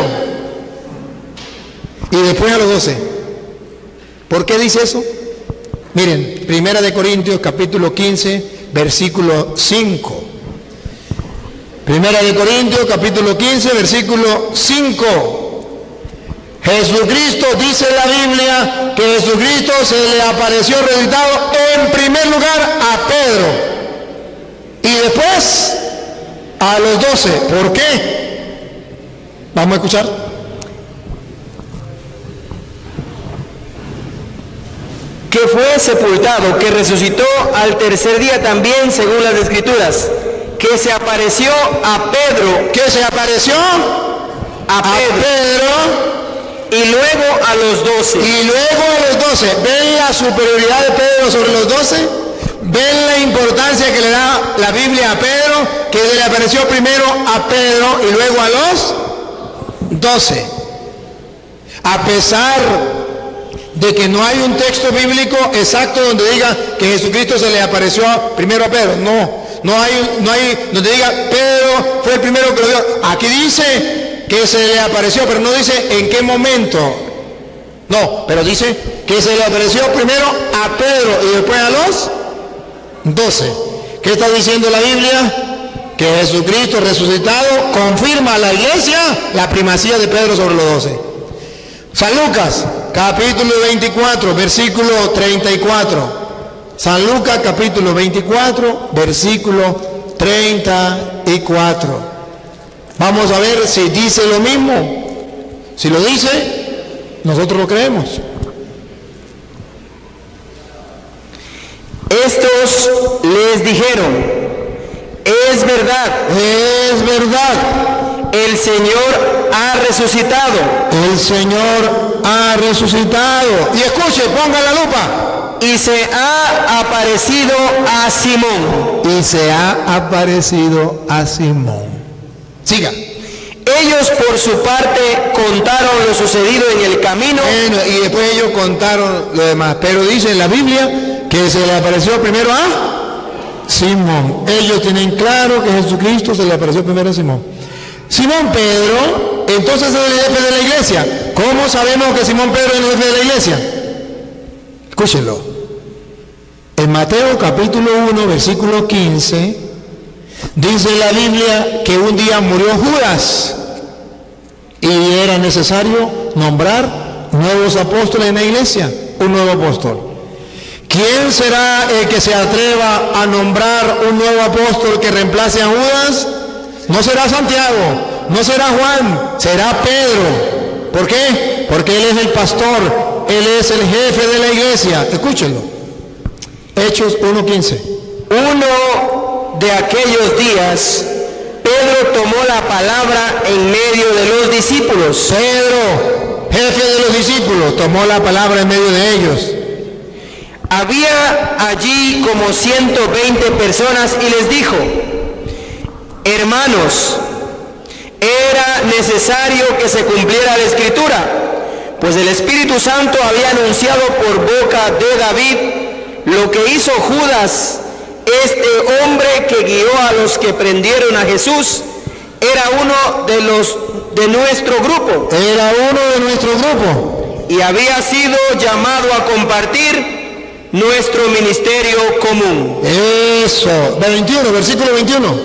y después a los doce. ¿Por qué dice eso? Miren, Primera de Corintios capítulo quince, versículo cinco. Primera de Corintios capítulo quince, versículo cinco. Jesucristo, dice la Biblia, que Jesucristo se le apareció resucitado en primer lugar a Pedro y después a los doce. ¿Por qué? Vamos a escuchar. Que fue sepultado, que resucitó al tercer día también, según las Escrituras, que se apareció a Pedro, Que se apareció a a Pedro, Pedro y luego a los doce. y luego a los doce. ¿Ven la superioridad de Pedro sobre los doce? ¿Ven la importancia que le da la Biblia a Pedro? Que se le apareció primero a Pedro y luego a los doce. A pesar de que no hay un texto bíblico exacto donde diga que Jesucristo se le apareció primero a Pedro. No, no hay, no hay donde diga Pedro fue el primero que lo vio. Aquí dice que se le apareció, pero no dice en qué momento. No, pero dice que se le apareció primero a Pedro y después a los doce. ¿Qué está diciendo la Biblia? Que Jesucristo resucitado confirma a la iglesia la primacía de Pedro sobre los doce. San Lucas, capítulo veinticuatro, versículo treinta y cuatro. San Lucas, capítulo veinticuatro, versículo treinta y cuatro. Vamos a ver si dice lo mismo. Si lo dice, nosotros lo creemos. Estos les dijeron: es verdad, Es verdad. el Señor ha resucitado. El Señor ha resucitado. Y escuche, ponga la lupa. Y se ha aparecido a Simón. Y se ha aparecido a Simón. Siga. Ellos por su parte contaron lo sucedido en el camino. Bueno, y después ellos contaron lo demás. Pero dice en la Biblia que se le apareció primero a Simón. Ellos tienen claro que Jesucristo se le apareció primero a Simón. Simón Pedro, entonces es el jefe de la iglesia. ¿Cómo sabemos que Simón Pedro es el jefe de la iglesia? Escúchenlo. En Mateo capítulo uno, versículo quince, dice la Biblia que un día murió Judas y era necesario nombrar nuevos apóstoles en la iglesia, un nuevo apóstol. ¿Quién será el que se atreva a nombrar un nuevo apóstol que reemplace a Judas? No será Santiago, no será Juan, será Pedro. ¿Por qué? Porque él es el pastor, él es el jefe de la iglesia. Escúchenlo. Hechos uno quince. Uno de aquellos días, Pedro tomó la palabra en medio de los discípulos. Pedro, jefe de los discípulos, tomó la palabra en medio de ellos. Había allí como ciento veinte personas y les dijo: hermanos, era necesario que se cumpliera la Escritura, pues el Espíritu Santo había anunciado por boca de David lo que hizo Judas, este hombre que guió a los que prendieron a Jesús. Era uno de los de nuestro grupo. Era uno de nuestro grupo. Y había sido llamado a compartir nuestro ministerio común. Eso, veintiuno, versículo veintiuno.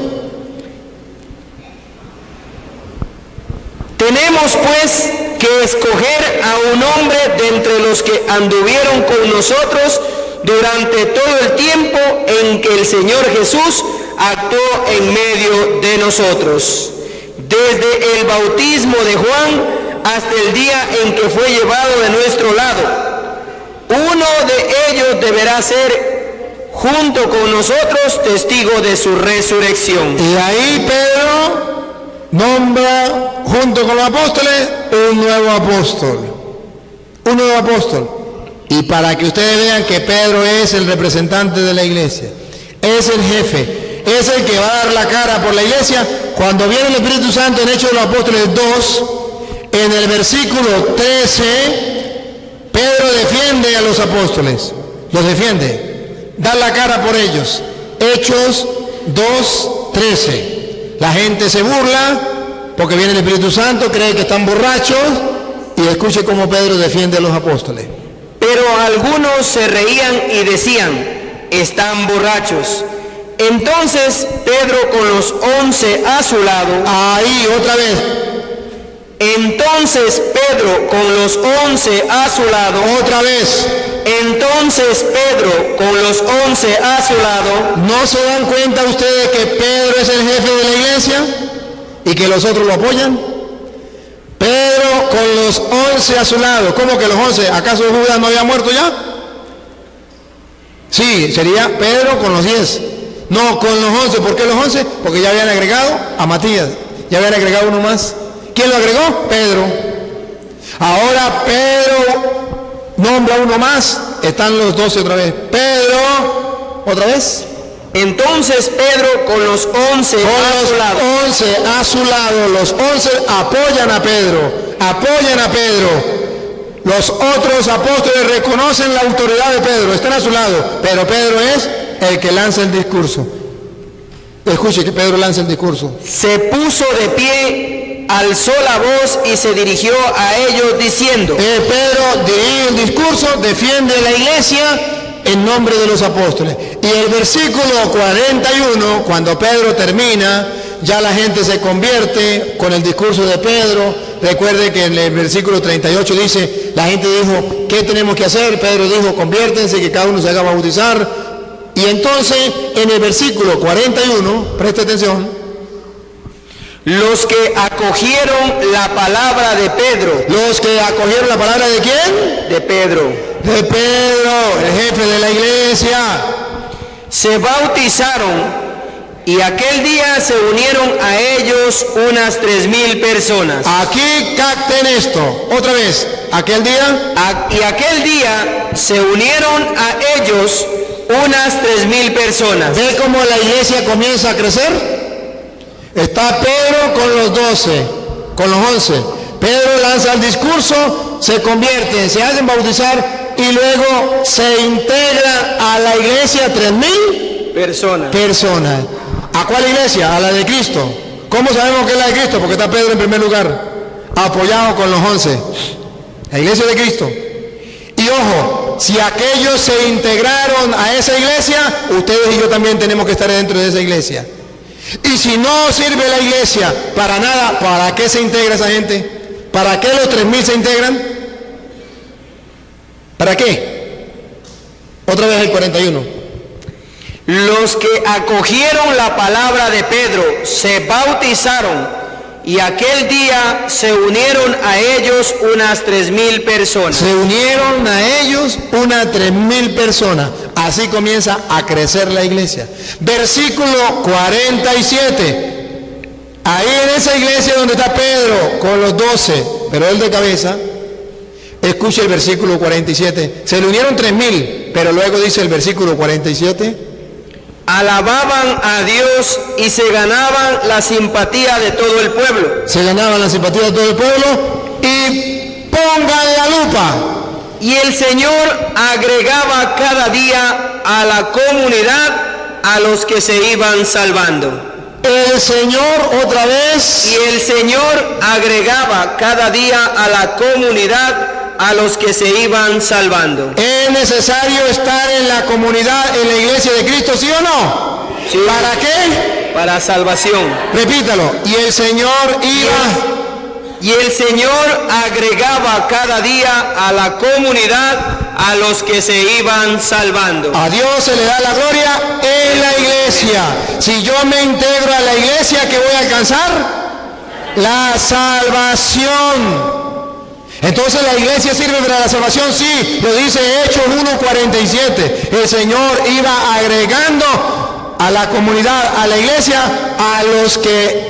Tenemos pues que escoger a un hombre de entre los que anduvieron con nosotros durante todo el tiempo en que el Señor Jesús actuó en medio de nosotros, desde el bautismo de Juan hasta el día en que fue llevado de nuestro lado. Uno de ellos deberá ser, junto con nosotros, testigo de su resurrección. Y ahí Pedro nombra, junto con los apóstoles, un nuevo apóstol. Un nuevo apóstol. Y para que ustedes vean que Pedro es el representante de la iglesia, es el jefe, es el que va a dar la cara por la iglesia. Cuando viene el Espíritu Santo en Hechos de los Apóstoles dos, en el versículo trece, Pedro defiende a los apóstoles, los defiende, da la cara por ellos. Hechos dos, trece. La gente se burla porque viene el Espíritu Santo, cree que están borrachos, y escuche cómo Pedro defiende a los apóstoles. Pero algunos se reían y decían: están borrachos. Entonces Pedro con los once a su lado, ahí otra vez, entonces Pedro con los once a su lado, otra vez, entonces Pedro con los once a su lado. ¿No se dan cuenta ustedes que Pedro es el jefe de la iglesia y que los otros lo apoyan? Pedro con los once a su lado. ¿Cómo que los once? ¿Acaso Judas no había muerto ya? Sí, sería Pedro con los diez. No, con los once. ¿Por qué los once? Porque ya habían agregado a Matías. Ya habían agregado uno más. ¿Quién lo agregó? Pedro. Ahora Pedro nombra uno más. Están los doce otra vez. Pedro, otra vez. Entonces Pedro con los once a su lado. once a su lado. Los once apoyan a Pedro. Apoyan a Pedro. Los otros apóstoles reconocen la autoridad de Pedro. Están a su lado. Pero Pedro es el que lanza el discurso. Escuche que Pedro lanza el discurso. Se puso de pie, alzó la voz y se dirigió a ellos diciendo. Eh, Pedro dirige el discurso, defiende la iglesia en nombre de los apóstoles. Y el versículo cuarenta y uno, cuando Pedro termina, ya la gente se convierte con el discurso de Pedro. Recuerde que en el versículo treinta y ocho dice, la gente dijo, ¿qué tenemos que hacer? Pedro dijo, conviértense, que cada uno se haga bautizar. Y entonces, en el versículo cuarenta y uno, preste atención, los que acogieron la palabra de Pedro. ¿Los que acogieron la palabra de quién? De Pedro. De Pedro, el jefe de la iglesia. Se bautizaron y aquel día se unieron a ellos unas tres mil personas. Aquí capten esto, otra vez, aquel día. A, y aquel día se unieron a ellos unas tres mil personas. ¿Ve cómo la iglesia comienza a crecer? Está Pedro con los doce, con los once. Pedro lanza el discurso, se convierten, se hacen bautizar y luego se integra a la iglesia tres mil personas. personas. ¿A cuál iglesia? A la de Cristo. ¿Cómo sabemos que es la de Cristo? Porque está Pedro en primer lugar, apoyado con los once. La iglesia de Cristo. Y ojo, si aquellos se integraron a esa iglesia, ustedes y yo también tenemos que estar dentro de esa iglesia. Y si no sirve la iglesia para nada, ¿para qué se integra esa gente? ¿Para qué los tres mil se integran? ¿Para qué? Otra vez el cuarenta y uno. Los que acogieron la palabra de Pedro se bautizaron y aquel día se unieron a ellos unas tres mil personas. Se unieron a ellos unas tres mil personas. Así comienza a crecer la iglesia. Versículo cuarenta y siete. Ahí en esa iglesia donde está Pedro con los doce, pero él de cabeza, escuche el versículo cuarenta y siete. Se le unieron tres mil, pero luego dice el versículo cuarenta y siete. Alababan a Dios y se ganaban la simpatía de todo el pueblo. Se ganaban la simpatía de todo el pueblo. Y póngale la lupa. Y el Señor agregaba cada día a la comunidad a los que se iban salvando. El Señor otra vez. Y el Señor agregaba cada día a la comunidad a los que se iban salvando. ¿Es necesario estar en la comunidad, en la iglesia de Cristo, sí o no? Sí. ¿Para qué? Para salvación. Repítalo. Y el Señor iba... Y el Señor agregaba cada día a la comunidad a los que se iban salvando. A Dios se le da la gloria en la iglesia. Si yo me integro a la iglesia, ¿qué voy a alcanzar? La salvación. Entonces la iglesia sirve para la salvación, sí, lo dice Hechos uno cuarenta y siete. El Señor iba agregando a la comunidad, a la iglesia, a los que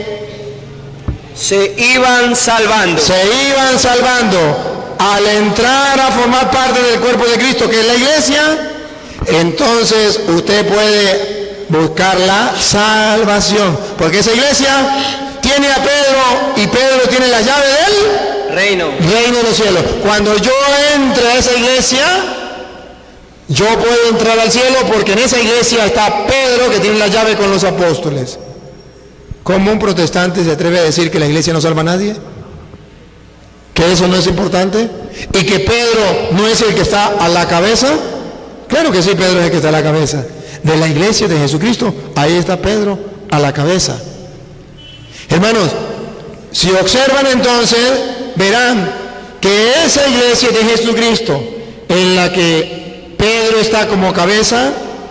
se iban salvando. Se iban salvando. Al entrar a formar parte del cuerpo de Cristo, que es la iglesia, entonces usted puede buscar la salvación. Porque esa iglesia tiene a Pedro y Pedro tiene la llave del reino. Reino de los cielos. Cuando yo entre a esa iglesia, yo puedo entrar al cielo porque en esa iglesia está Pedro que tiene la llave con los apóstoles. ¿Cómo un protestante se atreve a decir que la iglesia no salva a nadie? ¿Que eso no es importante? ¿Y que Pedro no es el que está a la cabeza? Claro que sí, Pedro es el que está a la cabeza. De la iglesia de Jesucristo, ahí está Pedro a la cabeza. Hermanos, si observan entonces, verán que esa iglesia de Jesucristo, en la que Pedro está como cabeza,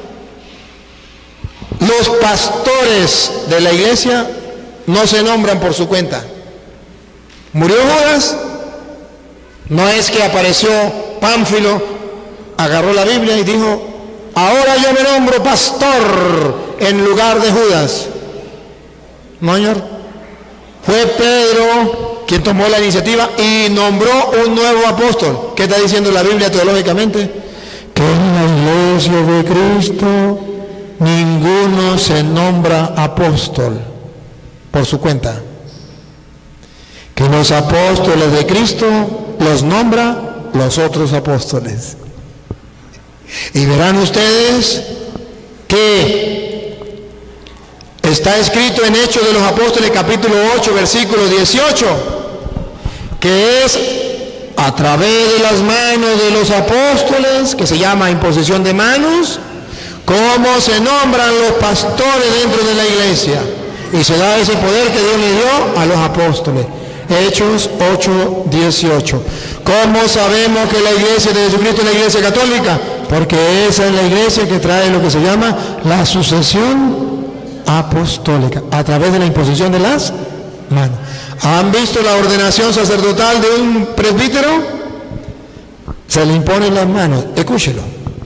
los pastores de la iglesia no se nombran por su cuenta. Murió Judas, no es que apareció Pánfilo, agarró la Biblia y dijo, ahora yo me nombro pastor en lugar de Judas. No, señor. Fue Pedro quien tomó la iniciativa y nombró un nuevo apóstol. ¿Qué está diciendo la Biblia teológicamente? Que en la iglesia de Cristo ninguno se nombra apóstol por su cuenta. Que los apóstoles de Cristo los nombra los otros apóstoles. Y verán ustedes que está escrito en Hechos de los Apóstoles capítulo ocho versículo dieciocho, que es a través de las manos de los apóstoles, que se llama imposición de manos, cómo se nombran los pastores dentro de la iglesia, y se da ese poder que Dios le dio a los apóstoles. Hechos ocho dieciocho. ¿Cómo sabemos que la iglesia de Jesucristo es la iglesia católica? Porque esa es la iglesia que trae lo que se llama la sucesión apostólica, a través de la imposición de las manos. ¿Han visto la ordenación sacerdotal de un presbítero? Se le imponen las manos. Escúchelo.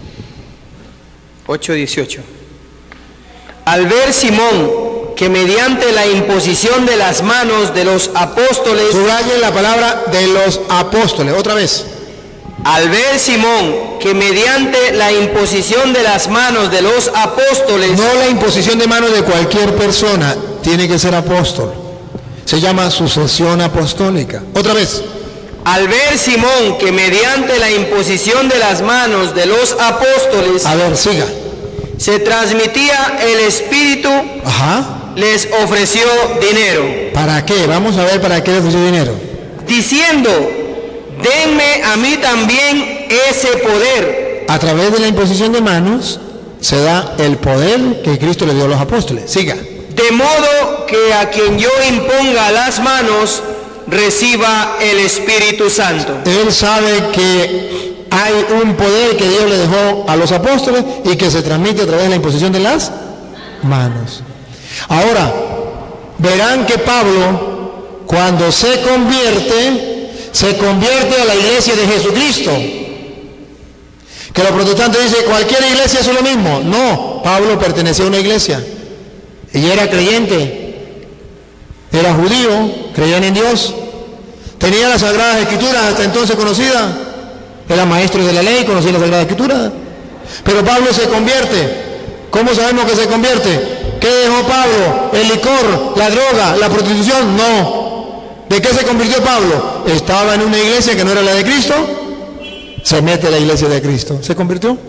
ocho dieciocho. Al ver Simón que mediante la imposición de las manos de los apóstoles, subrayen la palabra de los apóstoles, otra vez. Al ver Simón que mediante la imposición de las manos de los apóstoles, no la imposición de manos de cualquier persona, tiene que ser apóstol. Se llama sucesión apostólica. Otra vez. Al ver Simón que mediante la imposición de las manos de los apóstoles, a ver, siga, se transmitía el Espíritu, ajá, les ofreció dinero. ¿Para qué? Vamos a ver para qué le ofreció dinero. Diciendo, denme a mí también ese poder. A través de la imposición de manos se da el poder que Cristo le dio a los apóstoles. Siga. De modo que a quien yo imponga las manos, reciba el Espíritu Santo. Él sabe que hay un poder que Dios le dejó a los apóstoles y que se transmite a través de la imposición de las manos. Ahora, verán que Pablo, cuando se convierte, se convierte a la iglesia de Jesucristo, Que los protestantes dicen, cualquier iglesia es lo mismo. No, Pablo pertenecía a una iglesia. Y era creyente. Era judío, creían en Dios. Tenía las Sagradas Escrituras hasta entonces conocidas. Era maestro de la ley, conocía las Sagradas Escrituras. Pero Pablo se convierte. ¿Cómo sabemos que se convierte? ¿Qué dejó Pablo? ¿El licor, la droga, la prostitución? No. ¿De qué se convirtió Pablo? Estaba en una iglesia que no era la de Cristo. Se mete a la iglesia de Cristo. ¿Se convirtió?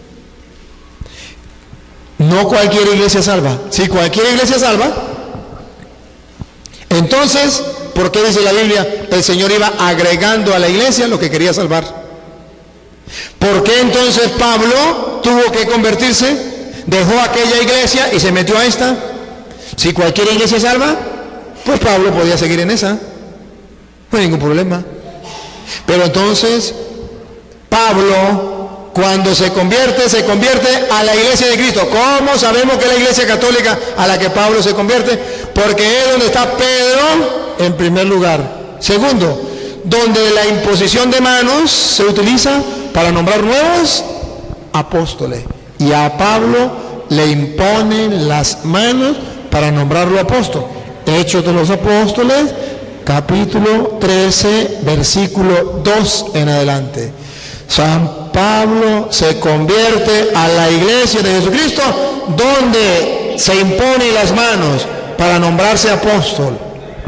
No cualquier iglesia salva. Si cualquier iglesia salva, entonces, ¿por qué dice la Biblia? El Señor iba agregando a la iglesia lo que quería salvar. ¿Por qué entonces Pablo tuvo que convertirse? Dejó aquella iglesia y se metió a esta. Si cualquier iglesia salva, pues Pablo podía seguir en esa. No hay ningún problema. Pero entonces, Pablo, cuando se convierte, se convierte a la iglesia de Cristo. ¿Cómo sabemos que es la iglesia católica a la que Pablo se convierte? Porque es donde está Pedro en primer lugar. Segundo, donde la imposición de manos se utiliza para nombrar nuevos apóstoles. Y a Pablo le imponen las manos para nombrarlo apóstol. Hechos de los Apóstoles, capítulo trece, versículo dos en adelante. San Pablo se convierte a la iglesia de Jesucristo, donde se imponen las manos para nombrarse apóstol.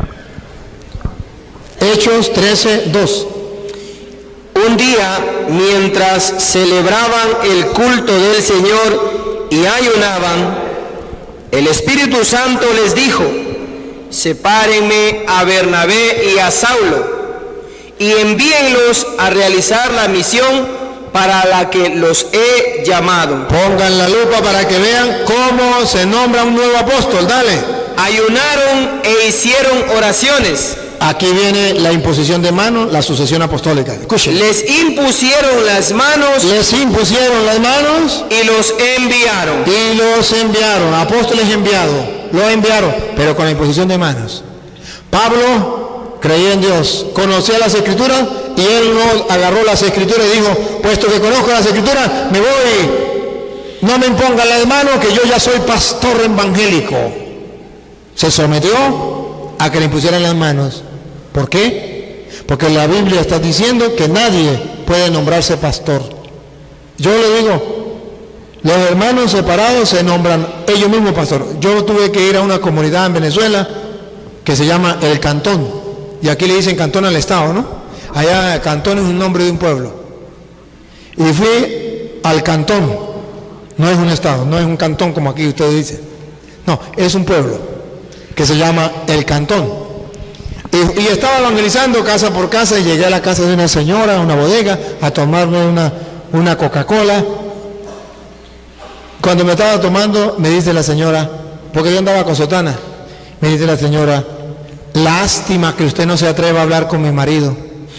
Hechos trece, dos. Un día, mientras celebraban el culto del Señor y ayunaban, el Espíritu Santo les dijo: sepárenme a Bernabé y a Saulo y envíenlos a realizar la misión para la que los he llamado. Pongan la lupa para que vean cómo se nombra un nuevo apóstol. Dale. Ayunaron e hicieron oraciones. Aquí viene la imposición de manos, la sucesión apostólica. Escuchen. Les impusieron las manos. Les impusieron las manos. Y los enviaron. Y los enviaron. Apóstoles enviados. Los enviaron, pero con la imposición de manos. Pablo creía en Dios, conocía las Escrituras y él no agarró las Escrituras y dijo: puesto que conozco las Escrituras, me voy. No me impongan las manos, que yo ya soy pastor evangélico. Se sometió a que le impusieran las manos. ¿Por qué? Porque la Biblia está diciendo que nadie puede nombrarse pastor. Yo le digo, los hermanos separados se nombran ellos mismos pastor. Yo tuve que ir a una comunidad en Venezuela que se llama El Cantón, y aquí le dicen cantón al estado, ¿no? Allá Cantón es un nombre de un pueblo. Y fui al Cantón, no es un estado, no es un cantón como aquí ustedes dicen. No, es un pueblo que se llama El Cantón. Y, y estaba evangelizando casa por casa y llegué a la casa de una señora, a una bodega, a tomarme una, una Coca-Cola. Cuando me estaba tomando, me dice la señora, porque yo andaba con sotana, me dice la señora: lástima que usted no se atreva a hablar con mi marido.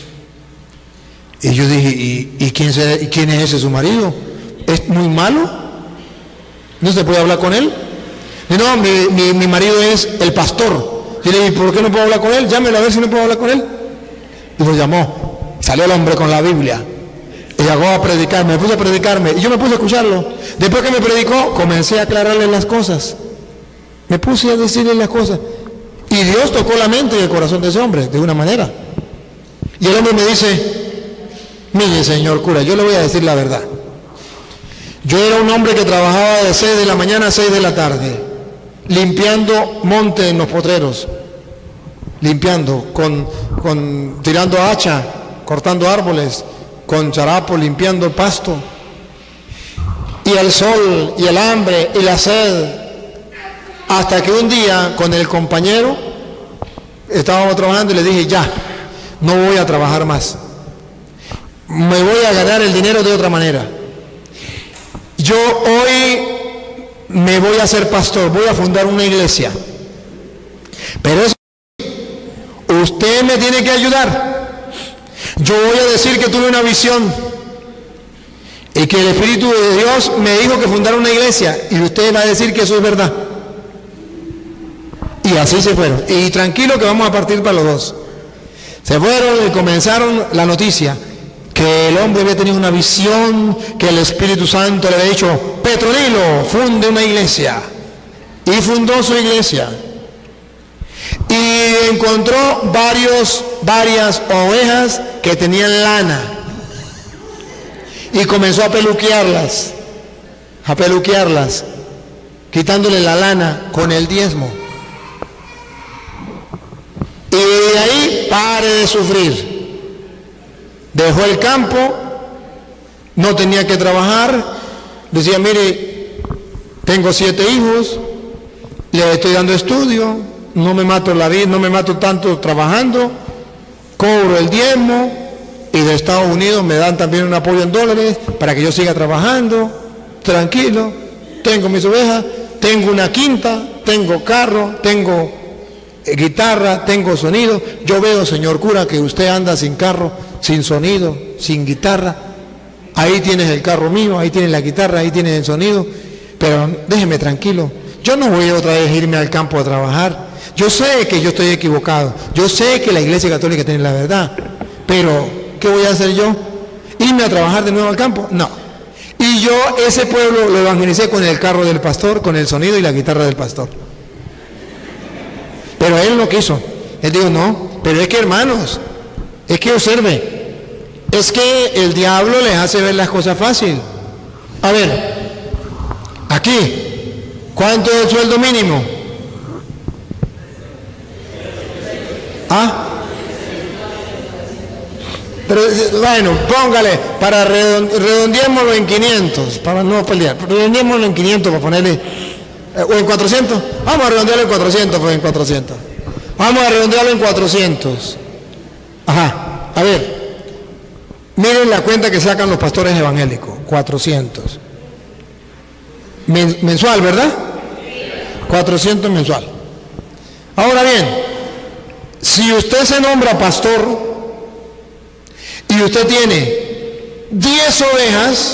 Y yo dije, ¿y, y, quién, se, y quién es ese su marido? ¿Es muy malo? ¿No se puede hablar con él? Y no, mi, mi, mi marido es el pastor. Y le dije, ¿por qué no puedo hablar con él? Llámelo a ver si no puedo hablar con él. Y lo llamó. Salió el hombre con la Biblia. Y llegó a predicarme, me puse a predicarme. Y yo me puse a escucharlo. Después que me predicó, comencé a aclararle las cosas. Me puse a decirle las cosas. Y Dios tocó la mente y el corazón de ese hombre, de una manera. Y el hombre me dice: mire, señor cura, yo le voy a decir la verdad. Yo era un hombre que trabajaba de seis de la mañana a seis de la tarde, limpiando monte en los potreros, limpiando, con, con, tirando hacha, cortando árboles, con charapo, limpiando pasto. Y el sol, y el hambre, y la sed. Hasta que un día, con el compañero, estábamos trabajando y le dije: ya, no voy a trabajar más. Me voy a ganar el dinero de otra manera. Yo hoy me voy a hacer pastor, voy a fundar una iglesia. Pero eso, usted me tiene que ayudar. Yo voy a decir que tuve una visión y que el Espíritu de Dios me dijo que fundara una iglesia, y usted va a decir que eso es verdad. Y así se fueron. Y tranquilo que vamos a partir para los dos. Se fueron y comenzaron la noticia. que el hombre había tenido una visión, que el Espíritu Santo le había dicho, Petronilo, funde una iglesia. Y fundó su iglesia. Y encontró varios, varias ovejas que tenían lana. Y comenzó a peluquearlas, a peluquearlas, quitándole la lana con el diezmo. Y de ahí pare de sufrir. Dejó el campo, no tenía que trabajar, decía, mire, tengo siete hijos, les estoy dando estudio, no me mato la vida, no me mato tanto trabajando, cobro el diezmo y de Estados Unidos me dan también un apoyo en dólares para que yo siga trabajando, tranquilo, tengo mis ovejas, tengo una quinta, tengo carro, tengo guitarra, tengo sonido. Yo veo, señor cura, que usted anda sin carro, sin sonido, sin guitarra. Ahí tienes el carro mío, ahí tienes la guitarra, ahí tienes el sonido, pero déjeme tranquilo. Yo no voy otra vez a irme al campo a trabajar. Yo sé que yo estoy equivocado, yo sé que la Iglesia Católica tiene la verdad, pero ¿qué voy a hacer yo? ¿Irme a trabajar de nuevo al campo? No. Y yo ese pueblo lo evangelicé con el carro del pastor, con el sonido y la guitarra del pastor. Pero él no quiso. Él dijo, no, pero es que hermanos, es que observe, es que el diablo les hace ver las cosas fácil. A ver, aquí, ¿cuánto es el sueldo mínimo? ¿Ah? Pero bueno, póngale, para redondeémoslo en quinientos, para no pelear, redondeémoslo en quinientos para ponerle, o en cuatrocientos, vamos a redondearlo en cuatrocientos, pues en cuatrocientos, vamos a redondearlo en cuatrocientos, ajá, a ver, miren la cuenta que sacan los pastores evangélicos, cuatrocientos, Men, mensual, ¿verdad? cuatrocientos mensual. Ahora bien, si usted se nombra pastor, y usted tiene diez ovejas,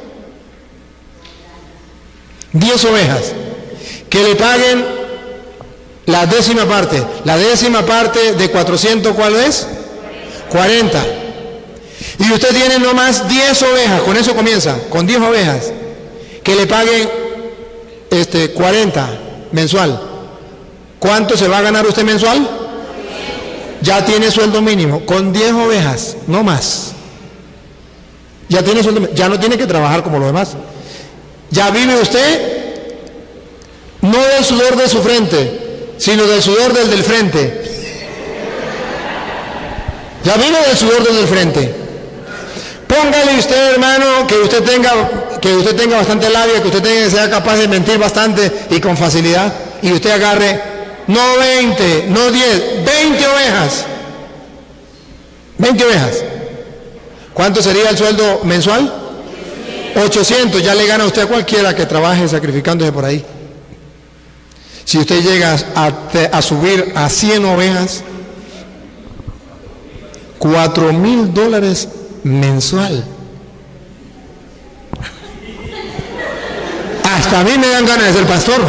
diez ovejas, que le paguen la décima parte. La décima parte de cuatrocientos, ¿cuál es? cuarenta. Y usted tiene nomás diez ovejas, con eso comienza, con diez ovejas, que le paguen este, cuarenta mensual. ¿Cuánto se va a ganar usted mensual? Ya tiene sueldo mínimo, con diez ovejas, no más. Ya tiene sueldo mínimo, ya no tiene que trabajar como los demás. Ya vive usted, no del sudor de su frente, sino del sudor del del frente. Ya vive del sudor del del frente. Póngale usted, hermano, que usted tenga, que usted tenga bastante labia, que usted tenga, sea capaz de mentir bastante y con facilidad, y usted agarre no veinte, no diez, veinte ovejas. veinte ovejas. ¿Cuánto sería el sueldo mensual? ochocientos. Ya le gana usted a cualquiera que trabaje sacrificándose por ahí. Si usted llega a, a subir a cien ovejas, cuatro mil dólares mensual. Hasta a mí me dan ganas de ser pastor.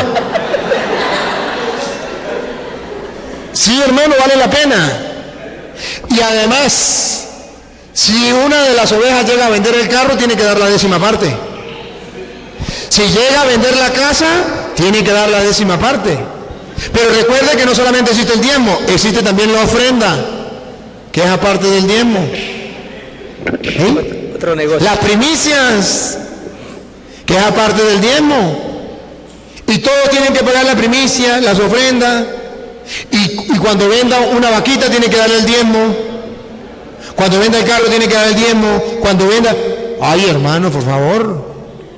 Sí, hermano, vale la pena. Y además, si una de las ovejas llega a vender el carro, tiene que dar la décima parte. Si llega a vender la casa, tiene que dar la décima parte. Pero recuerde que no solamente existe el diezmo, existe también la ofrenda, que es aparte del diezmo. ¿Eh? Otro negocio. Las primicias, que es aparte del diezmo. Y todos tienen que pagar la primicia, las ofrendas. Y, y cuando venda una vaquita tiene que darle el diezmo. Cuando venda el carro tiene que dar el diezmo. Cuando venda... Ay, hermano, por favor.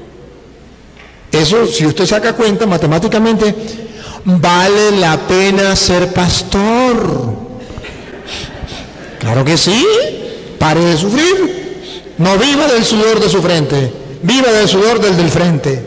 Eso, si usted saca cuenta matemáticamente, vale la pena ser pastor. Claro que sí. Pare de sufrir. No viva del sudor de su frente. Viva del sudor del del frente.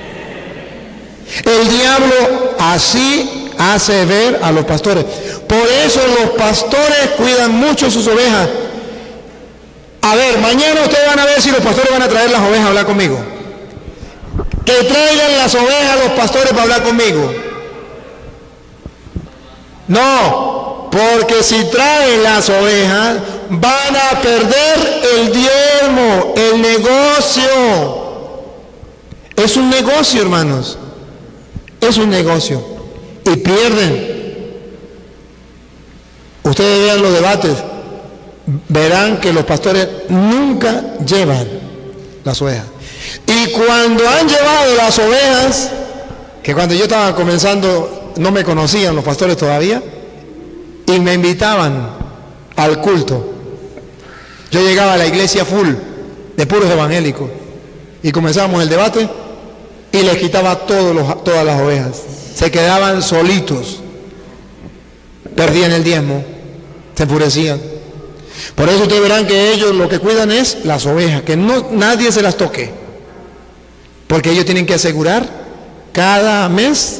El diablo así hace ver a los pastores. Por eso los pastores cuidan mucho sus ovejas. A ver, mañana ustedes van a ver si los pastores van a traer las ovejas a hablar conmigo. Que traigan las ovejas los pastores para hablar conmigo. No, porque si traen las ovejas, van a perder el diezmo, el negocio. Es un negocio, hermanos. Es un negocio. Y pierden. Ustedes vean los debates. Verán que los pastores nunca llevan las ovejas. Y cuando han llevado las ovejas, que cuando yo estaba comenzando no me conocían los pastores todavía, y me invitaban al culto. Yo llegaba a la iglesia full de puros evangélicos y comenzábamos el debate y les quitaba todos los, todas las ovejas. Se quedaban solitos, perdían el diezmo, se enfurecían. Por eso ustedes verán que ellos lo que cuidan es las ovejas, que no, nadie se las toque, porque ellos tienen que asegurar cada mes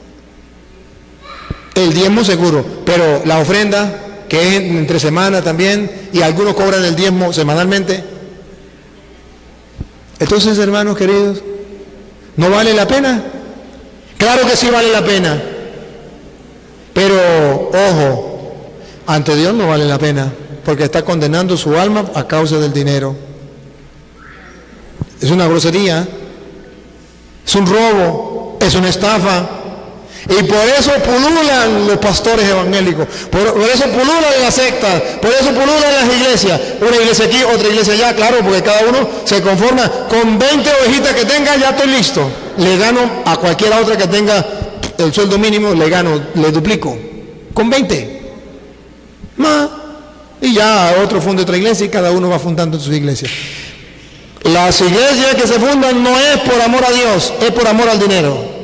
el diezmo seguro, pero la ofrenda, que es entre semana también, y algunos cobran el diezmo semanalmente. Entonces, hermanos queridos, ¿no vale la pena? Claro que sí vale la pena, pero ojo, ante Dios no vale la pena, porque está condenando su alma a causa del dinero. Es una grosería, es un robo, es una estafa. Y por eso pululan los pastores evangélicos, por, por eso pululan las sectas, por eso pululan las iglesias, una iglesia aquí, otra iglesia allá, claro, porque cada uno se conforma con veinte ovejitas que tenga, ya estoy listo, le gano a cualquiera otra que tenga el sueldo mínimo, le gano, le duplico, con veinte, más, y ya otro funda otra iglesia y cada uno va fundando sus iglesias. Las iglesias que se fundan no es por amor a Dios, es por amor al dinero.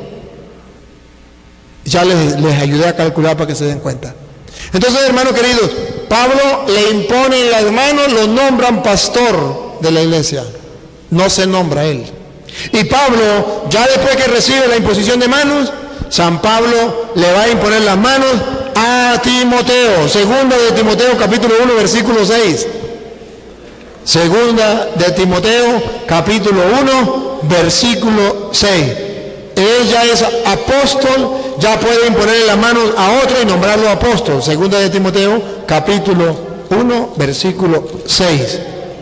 Ya les, les ayudé a calcular para que se den cuenta. Entonces, hermanos queridos, Pablo le impone en las manos, lo nombran pastor de la iglesia. No se nombra él. Y Pablo, ya después que recibe la imposición de manos, San Pablo le va a imponer las manos a Timoteo. Segunda de Timoteo, capítulo uno, versículo seis. Segunda de Timoteo, capítulo uno, versículo seis. Ella es apóstol, ya puede imponerle las manos a otro y nombrarlo apóstol. Segunda de Timoteo, capítulo uno, versículo seis.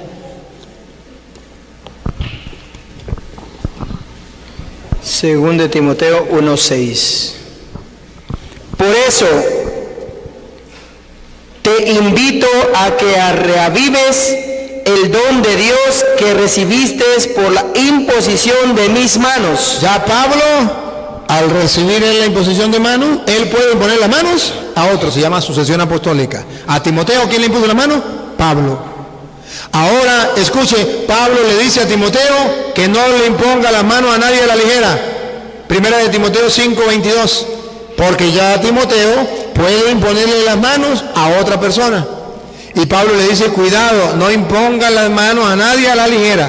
Segunda de Timoteo uno, seis. Por eso te invito a que reavives el don de Dios que recibiste por la imposición de mis manos. Ya Pablo, al recibir la imposición de manos, él puede imponer las manos a otro, se llama sucesión apostólica. A Timoteo, ¿quién le impuso la mano? Pablo. Ahora, escuche, Pablo le dice a Timoteo que no le imponga la mano a nadie a la ligera. Primera de Timoteo cinco, veintidós. Porque ya Timoteo puede imponerle las manos a otra persona. Y Pablo le dice, cuidado, no imponga las manos a nadie a la ligera.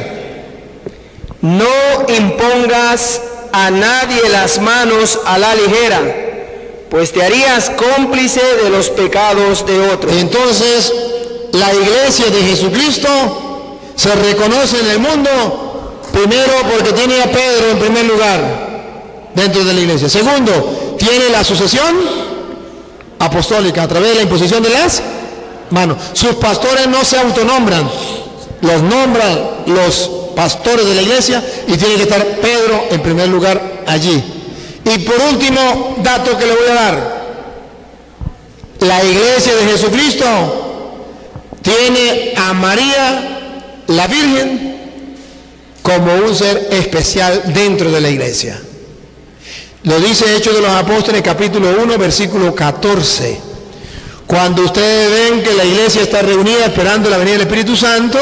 No impongas a nadie las manos a la ligera, pues te harías cómplice de los pecados de otros. Entonces, la iglesia de Jesucristo se reconoce en el mundo, primero porque tiene a Pedro en primer lugar dentro de la iglesia. Segundo, tiene la sucesión apostólica a través de la imposición de las manos. Sus pastores no se autonombran, los nombran los pastores de la iglesia y tiene que estar Pedro en primer lugar allí. Y por último, dato que le voy a dar, la iglesia de Jesucristo tiene a María, la Virgen, como un ser especial dentro de la iglesia. Lo dice Hechos de los Apóstoles, capítulo uno, versículo catorce. Cuando ustedes ven que la iglesia está reunida esperando la venida del Espíritu Santo,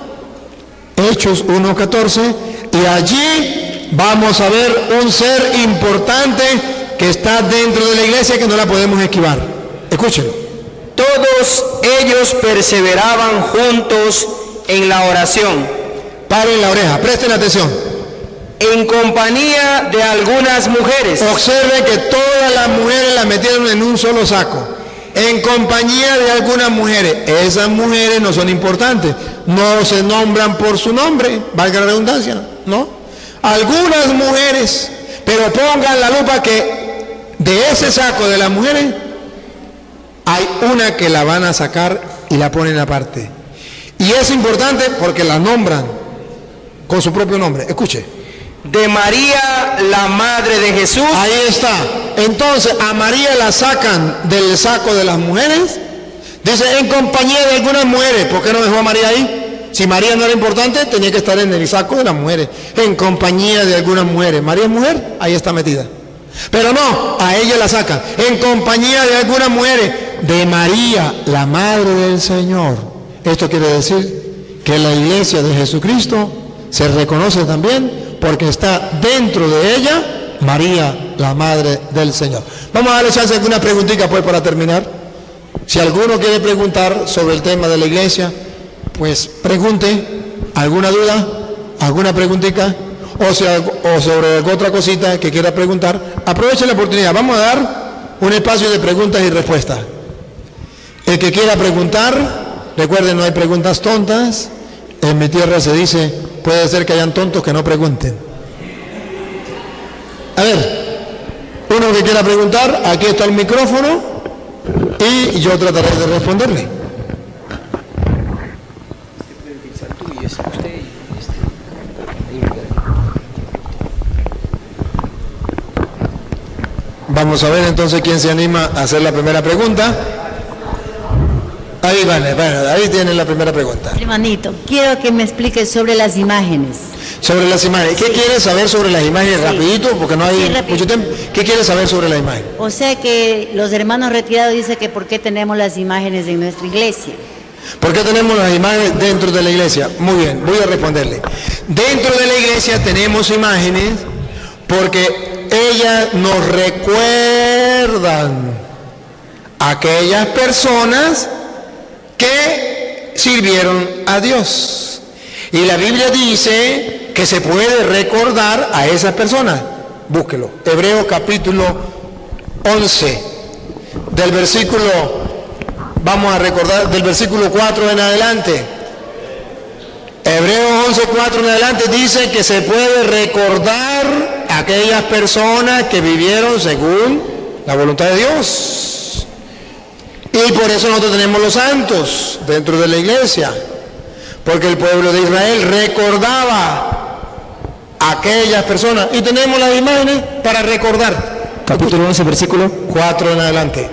Hechos uno, catorce, y allí vamos a ver un ser importante que está dentro de la iglesia que no la podemos esquivar. Escúchenlo. Todos ellos perseveraban juntos en la oración. Paren la oreja, presten atención. En compañía de algunas mujeres. Observen que todas las mujeres las metieron en un solo saco. En compañía de algunas mujeres. Esas mujeres no son importantes. No se nombran por su nombre, valga la redundancia, ¿no? Algunas mujeres, pero pongan la lupa que de ese saco de las mujeres hay una que la van a sacar y la ponen aparte. Y es importante porque la nombran con su propio nombre. Escuche. De María, la madre de Jesús. Ahí está. Entonces a María la sacan del saco de las mujeres. Dice, en compañía de algunas mujeres. ¿Por qué no dejó a María ahí? Si María no era importante, tenía que estar en el saco de las mujeres. En compañía de algunas mujeres. María es mujer, ahí está metida. Pero no, a ella la sacan. En compañía de algunas mujeres. De María, la madre del Señor. Esto quiere decir que la iglesia de Jesucristo se reconoce también porque está dentro de ella María, la madre del Señor. Vamos a darle chance a alguna preguntita pues para terminar. Si alguno quiere preguntar sobre el tema de la iglesia, pues pregunte. ¿Alguna duda? ¿Alguna preguntita? O, sea, o sobre alguna otra cosita que quiera preguntar, aproveche la oportunidad. Vamos a dar un espacio de preguntas y respuestas. El que quiera preguntar, recuerden, no hay preguntas tontas. En mi tierra se dice, puede ser que hayan tontos que no pregunten. A ver, uno que quiera preguntar, aquí está el micrófono y yo trataré de responderle. Vamos a ver entonces quién se anima a hacer la primera pregunta. Ahí vale, bueno, ahí tienen la primera pregunta. Hermanito, quiero que me expliques sobre las imágenes. Sobre las imágenes. ¿Qué sí. quieres saber sobre las imágenes? Sí. Rapidito, porque no hay sí, mucho tiempo. ¿Qué quieres saber sobre la imagen? O sea que los hermanos retirados dicen que por qué tenemos las imágenes en nuestra iglesia. ¿Por qué tenemos las imágenes dentro de la iglesia? Muy bien, voy a responderle. Dentro de la iglesia tenemos imágenes porque ellas nos recuerdan a aquellas personas que sirvieron a Dios. Y la Biblia dice que se puede recordar a esas personas. Búsquelo. Hebreos capítulo once, del versículo, vamos a recordar, del versículo cuatro en adelante. Hebreos once, cuatro en adelante dice que se puede recordar a aquellas personas que vivieron según la voluntad de Dios. Y por eso nosotros tenemos los santos dentro de la iglesia, porque el pueblo de Israel recordaba a aquellas personas, y tenemos las imágenes para recordar. Capítulo once, versículo cuatro en adelante.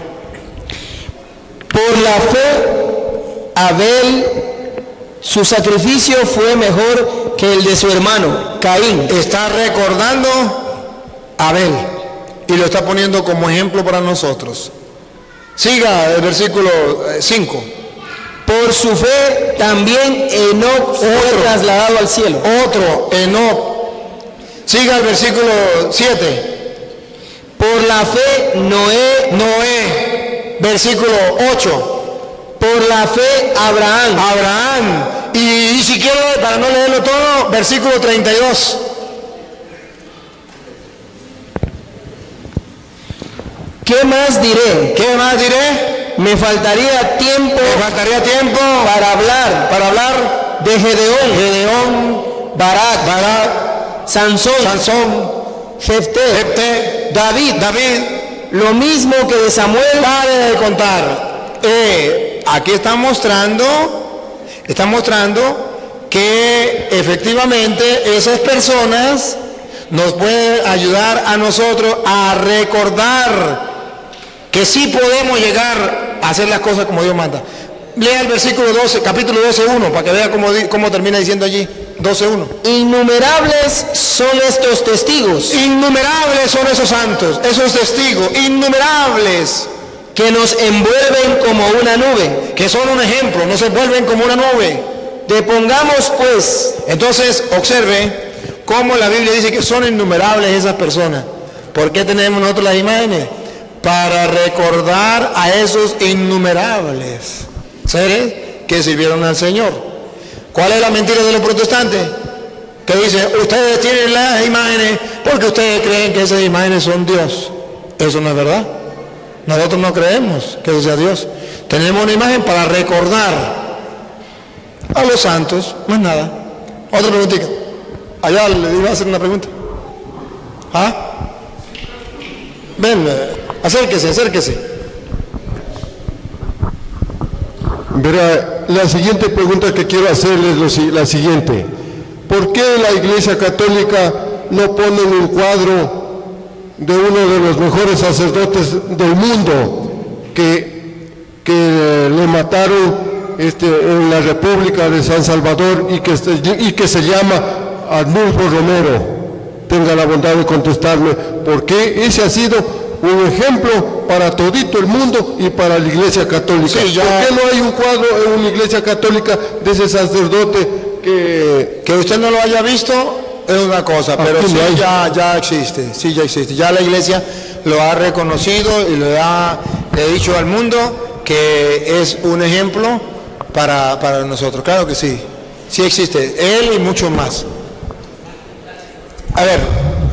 Por la fe, Abel, su sacrificio fue mejor que el de su hermano, Caín. Está recordando a Abel, y lo está poniendo como ejemplo para nosotros. Siga el versículo cinco. Por su fe también Enoc fue trasladado al cielo. Otro, Enoc. Siga el versículo siete. Por la fe Noé. Noé. Versículo ocho. Por la fe Abraham. Abraham. Y, y si quiero, para no leerlo todo, versículo treinta y dos. ¿Qué más diré? ¿Qué más diré? Me faltaría tiempo. Me faltaría tiempo para hablar. Para hablar de Gedeón. Gedeón. Barak. Barak. Sansón. Sansón. Jefté. Jefté. David. David. Lo mismo que de Samuel. Pare de contar. Eh, aquí está mostrando, está mostrando que efectivamente esas personas nos pueden ayudar a nosotros a recordar que sí podemos llegar a hacer las cosas como Dios manda. Lea el versículo doce, capítulo doce, uno, para que vea cómo, cómo termina diciendo allí, doce, uno. Innumerables son estos testigos. Innumerables son esos santos, esos testigos, innumerables. Que nos envuelven como una nube. Que son un ejemplo, nos envuelven como una nube. Depongamos pues. Entonces, observe cómo la Biblia dice que son innumerables esas personas. ¿Por qué tenemos nosotros las imágenes? Para recordar a esos innumerables seres que sirvieron al Señor. ¿Cuál es la mentira de los protestantes? Que dicen, ustedes tienen las imágenes porque ustedes creen que esas imágenes son Dios. Eso no es verdad. Nosotros no creemos que eso sea Dios. Tenemos una imagen para recordar a los santos, más nada. Otra preguntita. Allá le iba a hacer una pregunta. ¿Ah? Ven, acérquese, acérquese. Verá, la siguiente pregunta que quiero hacerles es lo si- la siguiente. ¿Por qué la Iglesia Católica no pone un cuadro de uno de los mejores sacerdotes del mundo que, que le mataron este, en la República de San Salvador y que, y que se llama Arnulfo Romero? Tenga la bondad de contestarme, porque ese ha sido un ejemplo para todito el mundo y para la Iglesia Católica. Sí, ya- ¿Por qué no hay un cuadro en una Iglesia Católica de ese sacerdote que... Que usted no lo haya visto es una cosa, pero Aquí sí no hay. ya, ya existe, sí ya existe. Ya la iglesia lo ha reconocido y le ha, le ha dicho al mundo que es un ejemplo para, para nosotros. Claro que sí, sí existe, él y muchos más. A ver,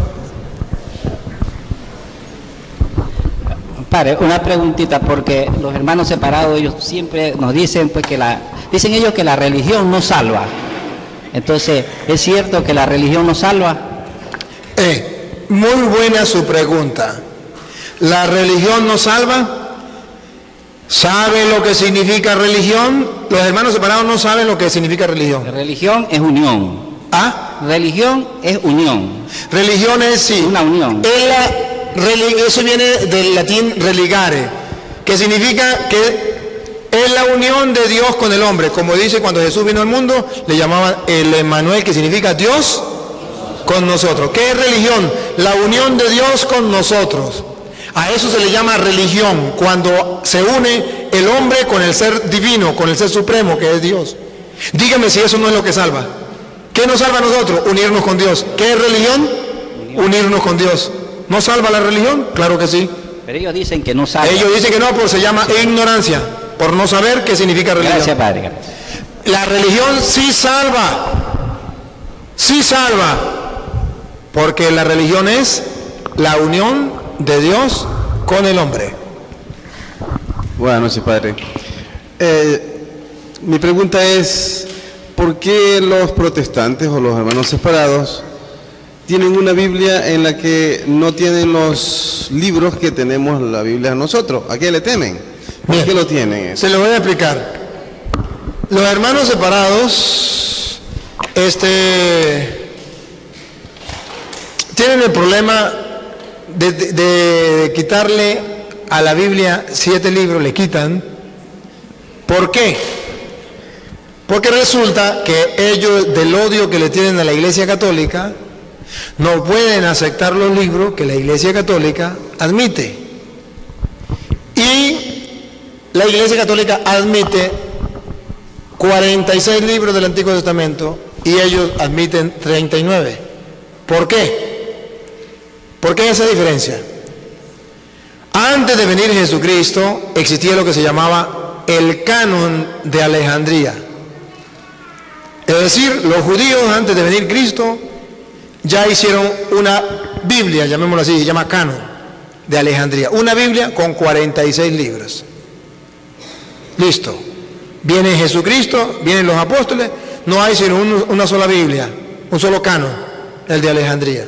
Padre, una preguntita, porque los hermanos separados, ellos siempre nos dicen, pues que la, dicen ellos que la religión no salva. Entonces, ¿es cierto que la religión no salva? eh, muy buena su pregunta. ¿La religión nos salva? ¿Sabe lo que significa religión? Los hermanos separados no saben lo que significa religión. La religión es unión. ¿Ah? Religión es unión. Religión es sí. Una unión. Es la reli- eso viene del latín religare, que significa que es la unión de Dios con el hombre. Como dice, cuando Jesús vino al mundo, le llamaban el Emmanuel, que significa Dios con nosotros. ¿Qué es religión? La unión de Dios con nosotros. A eso se le llama religión, cuando se une el hombre con el ser divino, con el ser supremo, que es Dios. Dígame si eso no es lo que salva. ¿Qué nos salva a nosotros? Unirnos con Dios. ¿Qué es religión? Unirnos con Dios. ¿No salva la religión? Claro que sí. Pero ellos dicen que no salva. Ellos dicen que no, porque se llama ignorancia, por no saber qué significa religión. Gracias, Padre. La religión sí salva, sí salva, porque la religión es la unión de Dios con el hombre. Buenas noches, Padre. Eh, mi pregunta es, ¿por qué los protestantes o los hermanos separados tienen una Biblia en la que no tienen los libros que tenemos la Biblia nosotros? ¿A qué le temen? ¿Por Bien. qué lo tienen? Se lo voy a explicar. Los hermanos separados, este, tienen el problema de, de- de quitarle a la Biblia siete libros, le quitan. ¿Por qué? Porque resulta que ellos, del odio que le tienen a la Iglesia Católica, no pueden aceptar los libros que la Iglesia Católica admite. Y la Iglesia Católica admite cuarenta y seis libros del Antiguo Testamento y ellos admiten treinta y nueve. ¿Por qué? ¿Por qué esa diferencia? Antes de venir Jesucristo existía lo que se llamaba el canon de Alejandría. Es decir, los judíos antes de venir Cristo ya hicieron una Biblia, llamémoslo así, se llama canon de Alejandría. Una Biblia con cuarenta y seis libros. Listo. Viene Jesucristo, vienen los apóstoles, no hay sino un- una sola Biblia, un solo canon, el de Alejandría.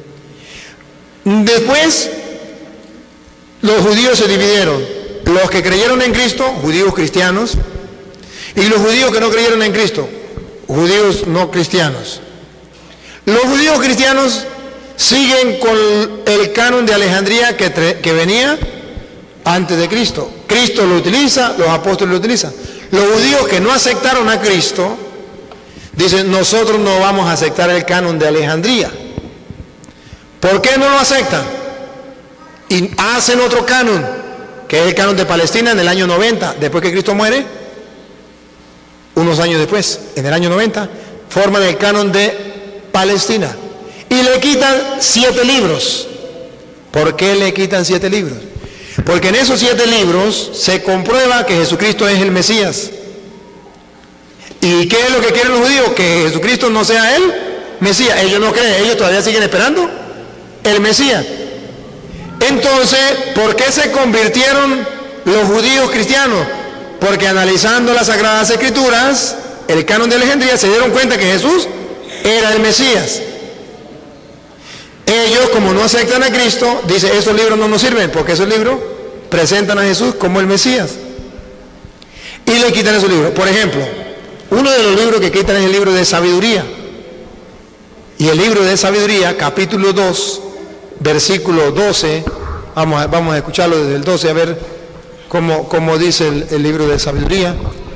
Después, los judíos se dividieron. Los que creyeron en Cristo, judíos cristianos, y los judíos que no creyeron en Cristo, judíos no cristianos. Los judíos cristianos siguen con el canon de Alejandría que, tre- que venía antes de Cristo. Cristo lo utiliza, los apóstoles lo utilizan. Los judíos que no aceptaron a Cristo dicen, nosotros no vamos a aceptar el canon de Alejandría. ¿Por qué no lo aceptan? Y hacen otro canon, que es el canon de Palestina en el año noventa, después que Cristo muere, unos años después, en el año noventa, forman el canon de Palestina y le quitan siete libros. ¿Por qué le quitan siete libros? Porque en esos siete libros se comprueba que Jesucristo es el Mesías. ¿Y qué es lo que quieren los judíos? Que Jesucristo no sea el Mesías. Ellos no creen, ellos todavía siguen esperando el Mesías. Entonces, ¿por qué se convirtieron los judíos cristianos? Porque analizando las Sagradas Escrituras, el canon de Alejandría, se dieron cuenta que Jesús era el Mesías. Ellos, como no aceptan a Cristo, dicen, esos libros no nos sirven, porque esos libros presentan a Jesús como el Mesías. y le quitan esos libros. Por ejemplo, uno de los libros que quitan es el libro de sabiduría. Y el libro de sabiduría, capítulo dos, versículo doce, vamos a, vamos a escucharlo desde el doce, a ver cómo, cómo dice el, el libro de sabiduría.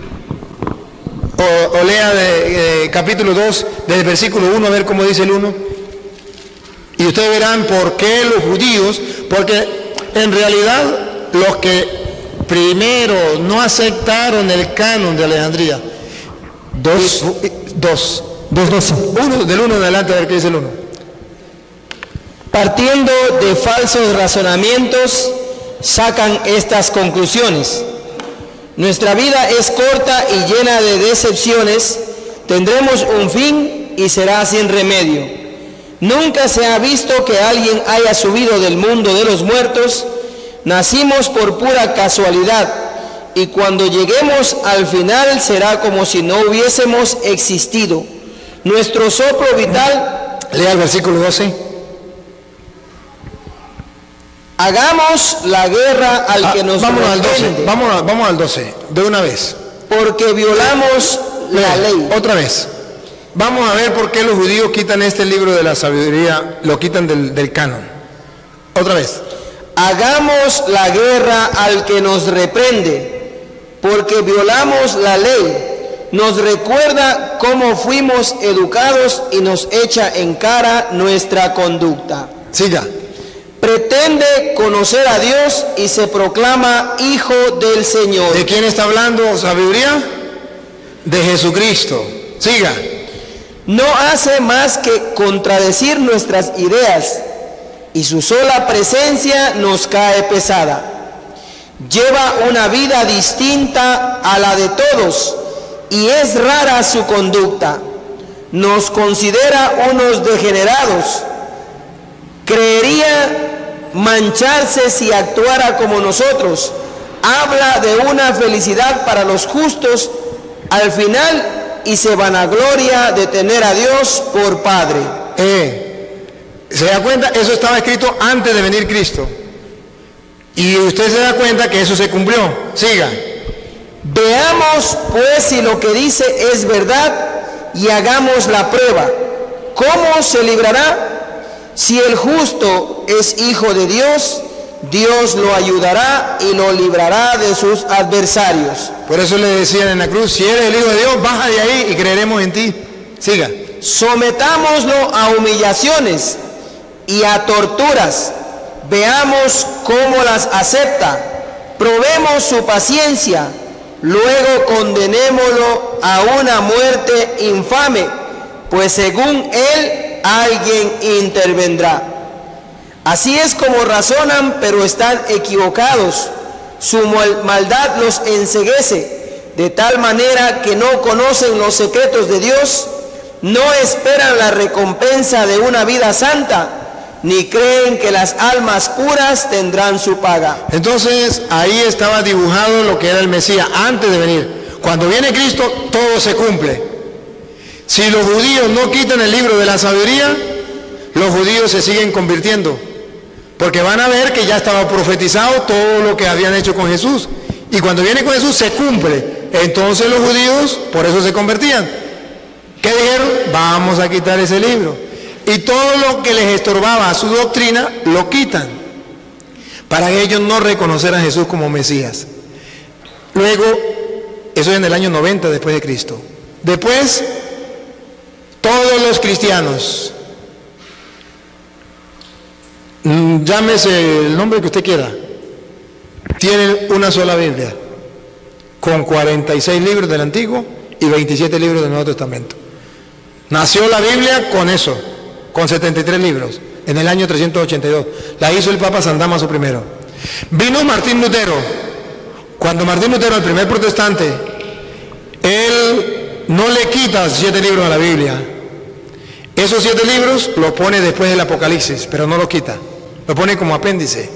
O, o lea de, eh, capítulo dos, desde el versículo uno, a ver cómo dice el uno. Y ustedes verán por qué los judíos, porque en realidad los que primero no aceptaron el canon de Alejandría, dos, dos, dos, doce, uno, del uno en adelante, a ver qué dice el uno. Partiendo de falsos razonamientos, sacan estas conclusiones. Nuestra vida es corta y llena de decepciones, tendremos un fin y será sin remedio. Nunca se ha visto que alguien haya subido del mundo de los muertos, nacimos por pura casualidad, y cuando lleguemos al final será como si no hubiésemos existido. Nuestro soplo vital... Lea el versículo doce. Hagamos la guerra al Ah, que nos vámonos al doce, reprende, vamos, a- vamos al doce, de una vez. porque violamos la Lea, ley. Otra vez. Vamos a ver por qué los judíos quitan este libro de la sabiduría, lo quitan del, del canon. Otra vez. Hagamos la guerra al que nos reprende, porque violamos la ley. Nos recuerda cómo fuimos educados y nos echa en cara nuestra conducta. Siga. Pretende conocer a Dios y se proclama hijo del Señor. ¿De quién está hablando sabiduría? De Jesucristo. Siga. No hace más que contradecir nuestras ideas y su sola presencia nos cae pesada. Lleva una vida distinta a la de todos y es rara su conducta. Nos considera unos degenerados. Creería mancharse si actuara como nosotros. Habla de una felicidad para los justos al final y se vanagloria de tener a Dios por Padre. Eh, ¿Se da cuenta? Eso estaba escrito antes de venir Cristo. Y usted se da cuenta que eso se cumplió. Siga. Veamos pues si lo que dice es verdad y hagamos la prueba. ¿Cómo se librará? Si el justo es hijo de Dios, Dios lo ayudará y lo librará de sus adversarios. Por eso le decían en la cruz, si eres el Hijo de Dios, baja de ahí y creeremos en ti. Siga. Sometámoslo a humillaciones y a torturas. Veamos cómo las acepta. Probemos su paciencia. Luego condenémoslo a una muerte infame, pues según él alguien intervendrá. Así es como razonan, pero están equivocados. Su mal- maldad los enceguece, de tal manera que no conocen los secretos de Dios, no esperan la recompensa de una vida santa, ni creen que las almas puras tendrán su paga. Entonces ahí estaba dibujado lo que era el Mesías antes de venir. Cuando viene Cristo, todo se cumple. Si los judíos no quitan el libro de la sabiduría, los judíos se siguen convirtiendo. Porque van a ver que ya estaba profetizado todo lo que habían hecho con Jesús. Y cuando viene con Jesús se cumple. Entonces los judíos por eso se convertían. ¿Qué dijeron? Vamos a quitar ese libro. Y todo lo que les estorbaba a su doctrina, lo quitan. Para ellos no reconocer a Jesús como Mesías. Luego, eso es en el año noventa después de Cristo. Después, todos los cristianos, llámese el nombre que usted quiera, tienen una sola Biblia, con cuarenta y seis libros del Antiguo y veintisiete libros del Nuevo Testamento. Nació la Biblia con eso, con setenta y tres libros, en el año trescientos ochenta y dos. La hizo el Papa San Damaso primero. Vino Martín Lutero. Cuando Martín Lutero, el primer protestante, él no le quita siete libros a la Biblia. Esos siete libros los pone después del Apocalipsis, pero no los quita. Lo pone como apéndice.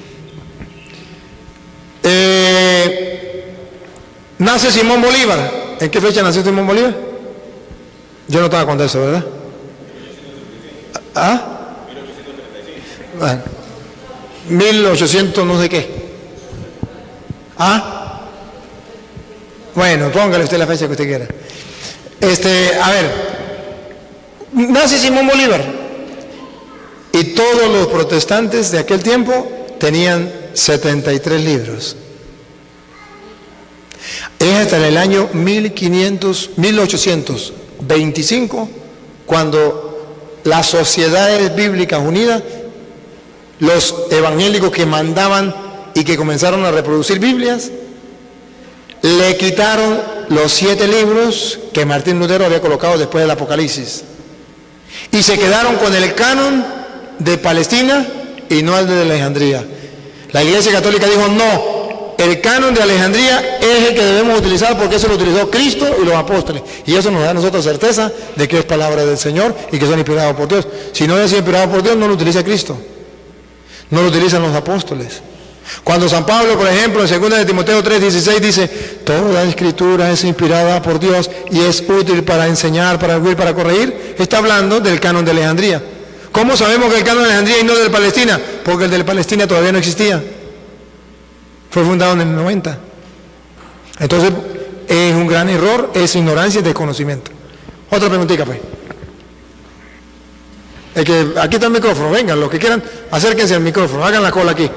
Eh, nace Simón Bolívar. ¿En qué fecha nació Simón Bolívar? Yo no estaba con eso, ¿verdad? ¿Ah? Bueno, mil ochocientos no sé qué. ¿Ah? Bueno, póngale usted la fecha que usted quiera. Este, a ver, nace Simón Bolívar y todos los protestantes de aquel tiempo tenían setenta y tres libros. Es hasta el año mil quinientos, mil ochocientos veinticinco cuando las Sociedades Bíblicas Unidas, los evangélicos que mandaban y que comenzaron a reproducir Biblias, le quitaron los siete libros que Martín Lutero había colocado después del Apocalipsis y se quedaron con el canon de Palestina y no el de Alejandría. La Iglesia Católica dijo no, el canon de Alejandría es el que debemos utilizar porque eso lo utilizó Cristo y los apóstoles, y eso nos da a nosotros certeza de que es palabra del Señor y que son inspirados por Dios. Si no es inspirado por Dios, no lo utiliza Cristo, no lo utilizan los apóstoles. Cuando San Pablo, por ejemplo, en segunda de Timoteo tres dieciséis dice, toda escritura es inspirada por Dios y es útil para enseñar, para redarguir, para corregir, está hablando del canon de Alejandría. ¿Cómo sabemos que el canon de Alejandría y no del Palestina? Porque el de Palestina todavía no existía. Fue fundado en el noventa. Entonces, es un gran error, es ignorancia y desconocimiento. Otra preguntita, pues. El que, aquí está el micrófono, vengan, los que quieran, acérquense al micrófono, hagan la cola aquí.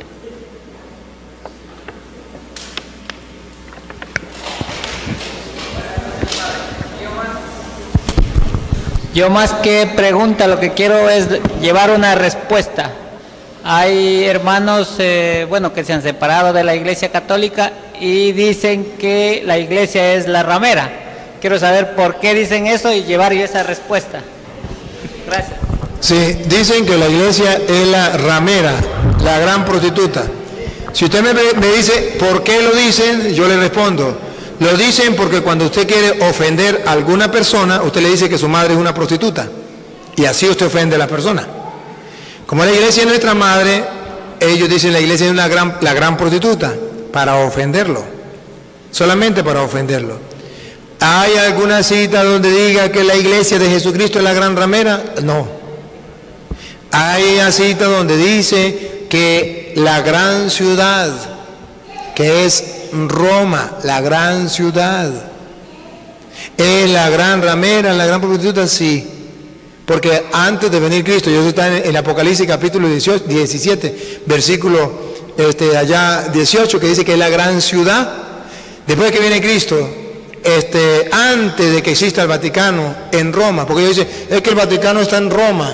Yo más que pregunta, lo que quiero es llevar una respuesta. Hay hermanos, eh, bueno, que se han separado de la Iglesia Católica y dicen que la Iglesia es la ramera. Quiero saber por qué dicen eso y llevar yo esa respuesta. Gracias. Sí, dicen que la Iglesia es la ramera, la gran prostituta. Si usted me, me dice por qué lo dicen, yo le respondo. Lo dicen porque cuando usted quiere ofender a alguna persona, usted le dice que su madre es una prostituta. Y así usted ofende a la persona. Como la iglesia es nuestra madre, ellos dicen la iglesia es una gran, la gran prostituta, para ofenderlo. Solamente para ofenderlo. ¿Hay alguna cita donde diga que la iglesia de Jesucristo es la gran ramera? No. Hay una cita donde dice que la gran ciudad, que es Roma, la gran ciudad, es la gran ramera, la gran prostituta, sí, porque antes de venir Cristo, y eso está en el Apocalipsis capítulo dieciocho, diecisiete, versículo este, allá dieciocho, que dice que es la gran ciudad. Después que viene Cristo, este, antes de que exista el Vaticano en Roma, porque ellos dicen, es que el Vaticano está en Roma.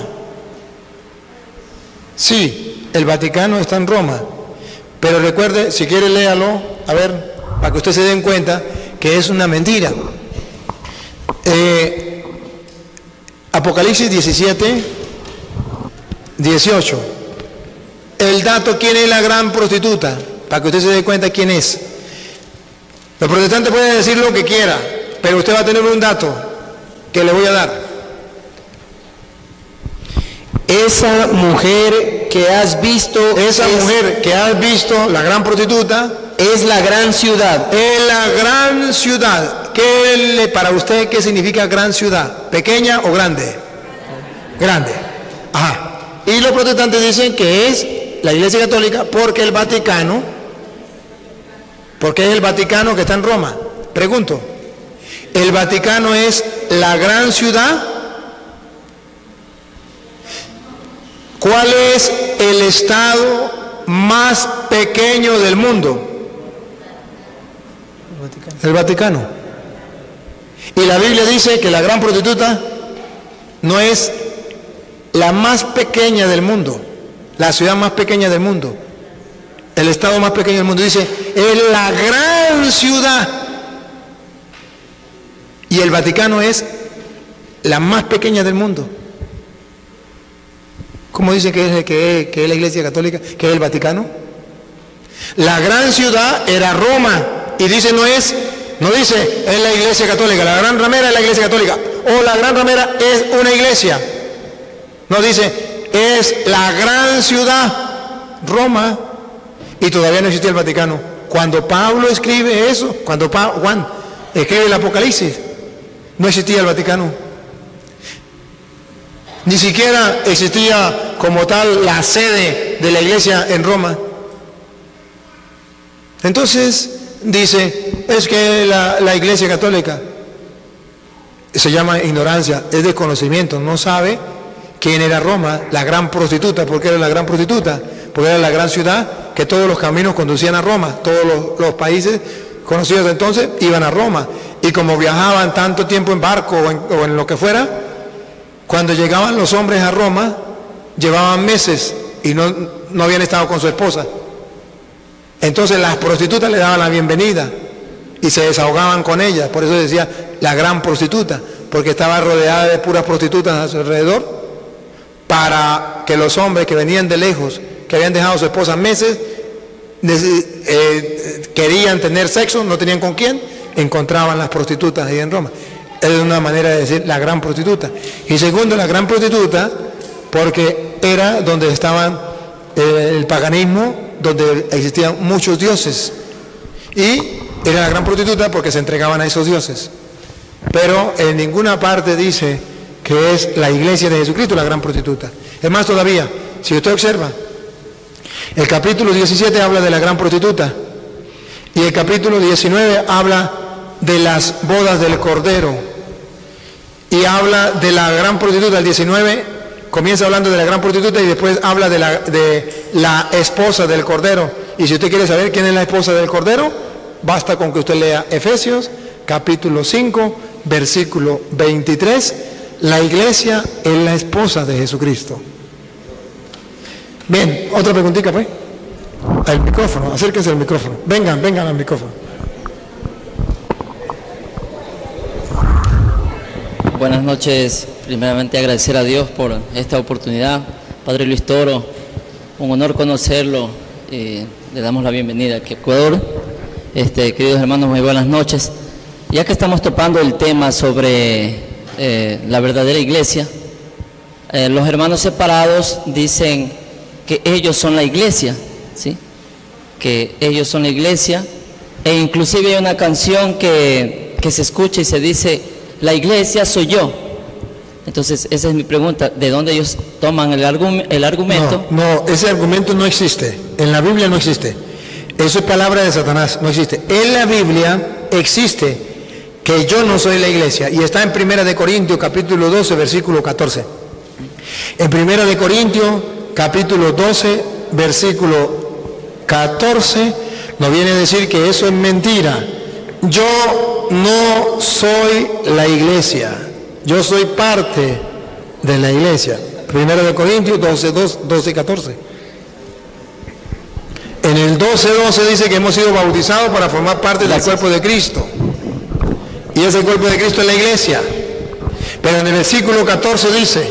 Sí, el Vaticano está en Roma. Pero recuerde, si quiere léalo, a ver, para que usted se den cuenta que es una mentira. Eh, Apocalipsis diecisiete, dieciocho. El dato, ¿quién es la gran prostituta? Para que usted se dé cuenta quién es. Los protestantes pueden decir lo que quiera, pero usted va a tener un dato que le voy a dar. Esa mujer que has visto, esa es, mujer que has visto, la gran prostituta, es la gran ciudad. Es la gran ciudad. ¿Qué le, para usted qué significa gran ciudad? ¿Pequeña o grande? Grande. Ajá. Y los protestantes dicen que es la Iglesia Católica porque el Vaticano, porque es el Vaticano que está en Roma. Pregunto, ¿el Vaticano es la gran ciudad? ¿Cuál es el estado más pequeño del mundo? El Vaticano. Y la Biblia dice que la gran prostituta no es la más pequeña del mundo, la ciudad más pequeña del mundo, el estado más pequeño del mundo. Dice, es la gran ciudad. Y el Vaticano es la más pequeña del mundo. ¿Cómo dice que es, que, es, que es la Iglesia Católica? ¿Que es el Vaticano? La gran ciudad era Roma. Y dice, no es, no dice, es la Iglesia Católica. La gran ramera es la Iglesia Católica. O la gran ramera es una iglesia. No dice, es la gran ciudad, Roma. Y todavía no existía el Vaticano. Cuando Pablo escribe eso, cuando pa Juan escribe el Apocalipsis, no existía el Vaticano. Ni siquiera existía como tal la sede de la iglesia en Roma. Entonces dice, es que la, la Iglesia Católica se llama ignorancia, es desconocimiento, no sabe quién era Roma, la gran prostituta. ¿Por qué era la gran prostituta? Porque era la gran ciudad que todos los caminos conducían a Roma, todos los, los países conocidos entonces iban a Roma, y como viajaban tanto tiempo en barco o en, o en lo que fuera, cuando llegaban los hombres a Roma, llevaban meses y no, no habían estado con su esposa. Entonces las prostitutas le daban la bienvenida y se desahogaban con ellas, por eso decía la gran prostituta, porque estaba rodeada de puras prostitutas a su alrededor, para que los hombres que venían de lejos, que habían dejado a su esposa meses, eh, querían tener sexo, no tenían con quién, encontraban las prostitutas ahí en Roma. Es una manera de decir la gran prostituta. Y segundo, la gran prostituta, porque era donde estaban eh, el paganismo, donde existían muchos dioses, y era la gran prostituta porque se entregaban a esos dioses. Pero en ninguna parte dice que es la iglesia de Jesucristo la gran prostituta. Es más todavía, si usted observa, el capítulo diecisiete habla de la gran prostituta, y el capítulo diecinueve habla de las bodas del Cordero, y habla de la gran prostituta. El diecinueve comienza hablando de la gran prostituta y después habla de la, de la esposa del Cordero. Y si usted quiere saber quién es la esposa del Cordero, basta con que usted lea Efesios capítulo cinco, versículo veintitrés. La iglesia es la esposa de Jesucristo. Bien, otra preguntita pues. Al micrófono, acérquense al micrófono. Vengan, vengan al micrófono. Buenas noches. Primeramente agradecer a Dios por esta oportunidad. Padre Luis Toro, un honor conocerlo. Eh, le damos la bienvenida aquí a Ecuador. Este, queridos hermanos, muy buenas noches. Ya que estamos topando el tema sobre eh, la verdadera iglesia, eh, los hermanos separados dicen que ellos son la iglesia, ¿sí? Que ellos son la iglesia, e inclusive hay una canción que, que se escucha y se dice: la iglesia soy yo. Entonces esa es mi pregunta, ¿de dónde ellos toman el, argum el argumento? No, no, ese argumento no existe, en la Biblia no existe, eso es palabra de Satanás, no existe. En la Biblia existe que yo no soy la iglesia, y está en Primera de Corintios capítulo doce, versículo catorce. En Primera de Corintios capítulo doce, versículo catorce, nos viene a decir que eso es mentira. Yo no soy la iglesia, yo soy parte de la iglesia. Primera de Corintios doce, doce, catorce. En el doce, doce dice que hemos sido bautizados para formar parte del cuerpo de Cristo. Y ese cuerpo de Cristo es la iglesia. Pero en el versículo catorce dice: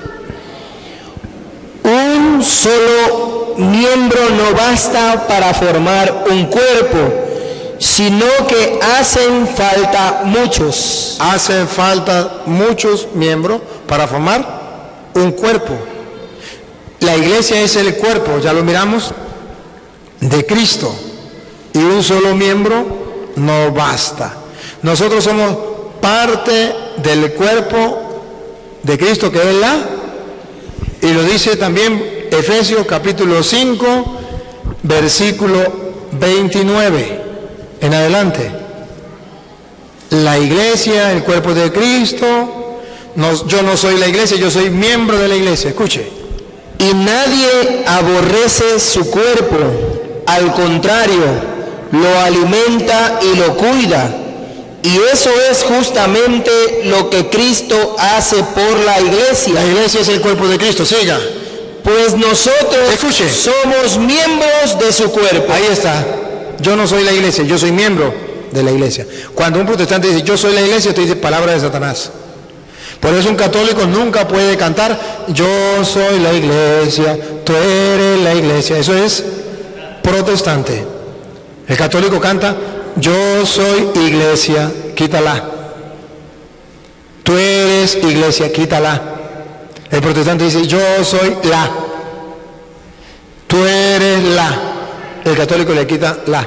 un solo miembro no basta para formar un cuerpo, sino que hacen falta muchos. Hacen falta muchos miembros para formar un cuerpo. La iglesia es el cuerpo, ya lo miramos, de Cristo. Y un solo miembro no basta. Nosotros somos parte del cuerpo de Cristo, que es la... Y lo dice también Efesios capítulo cinco, versículo veintinueve. En adelante, la iglesia, el cuerpo de Cristo, no, yo no soy la iglesia, yo soy miembro de la iglesia, escuche. Y nadie aborrece su cuerpo, al contrario, lo alimenta y lo cuida. Y eso es justamente lo que Cristo hace por la iglesia. La iglesia es el cuerpo de Cristo, siga. Pues nosotros escuche, somos miembros de su cuerpo. Ahí está. Yo no soy la iglesia, yo soy miembro de la iglesia. Cuando un protestante dice yo soy la iglesia, te dice palabra de Satanás. Por eso un católico nunca puede cantar yo soy la iglesia, tú eres la iglesia. Eso es protestante. El católico canta yo soy iglesia, quítala. Tú eres iglesia, quítala. El protestante dice yo soy la. Tú eres la. El católico le quita la.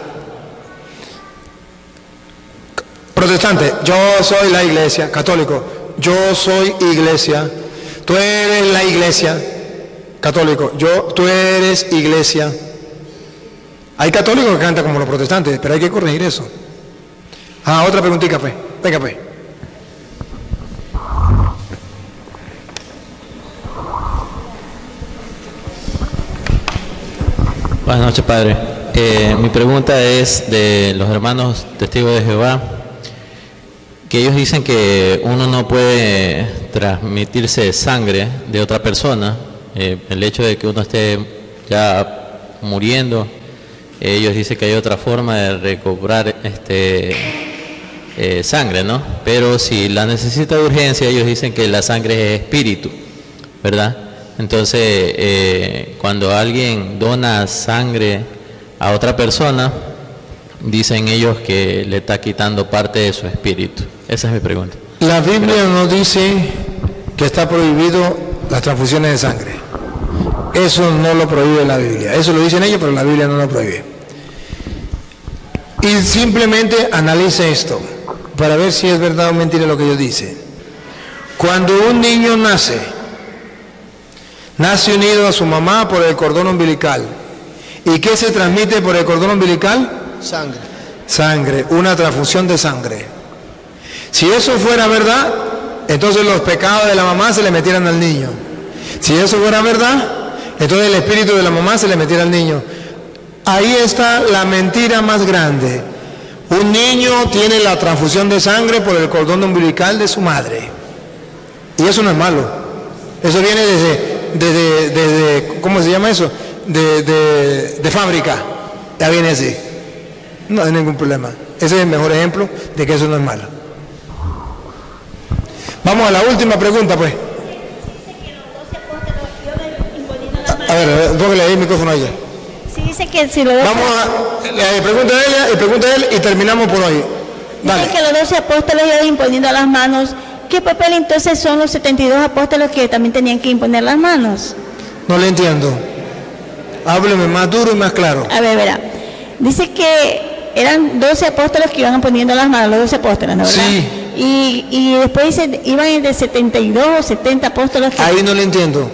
Protestante, yo soy la iglesia. Católico, yo soy iglesia. Tú eres la iglesia. Católico, yo, tú eres iglesia. Hay católicos que cantan como los protestantes, pero hay que corregir eso. Ah, otra preguntita, pues. Venga, pues. Buenas noches, padre. Eh, mi pregunta es de los hermanos testigos de Jehová, que ellos dicen que uno no puede transmitirse sangre de otra persona. Eh, el hecho de que uno esté ya muriendo, ellos dicen que hay otra forma de recobrar este eh, sangre, ¿no? Pero si la necesita de urgencia, ellos dicen que la sangre es espíritu, ¿verdad? Entonces, eh, cuando alguien dona sangre a otra persona, dicen ellos que le está quitando parte de su espíritu. Esa es mi pregunta. La Biblia no dice que está prohibido las transfusiones de sangre. Eso no lo prohíbe la Biblia. Eso lo dicen ellos, pero la Biblia no lo prohíbe. Y simplemente analice esto para ver si es verdad o mentira lo que ellos dicen. Cuando un niño nace, nace unido a su mamá por el cordón umbilical. ¿Y qué se transmite por el cordón umbilical? Sangre. Sangre, una transfusión de sangre. Si eso fuera verdad, entonces los pecados de la mamá se le metieran al niño. Si eso fuera verdad, entonces el espíritu de la mamá se le metiera al niño. Ahí está la mentira más grande. Un niño tiene la transfusión de sangre por el cordón umbilical de su madre. Y eso no es malo. Eso viene desde, desde, desde ¿cómo se llama eso? De, de, de fábrica. Ya viene así. No hay ningún problema. Ese es el mejor ejemplo de que eso no es malo. Vamos a la última pregunta, pues. A ver, a ver, póngale ahí el micrófono a ella. Sí, dice que si los doce... Vamos a... Le pregunta a ella y pregunta a él y terminamos por hoy. Dale. Dice que los doce apóstoles iban imponiendo las manos. ¿Qué papel entonces son los setenta y dos apóstoles que también tenían que imponer las manos? No le entiendo. Hábleme más duro y más claro. A ver, verá. Dice que eran doce apóstoles que iban poniendo las manos, los doce apóstoles, ¿no? ¿Verdad? Sí. Y, y después dice, iban de setenta y dos o setenta apóstoles. Que... Ahí no le entiendo.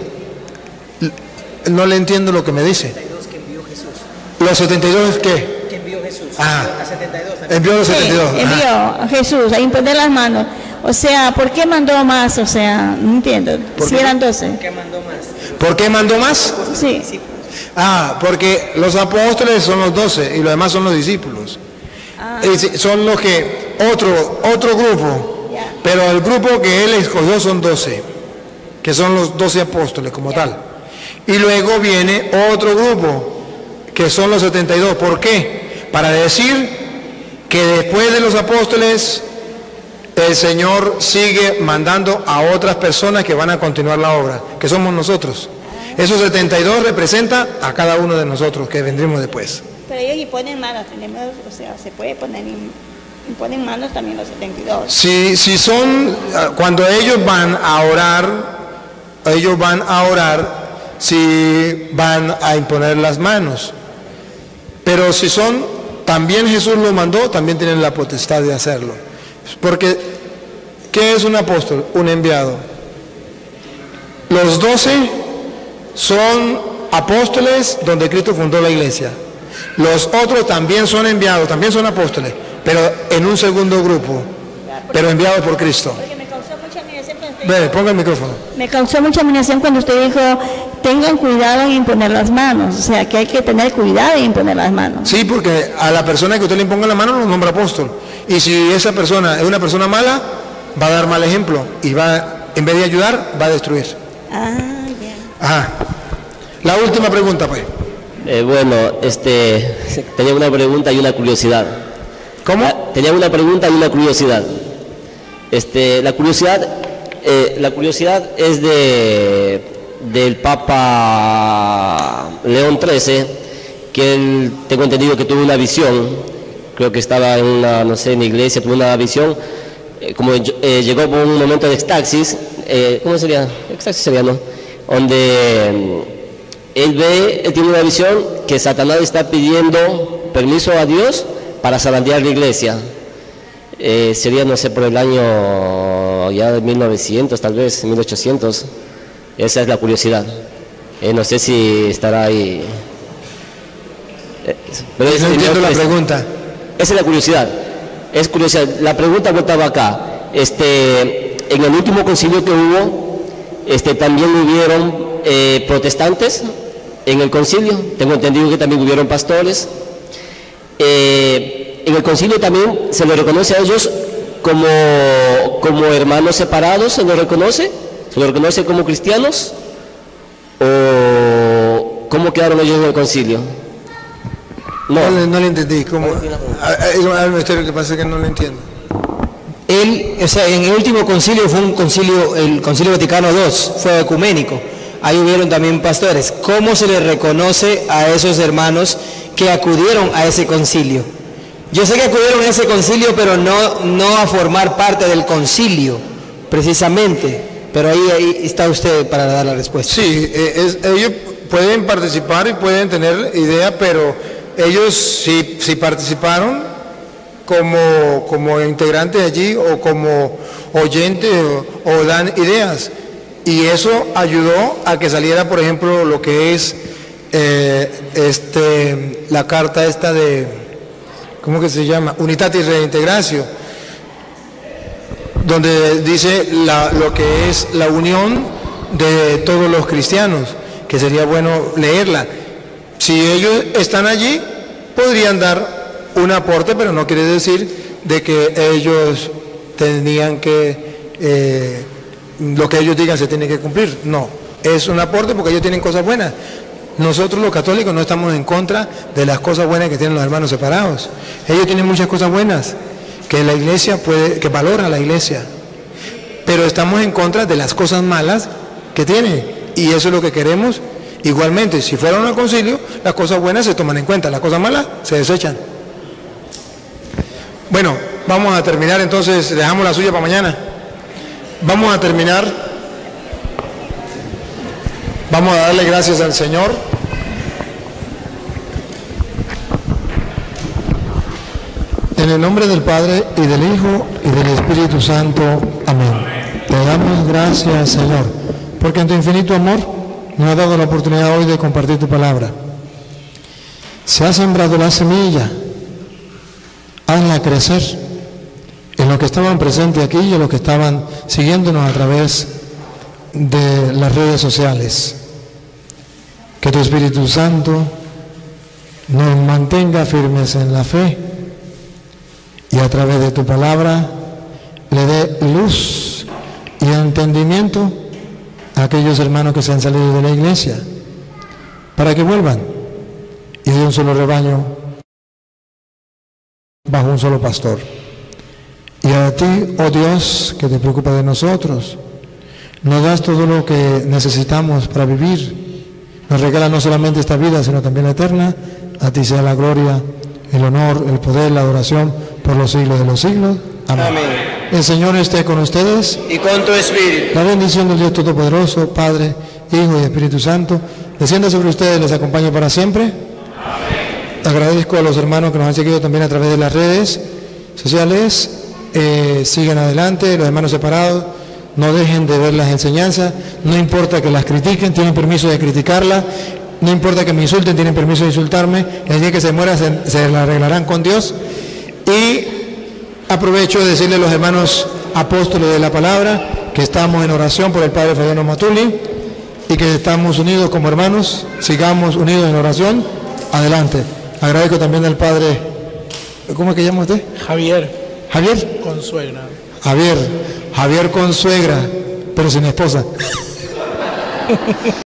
No le entiendo lo que me dice. ¿Los setenta y dos qué? Que envió Jesús. Ah. A setenta y dos. Envió a los setenta y dos. Sí, envió a Jesús a imponer las manos. O sea, ¿por qué mandó más? O sea, no entiendo. Si eran doce. ¿Por qué mandó más? ¿Por qué mandó más? Sí. Ah, porque los apóstoles son los doce y los demás son los discípulos. Ah. Es decir, son los que, otro, otro grupo, Ya. pero el grupo que él escogió son doce, que son los doce apóstoles como tal. Y luego viene otro grupo, que son los setenta y dos. ¿Por qué? Para decir que después de los apóstoles, el Señor sigue mandando a otras personas que van a continuar la obra, que somos nosotros. Esos setenta y dos representa a cada uno de nosotros que vendremos después. Pero ellos imponen manos, tenemos, o sea, se puede poner, imponen manos también los setenta y dos. Si, si son, cuando ellos van a orar, ellos van a orar, si van a imponer las manos. Pero si son, también Jesús lo mandó, también tienen la potestad de hacerlo. Porque, ¿qué es un apóstol? Un enviado. Los doce son apóstoles donde Cristo fundó la iglesia. Los otros también son enviados, también son apóstoles, pero en un segundo grupo, pero enviados por Cristo. Me causó mucha admiración cuando usted Ve, dijo, ponga el micrófono. me causó mucha admiración cuando usted dijo, tengan cuidado en imponer las manos. O sea, que hay que tener cuidado en imponer las manos. Sí, porque a la persona que usted le imponga la mano lo nombra apóstol. Y si esa persona es una persona mala, va a dar mal ejemplo y va, en vez de ayudar, va a destruir. Ah, ya. Ajá. La última pregunta, pues. Eh, bueno, este, tenía una pregunta y una curiosidad. ¿Cómo? Tenía una pregunta y una curiosidad. Este, la curiosidad, eh, la curiosidad es de del Papa León trece, que él, tengo entendido que tuvo una visión, creo que estaba en una, no sé, en la iglesia, tuvo una visión, eh, como eh, llegó por un momento de éxtasis, eh, ¿cómo sería? Éxtasis sería, ¿no? Donde él ve, él tiene una visión que Satanás está pidiendo permiso a Dios para zarandear la iglesia. Eh, sería, no sé, por el año ya de mil novecientos, tal vez, mil ochocientos. Esa es la curiosidad. Eh, no sé si estará ahí. Eh, pero no entiendo la pregunta. Esa es la curiosidad. es curiosidad. La pregunta vuelta acá. Este, en el último concilio que hubo, este, también hubieron eh, protestantes en el concilio. Tengo entendido que también hubieron pastores. Eh, en el concilio también se les reconoce a ellos como, como hermanos separados, ¿se los reconoce? ¿Se los reconoce como cristianos? ¿O cómo quedaron ellos en el concilio? No, no, le, no le entendí. ¿Cómo? Al misterio que pasa es que no lo entiendo. Él, o sea, en el último concilio fue un concilio, el concilio Vaticano segundo, fue ecuménico. Ahí hubieron también pastores. ¿Cómo se les reconoce a esos hermanos que acudieron a ese concilio? Yo sé que acudieron a ese concilio, pero no, no a formar parte del concilio, precisamente. Pero ahí, ahí está usted para dar la respuesta. Sí, es, ellos pueden participar y pueden tener idea, pero ellos sí, sí participaron como, como integrantes allí o como oyentes o, o dan ideas. Y eso ayudó a que saliera, por ejemplo, lo que es eh, este, la carta esta de, ¿cómo que se llama? Unitatis Reintegratio, donde dice la, lo que es la unión de todos los cristianos, que sería bueno leerla. Si ellos están allí, podrían dar un aporte, pero no quiere decir de que ellos tenían que... Eh, lo que ellos digan se tiene que cumplir. No, es un aporte porque ellos tienen cosas buenas. Nosotros los católicos no estamos en contra de las cosas buenas que tienen los hermanos separados. Ellos tienen muchas cosas buenas que la iglesia puede, que valora la iglesia, pero estamos en contra de las cosas malas que tiene, y eso es lo que queremos. Igualmente, si fueran al concilio, las cosas buenas se toman en cuenta, las cosas malas se desechan. Bueno, vamos a terminar entonces, dejamos la suya para mañana. Vamos a terminar, vamos a darle gracias al Señor. En el nombre del Padre, y del Hijo, y del Espíritu Santo. Amén. Te damos gracias, Señor, porque en tu infinito amor nos has dado la oportunidad hoy de compartir tu palabra. Se ha sembrado la semilla, hazla crecer en los que estaban presentes aquí y en los que estaban siguiéndonos a través de las redes sociales. Que tu Espíritu Santo nos mantenga firmes en la fe y a través de tu palabra le dé luz y entendimiento a aquellos hermanos que se han salido de la iglesia, para que vuelvan y de un solo rebaño bajo un solo pastor. Y a ti, oh Dios, que te preocupa de nosotros, nos das todo lo que necesitamos para vivir, nos regala no solamente esta vida, sino también la eterna. A ti sea la gloria, el honor, el poder, la adoración por los siglos de los siglos. Amén. Amén. El Señor esté con ustedes. Y con tu espíritu. La bendición del Dios Todopoderoso, Padre, Hijo y Espíritu Santo, descienda sobre ustedes y les acompañe para siempre. Amén. Agradezco a los hermanos que nos han seguido también a través de las redes sociales. Eh, sigan adelante, los hermanos separados, no dejen de ver las enseñanzas, no importa que las critiquen, tienen permiso de criticarlas, no importa que me insulten, tienen permiso de insultarme, el día que se muera se, se la arreglarán con Dios. Y aprovecho de decirle a los hermanos apóstoles de la palabra que estamos en oración por el Padre Fabiano Matuli y que estamos unidos como hermanos, sigamos unidos en oración, adelante. Agradezco también al Padre, ¿cómo es que llama usted? Javier. Javier Consuegra. Javier, Javier Consuegra, pero sin esposa.